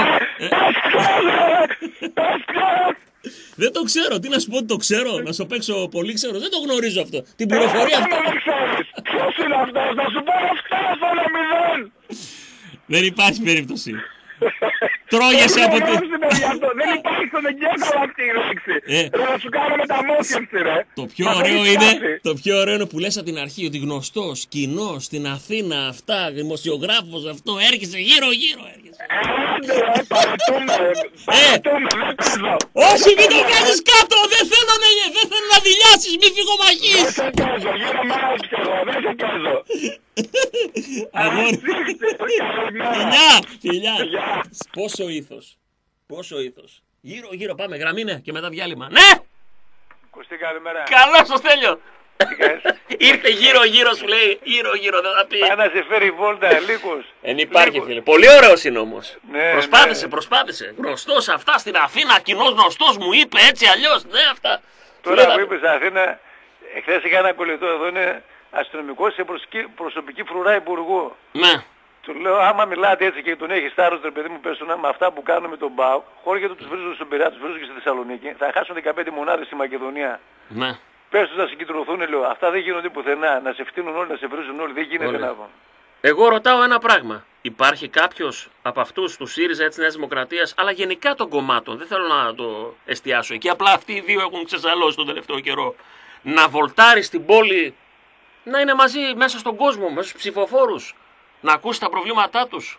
Δεν το ξέρω. Τι να σου πω ότι το ξέρω, να σου παίξω πολύ ξέρω. Δεν το γνωρίζω αυτό. Την πληροφορία αυτή. Ποιος είναι αυτός, να σου πω αυτός το 0. Δεν υπάρχει περίπτωση. Τρώγεσαι από τη... Δεν υπάρχει στον εγκέφαλο αυτή η λέξη. Να σου κάνω μεταμόσχευση, ρε. Το πιο ωραίο είναι που λες από την αρχή ότι γνωστός, κοινός, στην Αθήνα, αυτά, δημοσιογράφος, αυτό, έρχεσαι γύρω-γύρω. Παρατούμε, δεν παίζω. Όχι, μην το κάνεις κάτω, δεν θέλω να δηλιάσεις, μη φυγομαχείς. Δεν σε παίζω, γύρω μάνα ψυχο, δεν σε παίζω. Φιλιά. Πόσο ήθος. Γύρω πάμε, γραμμή ναι και μετά διάλειμμα. Ναι! Κωστή, καλημέρα. Καλώς το Στέλιο. Ήρθε γύρω σου λέει, γύρω δεν θα πει. Πάει να σε φέρει βόλτα, Λύκος. Εν υπάρχει φίλε, πολύ ωραίος είναι όμως. Ναι, προσπάθησε. Γνωστός αυτά στην Αθήνα, κοινός γνωστός μου είπε έτσι αλλιώς, ναι αυτά. Τώρα που είπες Αθήνα, εχθές είχα ένα κολλητό εδώ, είναι αστυνομικός σε προσωπική φρουρά υπουργού. Ναι. Του λέω, άμα μιλάτε έτσι και τον έχεις θάρρος, ρε παιδί μου, πες με αυτά που κάνουμε με τον ΠΑΟΚ, χώρια του τους βρίζουν στον Πειραιά, τους βρίζουν και στη Θεσσαλονίκη, θα χάσουν 15 μονάδες στη Μακεδονία. Ναι. Πες τους να συγκεντρωθούν, λέω, αυτά δεν γίνονται πουθενά, να σε φτύνουν όλοι, να σε βρίζουν όλοι, δεν γίνεται να βγουν. Εγώ ρωτάω ένα πράγμα. Υπάρχει κάποιος από αυτούς του ΣΥΡΙΖΑ, της Νέας Δημοκρατίας, αλλά γενικά των κομμάτων, δεν θέλω να το εστιάσω εκεί, απλά αυτοί οι δύο έχουν ξεσαλώσει τον τελευταίο καιρό, να βολτάρει στην πόλη, να είναι μαζί μέσα στον κόσμο, μέσα στους ψηφοφόρους, να ακούσει τα προβλήματά τους.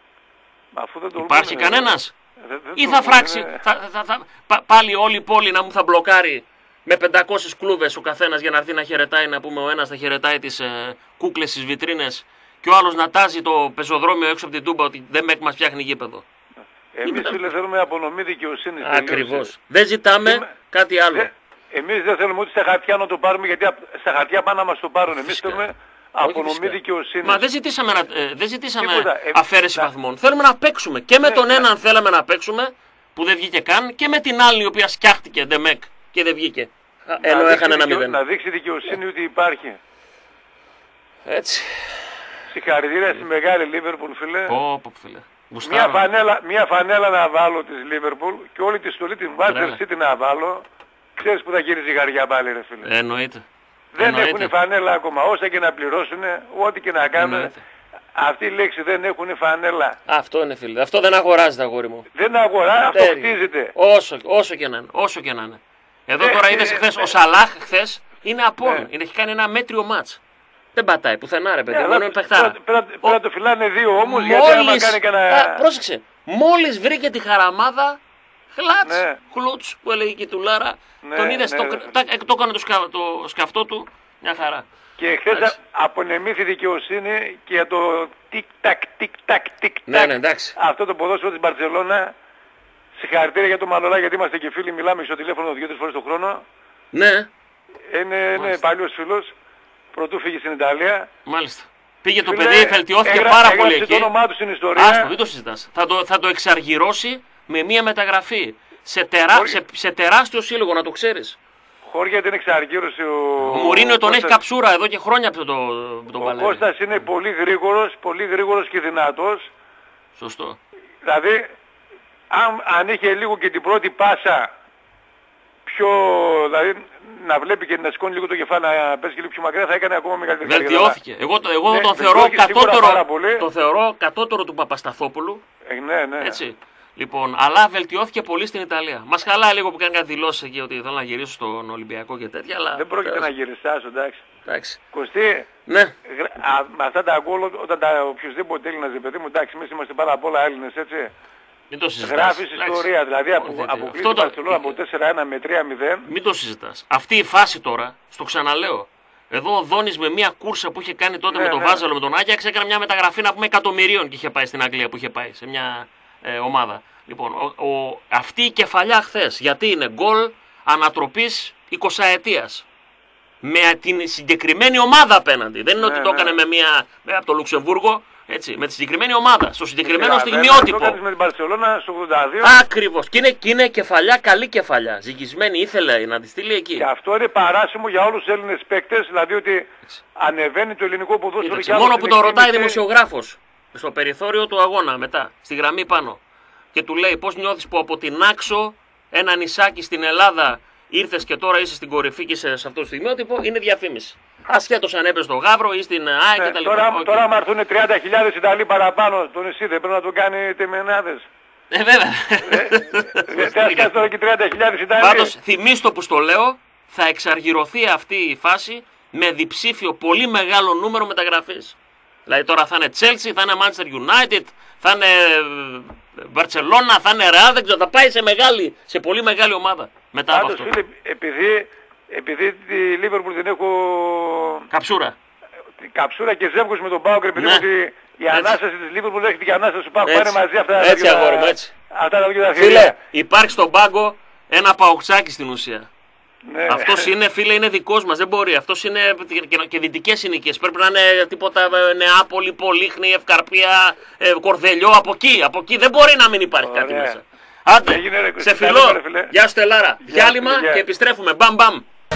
Υπάρχει κανένας? Ή θα φράξει, πάλι όλη η πόλη να μου θα μπλοκάρει με 500 κλούβες ο καθένας για να έρθει να χαιρετάει, να πούμε ο ένας θα χαιρετάει τις κούκλες στις βιτρίνες και ο άλλος να τάζει το πεζοδρόμιο έξω από την Τούμπα ότι δεν μας φτιάχνει γήπεδο. Εμείς φίλε θέλουμε απονομή δικαιοσύνης. Ακριβώς. Δεν ζητάμε κάτι άλλο. Εμείς δεν θέλουμε ούτε στα χαρτιά να το πάρουμε, γιατί στα χαρτιά πάνε να μας το πάρουν. Εμείς θέλουμε απονομή δικαιοσύνης. Μα δεν ζητήσαμε αφαίρεση βαθμών. Θέλουμε να παίξουμε. Και με τον έναν θέλαμε να παίξουμε, που δεν βγήκε καν, και με την άλλη η οποία σκιάχτηκε ντεμεκ και δεν βγήκε. Ενώ έχανε ένα 0. Να δείξει δικαιοσύνη ότι υπάρχει. Έτσι. Συγχαρητήρια στη μεγάλη Λίβερπουλ, φίλε. Φίλε. Μια φανέλα να βάλω της Λίβερπουλ και όλη τη στολή της Manchester City να βάλω. Ξέρεις που θα γυρίζει η γαριά πάλι, ρε φίλε. Εννοείται. Δεν έχουν φανέλα ακόμα. Όσα και να πληρώσουν, ό,τι και να κάνουν. Αυτή η λέξη δεν έχουν φανέλα. Αυτό είναι, φίλε. Αυτό δεν αγοράζεται, αγόρι μου. Δεν αγοράζει, αυτό χτίζεται. Όσο και να είναι. Εδώ τώρα είδες χθες, ο Σαλάχ χθες είναι απόν. Έχει κάνει ένα μέτριο μάτς. Δεν πατάει πουθενά, ρε παιδί. Πρέπει να το φυλάνε δύο όμως, γιατί άμα κάνει κανένα... Πρόσεξε. Μόλις βρήκε τη χαραμάδα, χλούτς που έλεγε και η Τουλάρα, τον είδες, το έκανε το σκαυτό του, μια χαρά. Και χθες απονεμήθη δικαιοσύνη και για το τικ-τακ, τικ-τακ, τικ-τακ. Ναι, εντάξει. Αυτό το ποδόσφαιρο της Μπαρτσελώνα. Συγχαρητήρια για το Μανολά, γιατί είμαστε και φίλοι, μιλάμε στο τηλέφωνο 2-3 φορές το χρόνο. Ναι. Είναι παλιός φίλος. Πρωτού φύγει στην Ιταλία. Μάλιστα. Πήγε το παιδί, βελτιώθηκε πάρα πολύ εκεί. Το όνομά του στην ιστορία. Άστο, μην το συζητάς. Θα το εξαργυρώσει με μία μεταγραφή. Σε τεράστιο σύλλογο, να το ξέρεις. Χώρια την εξαργύρωση ο Μουρίνιο τον έχει καψούρα εδώ και χρόνια από τον Βαλέρη. Ο Κώστας είναι πολύ γρήγορος και δυνατός. Σωστό. Δηλαδή, αν είχε λίγο και την πρώτη πάσα δηλαδή να βλέπει και να σηκώνει λίγο το κεφάλι, να πέσει και λίγο πιο μακριά, θα έκανε ακόμα μεγαλύτερη καριέρα. Βελτιώθηκε. Εγώ τον θεωρώ κατώτερο του Παπασταθόπουλου. Ναι. Έτσι. Λοιπόν, αλλά βελτιώθηκε πολύ στην Ιταλία. Μας χαλάει λίγο που κάνει κάτι δηλώσεις εκεί ότι θέλω να γυρίσω στον Ολυμπιακό και τέτοια. Αλλά δεν πρόκειται να γυριστάς, εντάξει. Κωστή, ναι. Με αυτά τα γκολ, όταν οποιοδήποτε Έλληνας, παιδί μου, εντάξει, εμείς είμαστε πάρα πολλά Έλληνες, έτσι. Μην το συζητάς. Γράφεις ιστορία, δηλαδή αποκλείσει την Μπαρσελόνα από 4-1 με 3-0. Μην το συζητάς. Αυτή η φάση τώρα, στο ξαναλέω. Εδώ ο Δόνης με μια κούρσα που είχε κάνει τότε με τον Βάζελο, με τον Άγιαξ, έκανε μια μεταγραφή να πούμε εκατομμυρίων και είχε πάει στην Αγγλία που είχε πάει σε μια ομάδα. Λοιπόν, αυτή η κεφαλιά χθες, γιατί είναι γκολ ανατροπής 20 ετίας. με την συγκεκριμένη ομάδα απέναντι. Δεν είναι ότι το έκανε από το Λουξεμβούργο. Έτσι, με τη συγκεκριμένη ομάδα, στο συγκεκριμένο στιγμιότυπο. Το έκανες με την Μπαρσελόνα στο 82. Ακριβώς. Και είναι κεφαλιά, καλή κεφαλιά. Ζυγισμένη, ήθελε να τη στείλει εκεί. Και αυτό είναι παράσημο για όλους τους Έλληνες παίκτες, δηλαδή ότι ανεβαίνει το ελληνικό ποδόσφαιρο. Μόνο που το ρωτάει δημοσιογράφος στο περιθώριο του αγώνα μετά, στη γραμμή πάνω. Και του λέει πώς νιώθεις που από την Άξο, ένα νησάκι στην Ελλάδα, ήρθες και τώρα είσαι στην κορυφή και σε αυτό το στιγμιότυπο, είναι διαφήμιση. Ασχέτως αν έπαιζε στο Γαύρο ή στην ΑΕΚ κτλ. Τώρα άμα έρθουν 30.000 Ιταλοί παραπάνω στο νησί, δεν πρέπει να τον κάνει τεμενάδες. Βέβαια. Δεν ασκιάζει τώρα και 30.000 Ιταλοί. Πάντως θυμίστο που στο λέω, θα εξαργυρωθεί αυτή η φάση με διψήφιο πολύ μεγάλο νούμερο μεταγραφής. Δηλαδή τώρα θα είναι Chelsea, θα είναι Manchester United, θα είναι Barcelona, θα είναι Real, δεν ξέρω, θα πάει σε πολύ μεγάλη ομάδα μετά από αυτό. Φίλε, επειδή τη Liverpool την έχω... Καψούρα. Καψούρα και ζεύγος με τον ΠΑΟΚ, επειδή ότι η ανάσταση της Liverpool έχει την ανάσταση του ΠΑΟΚ. Πάνε μαζί αυτά έτσι, αγόρι μου, έτσι. Αυτά τα δύο τα φίλε, υπάρχει στον πάγκο ένα παοξάκι στην ουσία. Ναι. Αυτός είναι, φίλε, είναι δικός μας, δεν μπορεί. Αυτός είναι και δυτικές συνοικίες. Πρέπει να είναι τίποτα Νεάπολη, Πολύχνη, Ευκαρπία, Κορδελιό, από εκεί. Δεν μπορεί να μην υπάρχει κάτι μέσα. Άντε, σε φιλό, γεια σου Τελάρα. Διάλειμμα και επιστρέφουμε. Μπαμ μπαμ.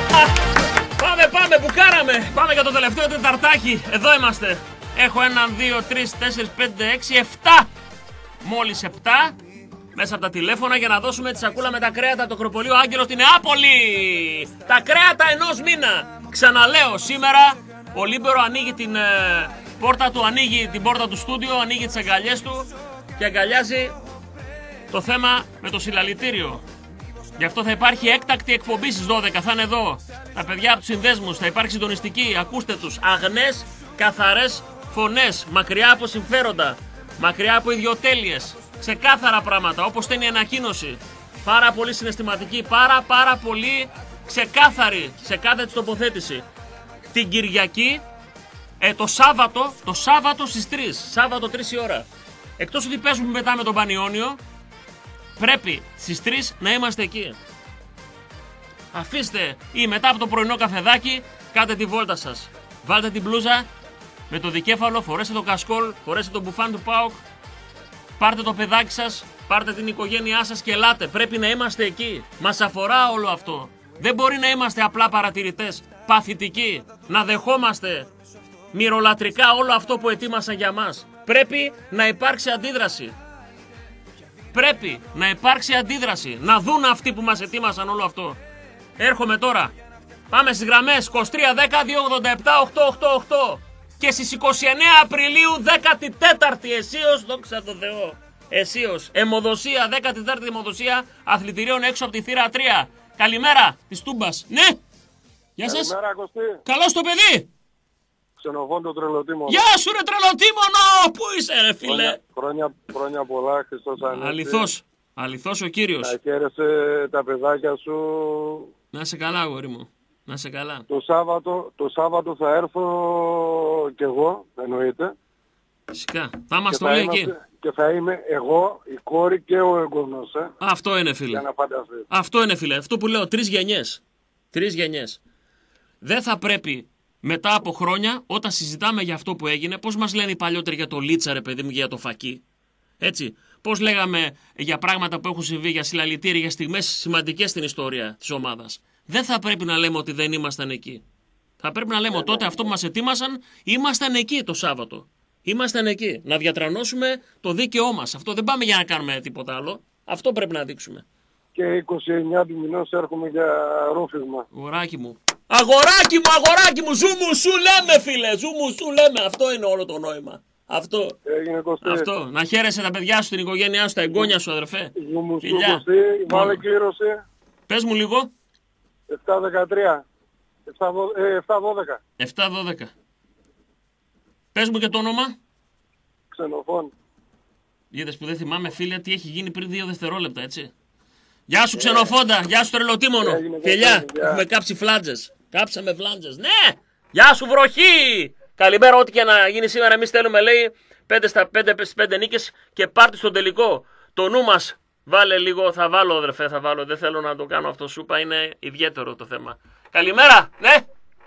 Πάμε, μπουκάραμε. Πάμε για το τελευταίο τεταρτάκι. Εδώ είμαστε. Έχω 1, 2, 3, 4, 5, 6, 7. Μόλις 7. Μέσα από τα τηλέφωνα για να δώσουμε τη σακούλα με τα κρέατα το Ακροπολείο Άγγελος στην Νεάπολη. Τα κρέατα ενός μήνα. Ξαναλέω, σήμερα ο Λίμπερο ανοίγει την πόρτα του, ανοίγει την πόρτα του στούντιο, ανοίγει τις αγκαλιές του και αγκαλιάζει το θέμα με το συλλαλητήριο. Γι' αυτό θα υπάρχει έκτακτη εκπομπή στις 12. Θα είναι εδώ τα παιδιά από τους συνδέσμους. Θα υπάρχει συντονιστική. Ακούστε τους. Αγνές, καθαρές φωνές. Μακριά από συμφέροντα. Μακριά από ιδιοτέλειες. Ξεκάθαρα πράγματα. Όπως ήταν η ανακοίνωση. Πάρα πολύ συναισθηματική. Πάρα πολύ ξεκάθαρη σε κάθε της τοποθέτηση. Την Κυριακή, το Σάββατο στις 3. Σάββατο 3 η ώρα. Εκτός ότι παίζουμε μετά με τον Πανιόνιο, πρέπει στις 3 να είμαστε εκεί. Αφήστε ή μετά από το πρωινό καφεδάκι, κάντε τη βόλτα σας. Βάλτε την μπλούζα με το δικέφαλο, φορέστε το κασκόλ, φορέστε το μπουφάν του ΠΑΟΚ, πάρτε το παιδάκι σας, πάρτε την οικογένειά σας και ελάτε. Πρέπει να είμαστε εκεί. Μας αφορά όλο αυτό. Δεν μπορεί να είμαστε απλά παρατηρητές, παθητικοί, να δεχόμαστε μυρολατρικά όλο αυτό που ετοίμασαν για μας. Πρέπει να υπάρξει αντίδραση. Πρέπει να υπάρξει αντίδραση. Να δουν αυτοί που μας ετοίμασαν όλο αυτό. Έρχομαι τώρα. Πάμε στις γραμμές 2310 287 888. Και στις 29 Απριλίου 14η εσείως, δόξα τω Θεώ. Εσείως. Αιμοδοσία, 14η αιμοδοσία αθλητηρίων έξω από τη θύρα 3. Καλημέρα της Τούμπας. Ναι. Γεια σας. Καλημέρα Κωστή. Καλώς το παιδί. Ξενοφόντο Τρελοτήμωνο. Γεια σου ρε Τρελοτήμωνο. Πού είσαι ρε φίλε. Χρόνια πολλά, Χριστός Ανέστη. Αληθώς ο Κύριος. Να χαίρεσαι τα παιδάκια σου. Να είσαι καλά αγόρι μου. Να είσαι καλά. Το Σάββατο θα έρθω κι εγώ, εννοείται. Φυσικά. Θα είμαστε όλοι εκεί. Και θα είμαι εγώ, η κόρη και ο εγγονός. Αυτό είναι φίλε. Για να φανταστείς. Αυτό είναι φίλε. Αυτό που λέω, 3 γενιές. 3 γενιές. Δεν θα πρέπει μετά από χρόνια, όταν συζητάμε για αυτό που έγινε, πώς μας λένε οι παλιότεροι για το Λίτσα ρε παιδί μου, για το Φακί. Έτσι. Πώς λέγαμε για πράγματα που έχουν συμβεί, για συλλαλητήρια, για στιγμές σημαντικές στην ιστορία της ομάδας. Δεν θα πρέπει να λέμε ότι δεν ήμασταν εκεί. Θα πρέπει να λέμε τότε αυτό που μας ετοίμασαν, ήμασταν εκεί το Σάββατο. Ήμασταν εκεί. Να διατρανώσουμε το δίκαιό μας. Αυτό δεν πάμε για να κάνουμε τίποτα άλλο. Αυτό πρέπει να δείξουμε. Και 29 του μηνός έρχομαι για ρούφιγμα. Αγοράκι μου. Αγοράκι μου, ζου μου σου λέμε φίλε. Ζου μου σου λέμε. Αυτό είναι όλο το νόημα. Αυτό. Έγινε Κωστή. Αυτό. Να χαίρεσαι τα παιδιά σου, την οικογένειά σου, τα εγγόνια σου αδερφέ. Ζου μου σου Κωστή. Βάλε κλήρωση. Πες μου λίγο. 7-13. 7-12. 7-12. Πες μου και το όνομα. Ξενοφών. Είδες που δεν θυμάμαι φίλε τι έχει γίνει πριν 2 δευτερόλεπτα, έτσι. Γεια σου Ξενοφόντα, γεια σου Τρελοτήμωνο. Φιλιά, έχουμε κάψει φλάντζες. Κάψαμε φλάντζες, ναι. Γεια σου βροχή. Καλημέρα, ό,τι και να γίνει σήμερα. Εμείς θέλουμε, λέει, 5 στα 5 νίκες και πάρτι στον τελικό. Το νου μας, βάλε λίγο, θα βάλω αδερφέ, θα βάλω. Δεν θέλω να το κάνω αυτό, σου είπα, είναι ιδιαίτερο το θέμα. Καλημέρα, ναι.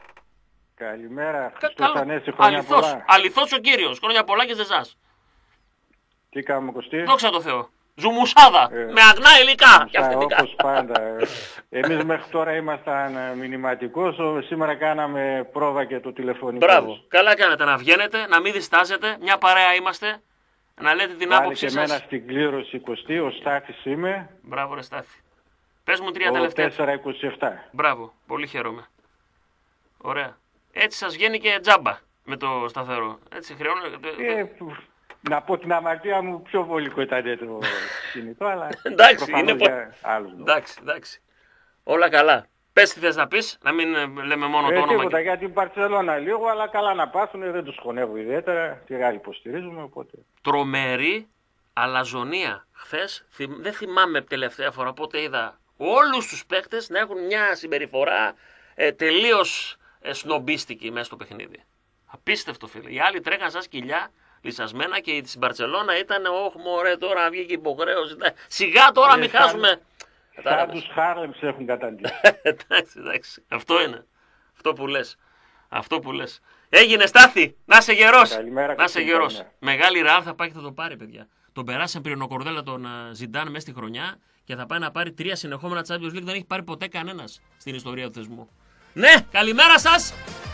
Καλημέρα. Χριστός Ανέστη, χρόνια πολλά. Αληθώς ο κύριος. Χρόνια πολλά και ζεζάς. Τι κάνουμε, Κωστή? Δόξα τω Θεώ. Ζουμουσάδα. Με αγνά υλικά. Όπως πάντα. Εμείς μέχρι τώρα ήμασταν μηνυματικούς. Σήμερα κάναμε πρόβα και το τηλεφωνικό. Μπράβο. Καλά κάνετε να βγαίνετε, να μην διστάζετε. Μια παρέα είμαστε. Να λέτε την άποψή σας. Βάλε και εμένα στην κλήρωση, Κωστή. Ο Στάθης είμαι. Μπράβο ρε Στάθη. Πες μου 3 τελευταία. 4-27. Μπράβο. Πολύ χαίρομαι. Ωραία. Έτσι σας βγαίνει και τζάμπα με το σταθερό. Έτσι χρειώνεται. Να πω την αμαρτία μου, πιο βολικό ήταν το κινητό, αλλά εντάξει, είναι για άλλους. Εντάξει. Όλα καλά. Πες τι θες να πεις, να μην λέμε μόνο το όνομα. Τίποτα, για την Μπαρσελόνα λίγο, αλλά καλά να πάσουν, δεν τους χωνεύω ιδιαίτερα, τη Ρεάλ υποστηρίζουμε, οπότε. Τρομερή αλαζονία. Χθες, δεν θυμάμαι τελευταία φορά πότε είδα όλους τους παίκτες να έχουν μια συμπεριφορά τελείως σνομπίστικη μέσα στο παιχνίδι. Απίστευτο, φίλε. Οι άλλοι τρέχαν σαν σκυλιά, λυσασμένα, και η Μπαρσελόνα ήταν όχ μωρέ, τώρα βγήκε υποχρέωση. Σιγά τώρα μην χάσουμε. Σαν τους Χάρλεμς έχουν καταντήσει. Εντάξει. Αυτό είναι. Αυτό που λες. Έγινε, Στάθη. Να είσαι γερός. Καλημέρα. Να είσαι γερός. Μεγάλη Ρεάλ θα πάει και θα το πάρει, παιδιά. Τον περάσαν πριν ο Κορδέλα τον Ζιντάν μέσα στη χρονιά και θα πάει να πάρει 3 συνεχόμενα Champions League. Δεν έχει πάρει ποτέ κανένας στην ιστορία του θεσμού. Ναι, καλημέρα σας.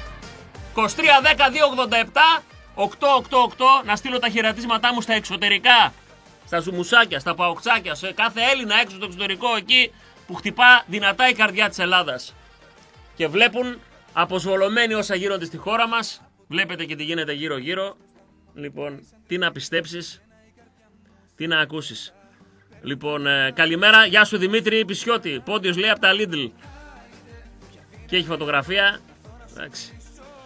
23-10-287 888, να στείλω τα χαιρετίσματά μου στα εξωτερικά, στα ζουμουσάκια, στα παοκτσάκια, σε κάθε Έλληνα έξω στο εξωτερικό εκεί που χτυπά δυνατά η καρδιά της Ελλάδας και βλέπουν αποσβολωμένοι όσα γίνονται στη χώρα μας. Βλέπετε και τι γίνεται γύρω γύρω. Λοιπόν, τι να πιστέψεις, τι να ακούσεις. Λοιπόν, καλημέρα, γεια σου Δημήτρη Πισιώτη. Πόντιος λέει από τα Lidl και έχει φωτογραφία. Εντάξει.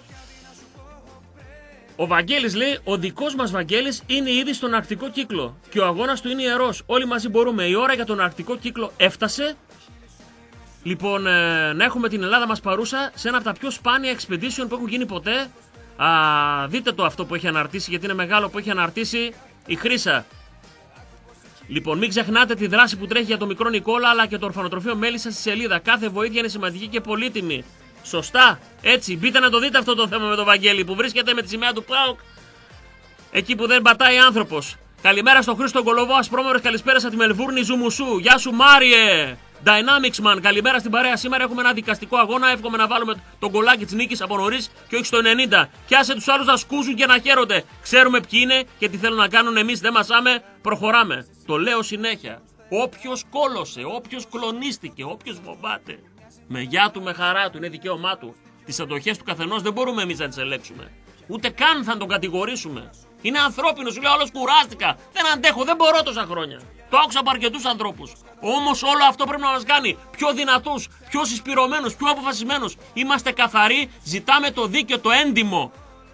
Ο Βαγγέλης λέει: ο δικός μας Βαγγέλης είναι ήδη στον αρκτικό κύκλο και ο αγώνας του είναι ιερός. Όλοι μαζί μπορούμε. Η ώρα για τον αρκτικό κύκλο έφτασε. Λοιπόν, να έχουμε την Ελλάδα μας παρούσα σε ένα από τα πιο σπάνια expedition που έχουν γίνει ποτέ. Δείτε το αυτό που έχει αναρτήσει, γιατί είναι μεγάλο, που έχει αναρτήσει η Χρύσα. Λοιπόν, μην ξεχνάτε τη δράση που τρέχει για τον μικρό Νικόλα αλλά και το ορφανοτροφείο Μέλισσα στη σελίδα. Κάθε βοήθεια είναι σημαντική και πολύτιμη. Σωστά, έτσι. Μπείτε να το δείτε αυτό το θέμα με τον Βαγγέλη που βρίσκεται με τη σημαία του ΠΑΟΚ εκεί που δεν πατάει άνθρωπος. Καλημέρα στον Χρήστο Κολοβό, ασπρόμαυρες καλησπέρα από τη Μελβούρνη Ζουμουσού. Γεια σου Μάριε! Dynamics Man, καλημέρα στην παρέα. Σήμερα έχουμε ένα δικαστικό αγώνα. Εύχομαι να βάλουμε τον κολλάκι της νίκης από νωρίς και όχι στο 90. Πιάσε τους άλλους να σκούζουν και να χαίρονται. Ξέρουμε ποιοι είναι και τι θέλουν να κάνουν. Εμείς δεν μασάμε, προχωράμε. Το λέω συνέχεια. Όποιος κόλωσε, όποιος κλονίστηκε, όποιος φοβάται, με γεια του, με χαρά του, είναι δικαίωμά του. Τις αντοχές του καθενός δεν μπορούμε εμείς να τις ελέγξουμε. Ούτε καν θα τον κατηγορήσουμε. Είναι ανθρώπινο, σου λέει όλος κουράστηκα. Δεν αντέχω, δεν μπορώ τόσα χρόνια. Το άκουσα από αρκετούς ανθρώπους. Όμως όλο αυτό πρέπει να μας κάνει πιο δυνατούς, πιο συσπυρωμένους, πιο αποφασισμένους. Είμαστε καθαροί, ζητάμε το δίκαιο, το έντιμο.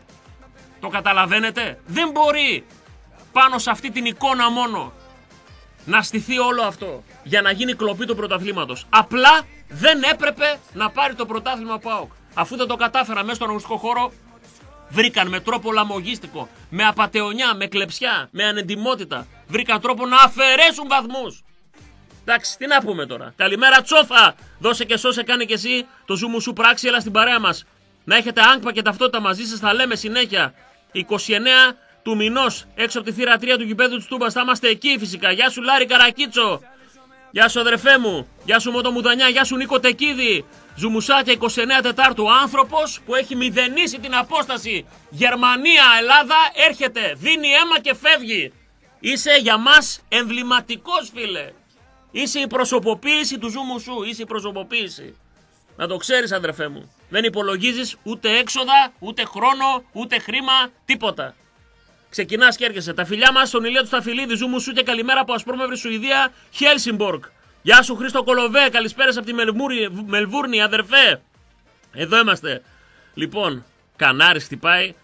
Το καταλαβαίνετε? Δεν μπορεί πάνω σε αυτή την εικόνα μόνο να στηθεί όλο αυτό για να γίνει κλοπή του πρωταθλήματος. Απλά δεν έπρεπε να πάρει το πρωτάθλημα ΠΑΟΚ. Αφού δεν το κατάφερα μέσα στον αγωνιστικό χώρο, βρήκαν με τρόπο λαμογίστικο, με απατεωνιά, με κλεψιά, με ανεντιμότητα, βρήκαν τρόπο να αφαιρέσουν βαθμούς. Εντάξει, τι να πούμε τώρα. Καλημέρα Τσόφα! Δώσε και σώσε, κάνει και εσύ το ζούμου σου πράξη, έλα στην παρέα μας. Να έχετε άγκπα και ταυτότητα μαζί σας, θα λέμε συνέχεια. 29 του μηνός, έξω από τη θύρα 3 του γηπέδου της Τούμπας, θα είμαστε εκεί φυσικά. Γεια σου Λάρη Καρακίτσο! Γεια σου αδερφέ μου! Γεια σου Μότο Μουδανιά! Γεια σου Νίκο Τεκίδη! Ζουμουσάκια 29 Τετάρτου, άνθρωπος που έχει μηδενίσει την απόσταση Γερμανία-Ελλάδα έρχεται, δίνει αίμα και φεύγει. Είσαι για μας εμβληματικός, φίλε. Είσαι η προσωποποίηση του ζούμου σου, είσαι η προσωποποίηση. Να το ξέρεις αδερφέ μου. Δεν υπολογίζεις ούτε έξοδα, ούτε χρόνο, ούτε χρήμα, τίποτα. Ξεκινάς και έρχεσαι. Τα φιλιά μας στον Ηλία του Σταφυλίδη, ζούμου σου και καλημέρα από ασπρόμαυρη Σουηδία, Χέλσιμποργκ. Γεια σου Χρήστο Κολοβέ, καλησπέρας από τη Μελβούρνη, αδερφέ. Εδώ είμαστε. Λοιπόν, Κανάρης χτυπάει.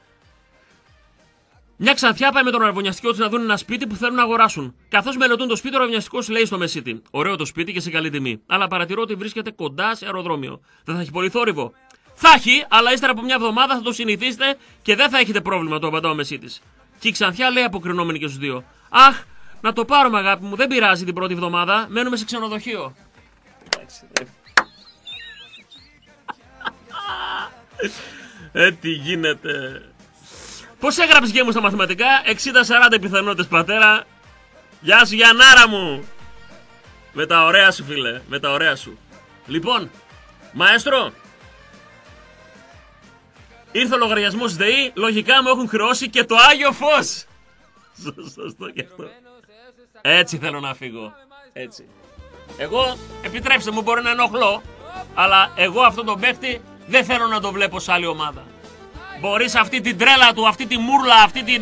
Μια ξανθιά πάει με τον αραβωνιαστικό της να δουν ένα σπίτι που θέλουν να αγοράσουν. Καθώς μελετούν το σπίτι, ο αραβωνιαστικός λέει στο μεσίτη: ωραίο το σπίτι και σε καλή τιμή. Αλλά παρατηρώ ότι βρίσκεται κοντά σε αεροδρόμιο. Δεν θα έχει πολύ θόρυβο? Θα έχει, αλλά ύστερα από μια εβδομάδα θα το συνηθίσετε και δεν θα έχετε πρόβλημα, το απαντά ο μεσίτης. Και η ξανθιά λέει αποκρινόμενη και στους δύο: αχ, να το πάρουμε αγάπη μου, δεν πειράζει την πρώτη εβδομάδα, μένουμε σε ξενοδοχείο. Τι γίνεται. Πώς έγραψες και μου στα μαθηματικά? 60-40 πιθανότητες, πατέρα. Γεια σου Γιαννάρα μου. Με τα ωραία σου, φίλε. Με τα ωραία σου. Λοιπόν, μαέστρο, ήρθε ο λογαριασμός ΔΕΗ. Λογικά μου έχουν χρεώσει και το Άγιο Φως. Σωστό και αυτό. Έτσι θέλω να φύγω. Έτσι. Εγώ, επιτρέψτε μου, μπορεί να ενοχλώ, αλλά εγώ αυτόν τον παίχτη δεν θέλω να το βλέπω σε άλλη ομάδα. Μπορείς αυτή την τρέλα του, αυτή τη μούρλα,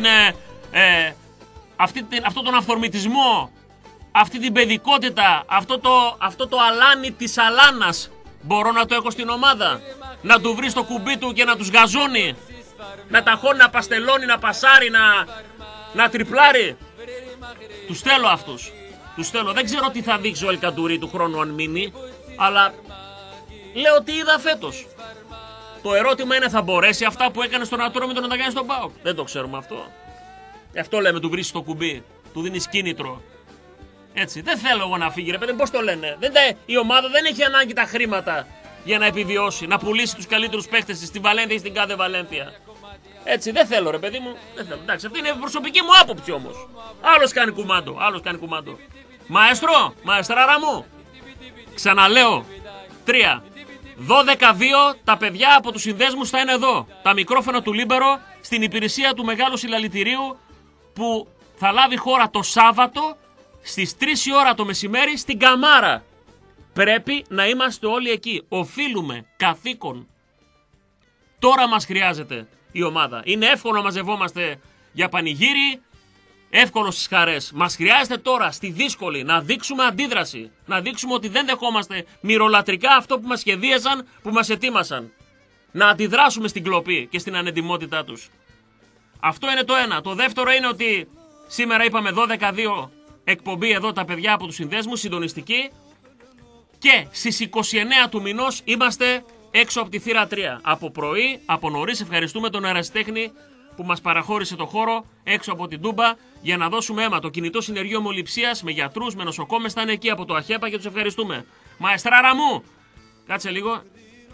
αυτόν τον αυθορμητισμό, αυτή την παιδικότητα, αυτό το αλάνι της αλάνας, μπορώ να το έχω στην ομάδα? Να του βρει το κουμπί του και να τους γαζώνει, να ταχώνει, να παστελώνει, να πασάρει, να τριπλάρει? Τους θέλω αυτούς. Τους θέλω. Δεν ξέρω τι θα δείξει ο Ελκαντουρί του χρόνου αν μείνει, αλλά λέω τι είδα φέτος. Το ερώτημα είναι, θα μπορέσει αυτά που έκανε στον Ατρόμητο να τα κάνει στον ΠΑΟΚ? Δεν το ξέρουμε αυτό. Γι' αυτό λέμε, του βρίσκεις το κουμπί, του δίνεις κίνητρο. Έτσι, δεν θέλω εγώ να φύγει, ρε παιδί, πώς το λένε. Η ομάδα δεν έχει ανάγκη τα χρήματα για να επιβιώσει, να πουλήσει τους καλύτερους παίκτες στη Βαλένθια ή στην κάθε Βαλένθια. Έτσι, δεν θέλω, ρε παιδί μου. Δεν θέλω. Εντάξει, αυτή είναι η προσωπική μου άποψη όμως. Άλλος κάνει κουμάντο, άλλος κάνει κουμάντο. Μαέστρο, μαεστράρα μου. Ξαναλέω, 3. 12-2, τα παιδιά από τους συνδέσμους θα είναι εδώ. Τα μικρόφωνα του Λίμπερο στην υπηρεσία του μεγάλου συλλαλητηρίου που θα λάβει χώρα το Σάββατο στις 3 η ώρα το μεσημέρι στην Καμάρα. Πρέπει να είμαστε όλοι εκεί. Οφείλουμε, καθήκον. Τώρα μας χρειάζεται η ομάδα. Είναι εύκολο να μαζευόμαστε για πανηγύρι, εύκολο στις χαρές. Μας χρειάζεται τώρα, στη δύσκολη, να δείξουμε αντίδραση. Να δείξουμε ότι δεν δεχόμαστε μυρολατρικά αυτό που μας σχεδίασαν, που μας ετοίμασαν. Να αντιδράσουμε στην κλοπή και στην ανεντιμότητά τους. Αυτό είναι το ένα. Το δεύτερο είναι ότι σήμερα είπαμε 12-2 εκπομπή εδώ τα παιδιά από τους συνδέσμους, συντονιστική. Και στις 29 του μηνός είμαστε έξω από τη θύρα 3. Από πρωί, από νωρίς, ευχαριστούμε τον αεραστέχνη που μας παραχώρησε το χώρο έξω από την Τούμπα για να δώσουμε αίμα. Το κινητό συνεργείο ομοληψίας με γιατρούς, με νοσοκόμες θα είναι εκεί από το ΑΧΕΠΑ και τους ευχαριστούμε. Μαεστράρα μου! Κάτσε λίγο. 1, 2,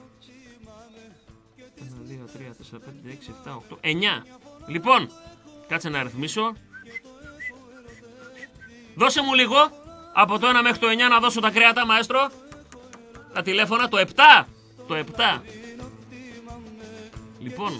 3, 4, 5, 6, 7, 8, 9. Λοιπόν, κάτσε να αριθμίσω. Δώσε μου λίγο από το 1 μέχρι το 9 να δώσω τα κρέατα, μαέστρο. Τα τηλέφωνα, το 7. Το 7. Λοιπόν,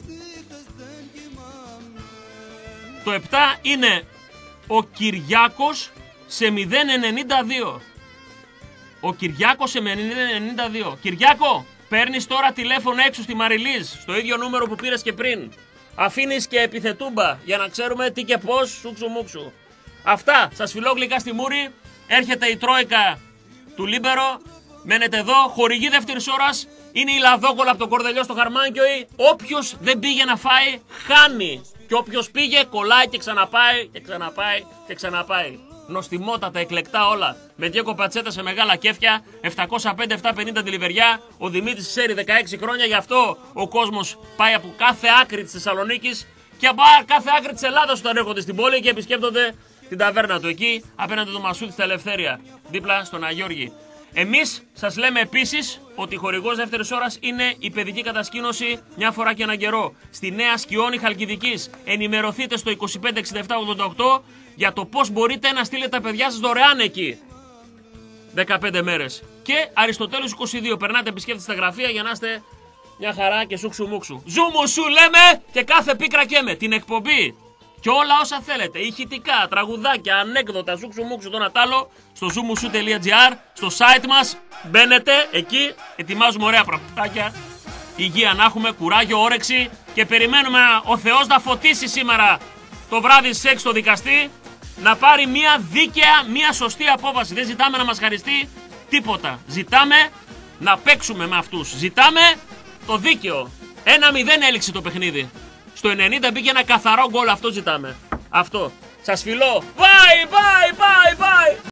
το 7 είναι ο Κυριάκος σε 0,92. Ο Κυριάκος σε 0,92. Κυριάκο, παίρνεις τώρα τηλέφωνο έξω στη Μαριλίζ, στο ίδιο νούμερο που πήρες και πριν. Αφήνεις και επιθετούμπα για να ξέρουμε τι και πώς, σούξου μουξου. Αυτά, σας φιλώ γλυκά στη μούρη. Έρχεται η τρόικα του Λίμπερο. Μένετε εδώ, χορηγή δεύτερης ώρας. Είναι η λαδόκολα από το Κορδελιό στο Χαρμάνκιοι. Όποιος δεν πήγε να φάει, χάνει. Και όποιος πήγε, κολλάει και ξαναπάει και ξαναπάει και ξαναπάει. Νοστιμότατα, εκλεκτά όλα. Με 2 κοπατσέτα σε μεγάλα κέφια, 705-750 τη λιβεριά. Ο Δημήτρης ξέρει 16 χρόνια, γι' αυτό ο κόσμος πάει από κάθε άκρη της Θεσσαλονίκης και από κάθε άκρη της Ελλάδας όταν έρχονται στην πόλη και επισκέπτονται την ταβέρνα του εκεί, απέναντι το Μασούτη στα Ελευθέρια, δίπλα στον Αγιώργη. Εμείς σας λέμε επίσης ότι χορηγός δεύτερης ώρας είναι η παιδική κατασκήνωση μια φορά και έναν καιρό. Στη Νέα Σκιώνη Χαλκιδικής. Ενημερωθείτε στο 256788 για το πώς μπορείτε να στείλετε τα παιδιά σας δωρεάν εκεί. 15 μέρες. Και Αριστοτέλους 22. Περνάτε επισκέπτες στα γραφεία για να είστε μια χαρά και σούξου μουξου. Ζούμου σου λέμε και κάθε πίκρα καίμε. Την εκπομπή και όλα όσα θέλετε, ηχητικά, τραγουδάκια, ανέκδοτα, σούξου μουξου, το Νατάλο, στο zoomusu.gr, στο site μας, μπαίνετε εκεί, ετοιμάζουμε ωραία πραγματάκια, υγεία να έχουμε, κουράγιο, όρεξη και περιμένουμε ο Θεός να φωτίσει σήμερα το βράδυ στις 6 το δικαστή, να πάρει μια δίκαια, μια σωστή απόφαση. Δεν ζητάμε να μας χαριστεί τίποτα, ζητάμε να παίξουμε με αυτούς, ζητάμε το δίκαιο. 1-0 έληξε το παιχνίδι. Στο 90 μπήκε ένα καθαρό γκολ, αυτό ζητάμε. Αυτό. Σας φιλώ. Bye, bye, bye, bye.